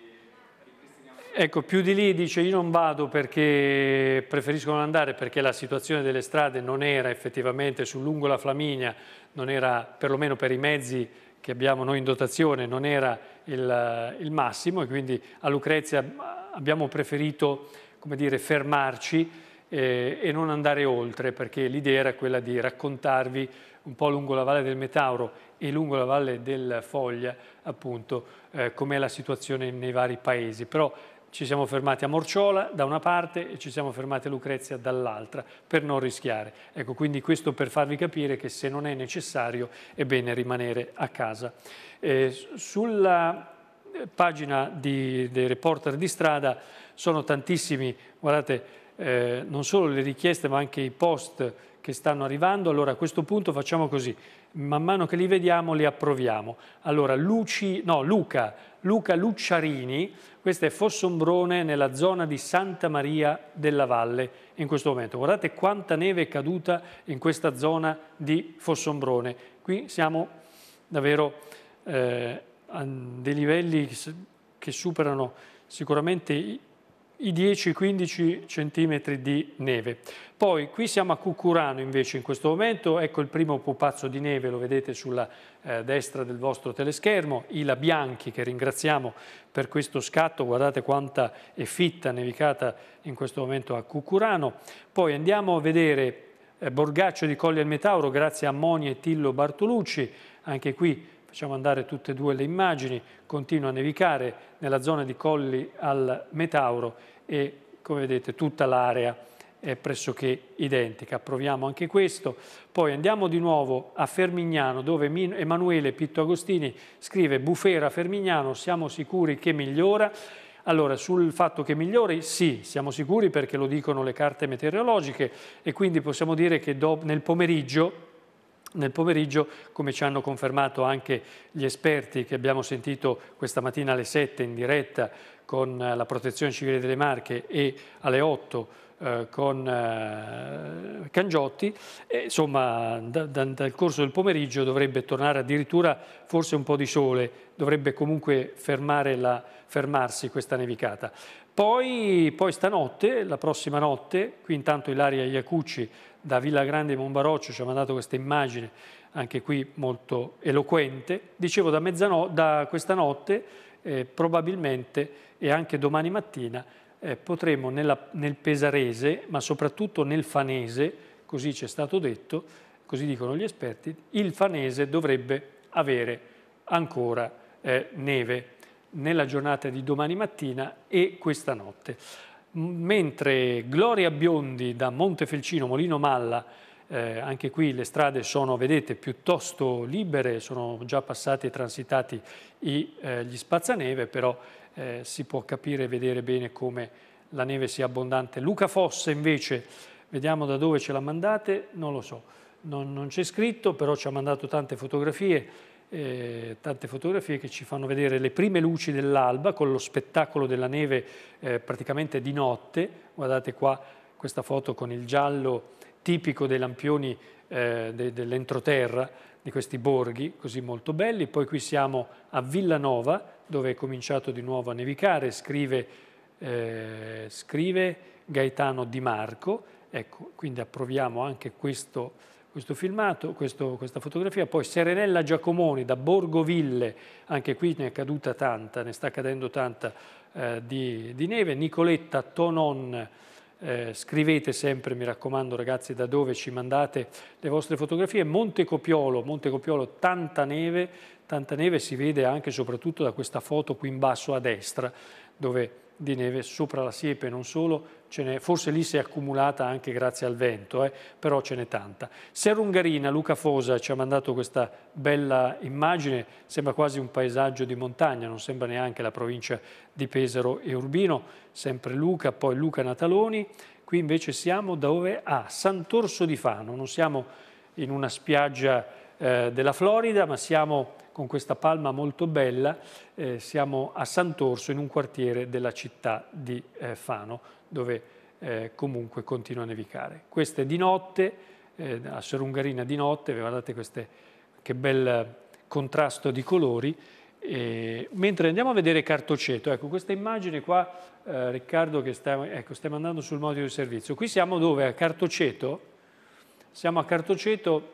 Speaker 1: Ecco, più di lì dice io non vado perché preferisco non andare perché la situazione delle strade non era effettivamente su lungo la Flaminia, non era perlomeno per i mezzi che abbiamo noi in dotazione, non era il, il massimo e quindi a Lucrezia abbiamo preferito, come dire, fermarci eh, e non andare oltre perché l'idea era quella di raccontarvi un po' lungo la Valle del Metauro e lungo la Valle del Foglia appunto eh, com'è la situazione nei vari paesi. Però ci siamo fermati a Morciola da una parte e ci siamo fermati a Lucrezia dall'altra per non rischiare. Ecco, quindi questo per farvi capire che se non è necessario è bene rimanere a casa. Eh, sulla pagina di, dei reporter di strada sono tantissimi, guardate, eh, non solo le richieste ma anche i post che stanno arrivando. Allora a questo punto facciamo così, man mano che li vediamo li approviamo. Allora Luci, no, Luca, Luca Lucciarini, questo è Fossombrone nella zona di Santa Maria della Valle in questo momento. Guardate quanta neve è caduta in questa zona di Fossombrone. Qui siamo davvero eh, a dei livelli che superano sicuramente i i dieci quindici centimetri di neve. Poi qui siamo a Cucurano invece in questo momento, ecco il primo pupazzo di neve, lo vedete sulla eh, destra del vostro teleschermo, Ila Bianchi che ringraziamo per questo scatto, guardate quanta è fitta nevicata in questo momento a Cucurano. Poi andiamo a vedere eh, Borgaccio di Colli al Metauro, grazie a Moni e Tillo Bartolucci, anche qui facciamo andare tutte e due le immagini, continua a nevicare nella zona di Colli al Metauro e come vedete tutta l'area è pressoché identica. Approviamo anche questo. Poi andiamo di nuovo a Fermignano dove Emanuele Pitto Agostini scrive Bufera Fermignano, siamo sicuri che migliora? Allora, sul fatto che migliori, sì, siamo sicuri perché lo dicono le carte meteorologiche e quindi possiamo dire che nel pomeriggio Nel pomeriggio, come ci hanno confermato anche gli esperti che abbiamo sentito questa mattina alle sette in diretta con la Protezione Civile delle Marche e alle otto eh, con eh, Cangiotti, e, insomma da, da, dal corso del pomeriggio dovrebbe tornare addirittura forse un po' di sole, dovrebbe comunque fermare la, fermarsi questa nevicata. Poi, poi stanotte, la prossima notte, qui intanto Ilaria Iacucci da Villa Grande Monbaroccio ci ha mandato questa immagine, anche qui molto eloquente. Dicevo, da, mezzanotte, da questa notte, eh, probabilmente, e anche domani mattina, eh, potremo nella, nel Pesarese, ma soprattutto nel Fanese, così ci è stato detto, così dicono gli esperti, il Fanese dovrebbe avere ancora eh, neve nella giornata di domani mattina e questa notte. Mentre Gloria Biondi da Montefelcino, Molino Malla, eh, anche qui le strade sono, vedete, piuttosto libere, sono già passati e transitati i, eh, gli spazzaneve, però eh, si può capire e vedere bene come la neve sia abbondante. Luca Fossa invece, vediamo da dove ce l'ha mandate, non lo so, non, non c'è scritto, però ci ha mandato tante fotografie. Eh, tante fotografie che ci fanno vedere le prime luci dell'alba con lo spettacolo della neve eh, praticamente di notte. Guardate qua questa foto con il giallo tipico dei lampioni eh, de, dell'entroterra di questi borghi così molto belli. Poi qui siamo a Villanova dove è cominciato di nuovo a nevicare, scrive, eh, scrive Gaetano Di Marco. Ecco, quindi approviamo anche questo questo filmato, questo, questa fotografia. Poi Serenella Giacomoni da Borgoville, anche qui ne è caduta tanta, ne sta cadendo tanta eh, di, di neve. Nicoletta Tonon Eh, scrivete sempre, mi raccomando ragazzi, da dove ci mandate le vostre fotografie. Montecopiolo, Montecopiolo, tanta neve, tanta neve si vede anche e soprattutto da questa foto qui in basso a destra, dove di neve sopra la siepe, non solo, ce n'è, forse lì si è accumulata anche grazie al vento, eh, però ce n'è tanta. Serungarina, Luca Fosa ci ha mandato questa bella immagine, sembra quasi un paesaggio di montagna, non sembra neanche la provincia di Pesaro e Urbino, sempre Luca, poi Luca Nataloni. Qui invece siamo dove? A Sant'Orso di Fano, non siamo in una spiaggia eh, della Florida, ma siamo con questa palma molto bella, eh, siamo a Sant'Orso, in un quartiere della città di eh, Fano, dove eh, comunque continua a nevicare. Questa è di notte, eh, a Serungarina di notte, guardate queste, che bel contrasto di colori. E, mentre andiamo a vedere Cartoceto, ecco questa immagine qua, eh, Riccardo, che sta, ecco, stai mandando sul modulo di servizio. Qui siamo dove? A Cartoceto, siamo a Cartoceto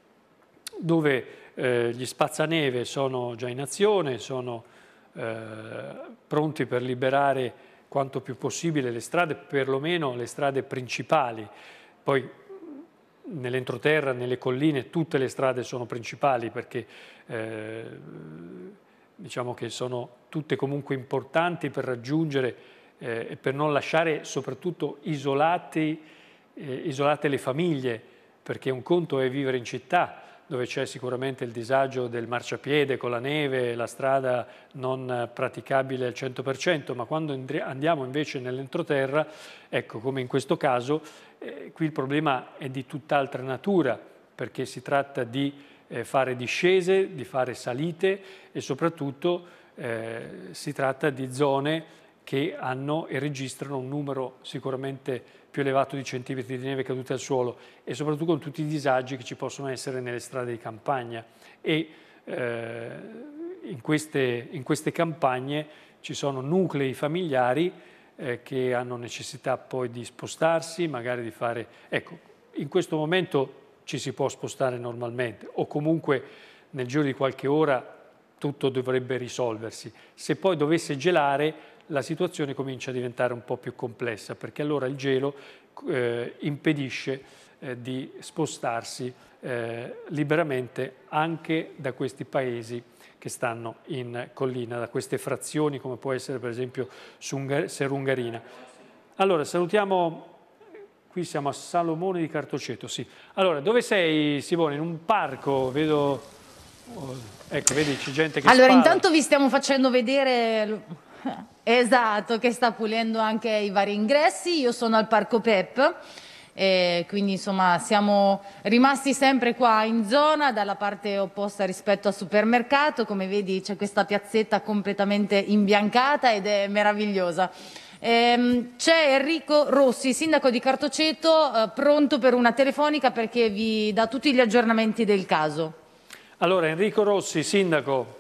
Speaker 1: dove eh, gli spazzaneve sono già in azione, sono eh, pronti per liberare quanto più possibile le strade, perlomeno le strade principali. Poi nell'entroterra, nelle colline, tutte le strade sono principali perché eh, diciamo che sono tutte comunque importanti per raggiungere eh, e per non lasciare soprattutto isolati, eh, isolate le famiglie, perché un conto è vivere in città, dove c'è sicuramente il disagio del marciapiede con la neve, la strada non praticabile al cento per cento, ma quando andiamo invece nell'entroterra, ecco, come in questo caso, eh, qui il problema è di tutt'altra natura, perché si tratta di eh, fare discese, di fare salite e soprattutto eh, si tratta di zone che hanno e registrano un numero sicuramente più elevato di centimetri di neve caduti al suolo e soprattutto con tutti i disagi che ci possono essere nelle strade di campagna. E eh, in, queste, in queste campagne ci sono nuclei familiari eh, che hanno necessità poi di spostarsi, magari di fare... Ecco, in questo momento ci si può spostare normalmente o comunque nel giro di qualche ora tutto dovrebbe risolversi. Se poi dovesse gelare, la situazione comincia a diventare un po' più complessa, perché allora il gelo eh, impedisce eh, di spostarsi eh, liberamente anche da questi paesi che stanno in collina, da queste frazioni come può essere per esempio Serungarina. Allora salutiamo, qui siamo a Salomone di Cartoceto, sì. Allora, dove sei Simone? In un parco, vedo, oh, ecco, vedi c'è gente che
Speaker 2: Allora,
Speaker 1: spara.
Speaker 2: intanto vi stiamo facendo vedere... Esatto, che sta pulendo anche i vari ingressi. Io sono al Parco Pep, e quindi insomma siamo rimasti sempre qua in zona, dalla parte opposta rispetto al supermercato. Come vedi c'è questa piazzetta completamente imbiancata ed è meravigliosa. Ehm, c'è Enrico Rossi, sindaco di Cartoceto, eh, pronto per una telefonica perché vi dà tutti gli aggiornamenti del caso.
Speaker 1: Allora, Enrico Rossi, sindaco.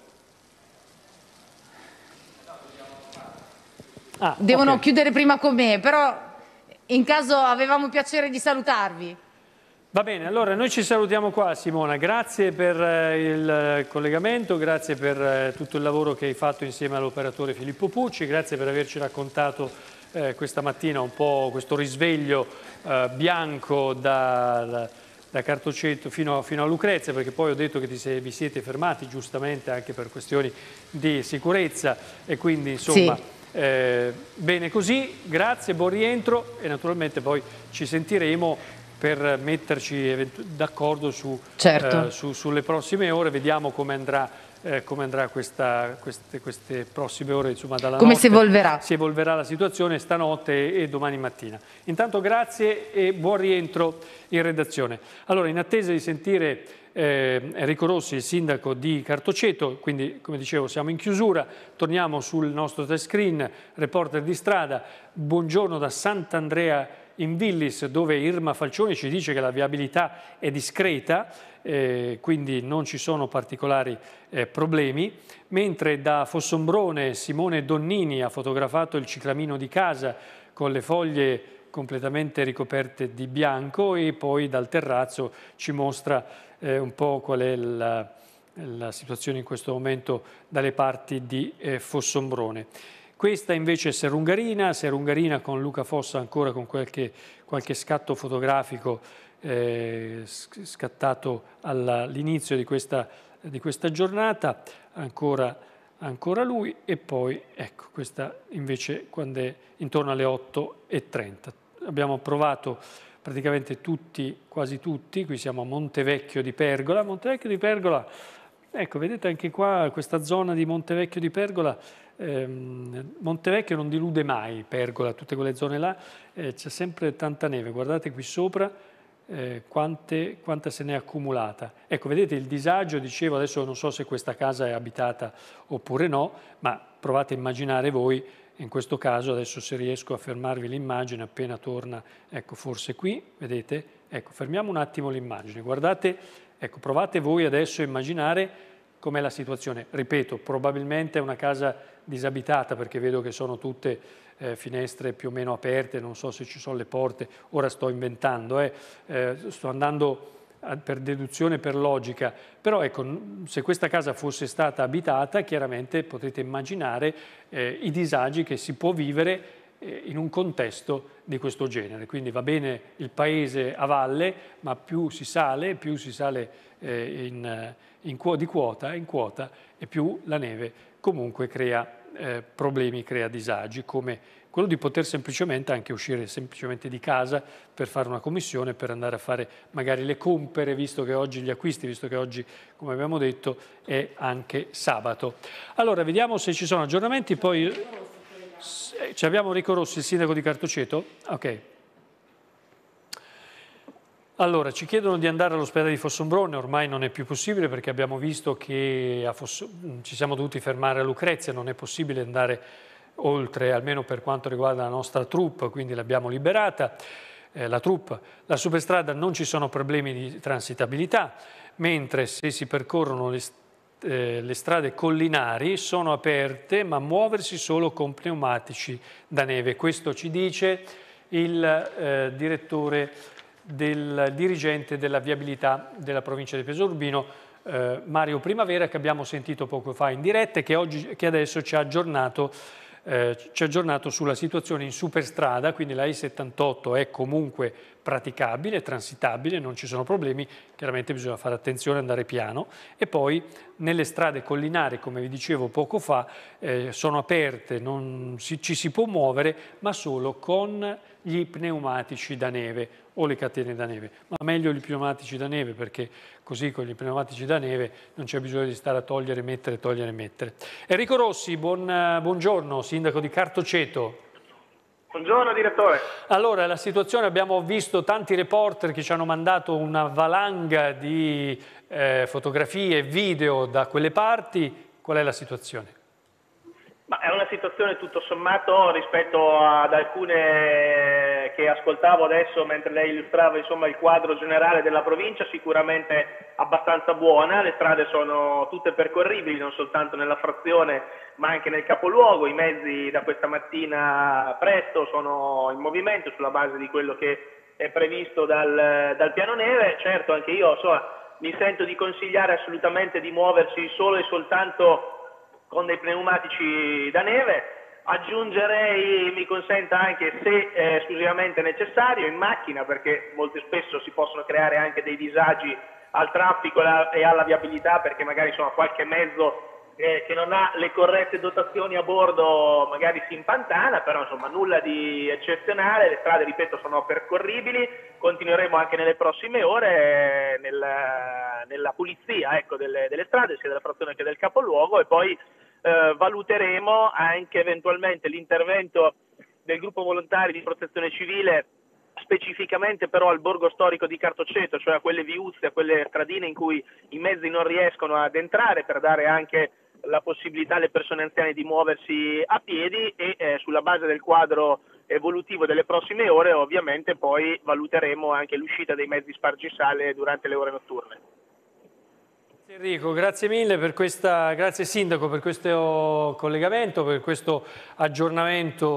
Speaker 1: Ah,
Speaker 2: Devono
Speaker 1: okay.
Speaker 2: chiudere prima con me, però in caso avevamo piacere di salutarvi.
Speaker 1: Va bene, allora noi ci salutiamo qua Simona, grazie per eh, il collegamento, grazie per eh, tutto il lavoro che hai fatto insieme all'operatore Filippo Pucci, grazie per averci raccontato eh, questa mattina un po' questo risveglio eh, bianco da, da Cartoceto fino, fino a Lucrezia, perché poi ho detto che ti sei, vi siete fermati giustamente anche per questioni di sicurezza e quindi insomma...
Speaker 2: Sì.
Speaker 1: Eh, bene così, grazie, buon rientro e naturalmente poi ci sentiremo per metterci d'accordo su,
Speaker 2: certo.
Speaker 1: eh, su, sulle prossime ore, vediamo come andrà, eh, come andrà questa, queste, queste prossime ore, insomma dalla
Speaker 2: come
Speaker 1: notte
Speaker 2: si evolverà.
Speaker 1: si evolverà la situazione stanotte e domani mattina. Intanto grazie e buon rientro in redazione. Allora, in attesa di sentire Eh, Enrico Rossi, il sindaco di Cartoceto, quindi come dicevo siamo in chiusura, torniamo sul nostro test screen, reporter di strada, buongiorno da Sant'Andrea in Villis dove Irma Falcioni ci dice che la viabilità è discreta, eh, quindi non ci sono particolari eh, problemi, mentre da Fossombrone Simone Donnini ha fotografato il ciclamino di casa con le foglie completamente ricoperte di bianco e poi dal terrazzo ci mostra eh, un po' qual è la, la situazione in questo momento dalle parti di eh, Fossombrone. Questa invece è Serungarina, Serungarina con Luca Fossa ancora con qualche, qualche scatto fotografico eh, scattato all'inizio di questa, di questa giornata, ancora, ancora lui, e poi ecco questa invece quando è intorno alle otto e trenta. Abbiamo provato praticamente tutti, quasi tutti, qui siamo a Montevecchio di Pergola. Montevecchio di Pergola, ecco, vedete anche qua questa zona di Montevecchio di Pergola, ehm, Montevecchio non dilude mai Pergola, tutte quelle zone là, eh, c'è sempre tanta neve, guardate qui sopra eh, quante, quanta se n'è accumulata. Ecco, vedete il disagio, dicevo, adesso non so se questa casa è abitata oppure no, ma provate a immaginare voi. In questo caso, adesso se riesco a fermarvi l'immagine appena torna, ecco forse qui, vedete? Ecco, fermiamo un attimo l'immagine, guardate, ecco, provate voi adesso a immaginare com'è la situazione. Ripeto, probabilmente è una casa disabitata perché vedo che sono tutte eh, finestre più o meno aperte, non so se ci sono le porte, ora sto inventando, eh, eh, sto andando per deduzione, per logica, però ecco, se questa casa fosse stata abitata, chiaramente potete immaginare eh, i disagi che si può vivere eh, in un contesto di questo genere. Quindi va bene il paese a valle, ma più si sale, più si sale eh, in, in, di quota, in quota, e più la neve comunque crea eh, problemi, crea disagi, come quello di poter semplicemente anche uscire semplicemente di casa per fare una commissione, per andare a fare magari le compere, visto che oggi gli acquisti, visto che oggi, come abbiamo detto, è anche sabato. Allora, vediamo se ci sono aggiornamenti, poi ci abbiamo Enrico Rossi, il sindaco di Cartoceto. Ok. Allora, ci chiedono di andare all'ospedale di Fossombrone, ormai non è più possibile perché abbiamo visto che a Fosso... ci siamo dovuti fermare a Lucrezia, non è possibile andare oltre, almeno per quanto riguarda la nostra troupe, quindi l'abbiamo liberata, eh, la troupe. La superstrada non ci sono problemi di transitabilità, mentre se si percorrono le, eh, le strade collinari sono aperte, ma muoversi solo con pneumatici da neve. Questo ci dice il eh, direttore, del dirigente della viabilità della provincia di Pesaro Urbino, eh, Mario Primavera, che abbiamo sentito poco fa in diretta e che, oggi, che adesso ci ha aggiornato Eh, ci ha aggiornato sulla situazione in superstrada, quindi la I settantotto è comunque praticabile, transitabile, non ci sono problemi, chiaramente bisogna fare attenzione, andare piano, e poi nelle strade collinari, come vi dicevo poco fa, eh, sono aperte, non si, ci si può muovere, ma solo con gli pneumatici da neve o le catene da neve, ma meglio i pneumatici da neve perché così con gli pneumatici da neve non c'è bisogno di stare a togliere, mettere, togliere, mettere. Enrico Rossi, buon, buongiorno, sindaco di Cartoceto.
Speaker 20: Buongiorno direttore.
Speaker 1: Allora, la situazione, abbiamo visto tanti reporter che ci hanno mandato una valanga di eh, fotografie e video da quelle parti, qual è la situazione?
Speaker 20: Ma è una situazione tutto sommato rispetto ad alcune che ascoltavo adesso mentre lei illustrava insomma, il quadro generale della provincia, sicuramente abbastanza buona, le strade sono tutte percorribili non soltanto nella frazione ma anche nel capoluogo, i mezzi da questa mattina presto sono in movimento sulla base di quello che è previsto dal, dal piano neve. Certo anche io insomma, mi sento di consigliare assolutamente di muoversi solo e soltanto con dei pneumatici da neve, aggiungerei, mi consenta anche se è esclusivamente necessario, in macchina, perché molto spesso si possono creare anche dei disagi al traffico e alla viabilità, perché magari insomma, qualche mezzo eh, che non ha le corrette dotazioni a bordo magari si impantana, però insomma nulla di eccezionale, le strade ripeto sono percorribili, continueremo anche nelle prossime ore nella, nella pulizia ecco, delle, delle strade, sia della frazione che del capoluogo, e poi Eh, valuteremo anche eventualmente l'intervento del gruppo volontari di protezione civile specificamente però al borgo storico di Cartoceto, cioè a quelle viuzze, a quelle stradine in cui i mezzi non riescono ad entrare, per dare anche la possibilità alle persone anziane di muoversi a piedi, e eh, sulla base del quadro evolutivo delle prossime ore ovviamente poi valuteremo anche l'uscita dei mezzi spargisale durante le ore notturne.
Speaker 1: Enrico, grazie mille per questa, grazie Sindaco per questo collegamento, per questo aggiornamento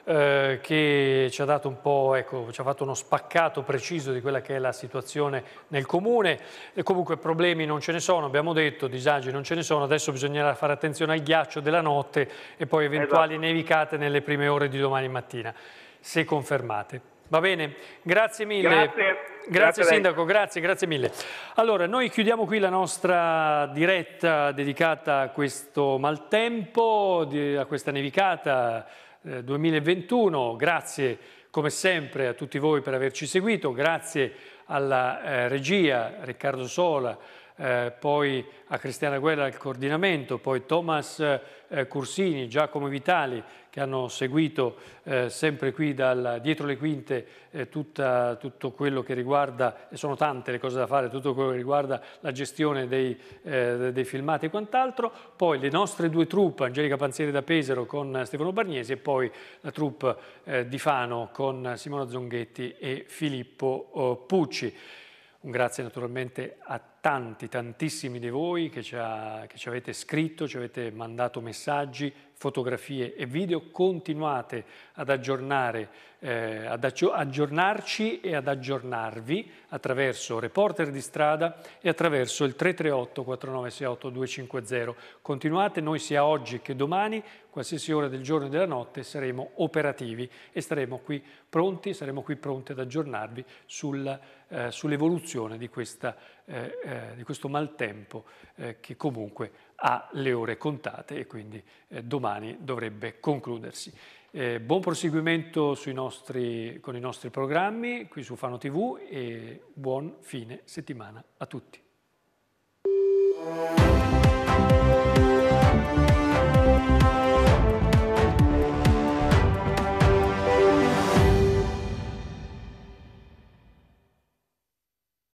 Speaker 1: eh, che ci ha dato un po', ecco, ci ha fatto uno spaccato preciso di quella che è la situazione nel comune. E comunque problemi non ce ne sono, abbiamo detto, disagi non ce ne sono, adesso bisognerà fare attenzione al ghiaccio della notte e poi eventuali esatto. nevicate nelle prime ore di domani mattina, se confermate. Va bene? Grazie mille.
Speaker 20: Grazie.
Speaker 1: Grazie,
Speaker 20: grazie
Speaker 1: Sindaco, grazie, gracie mille. Allora, noi chiudiamo qui la nostra diretta dedicata a questo maltempo, a questa nevicata eh, duemilaventuno. Grazie come sempre a tutti voi per averci seguito, grazie alla eh, regia, Riccardo Sola, eh, poi a Cristiana Guerra al coordinamento, poi Thomas eh, Cursini, Giacomo Vitali, che hanno seguito eh, sempre qui dal, dietro le quinte eh, tutta, tutto quello che riguarda, e sono tante le cose da fare, tutto quello che riguarda la gestione dei, eh, dei filmati e quant'altro, poi le nostre due troupe, Angelica Panzieri da Pesaro con Stefano Barniesi e poi la troupe eh, di Fano con Simona Zonghetti e Filippo oh, Pucci. Un grazie naturalmente a tanti, tantissimi di voi che ci, ha, che ci avete scritto, ci avete mandato messaggi, fotografie e video. Continuate ad aggiornare, eh, ad aggiornarci e ad aggiornarvi attraverso Reporter di Strada e attraverso il tre tre otto quattro nove sei otto due cinque zero. Continuate, noi sia oggi che domani, qualsiasi ora del giorno e della notte, saremo operativi e staremo qui pronti, saremo qui pronti ad aggiornarvi sul, eh, sull'evoluzione di, questa, eh, eh, di questo maltempo eh, che comunque ha le ore contate e quindi eh, domani dovrebbe concludersi. Eh, buon proseguimento sui nostri, con i nostri programmi qui su Fano tivù e buon fine settimana a tutti.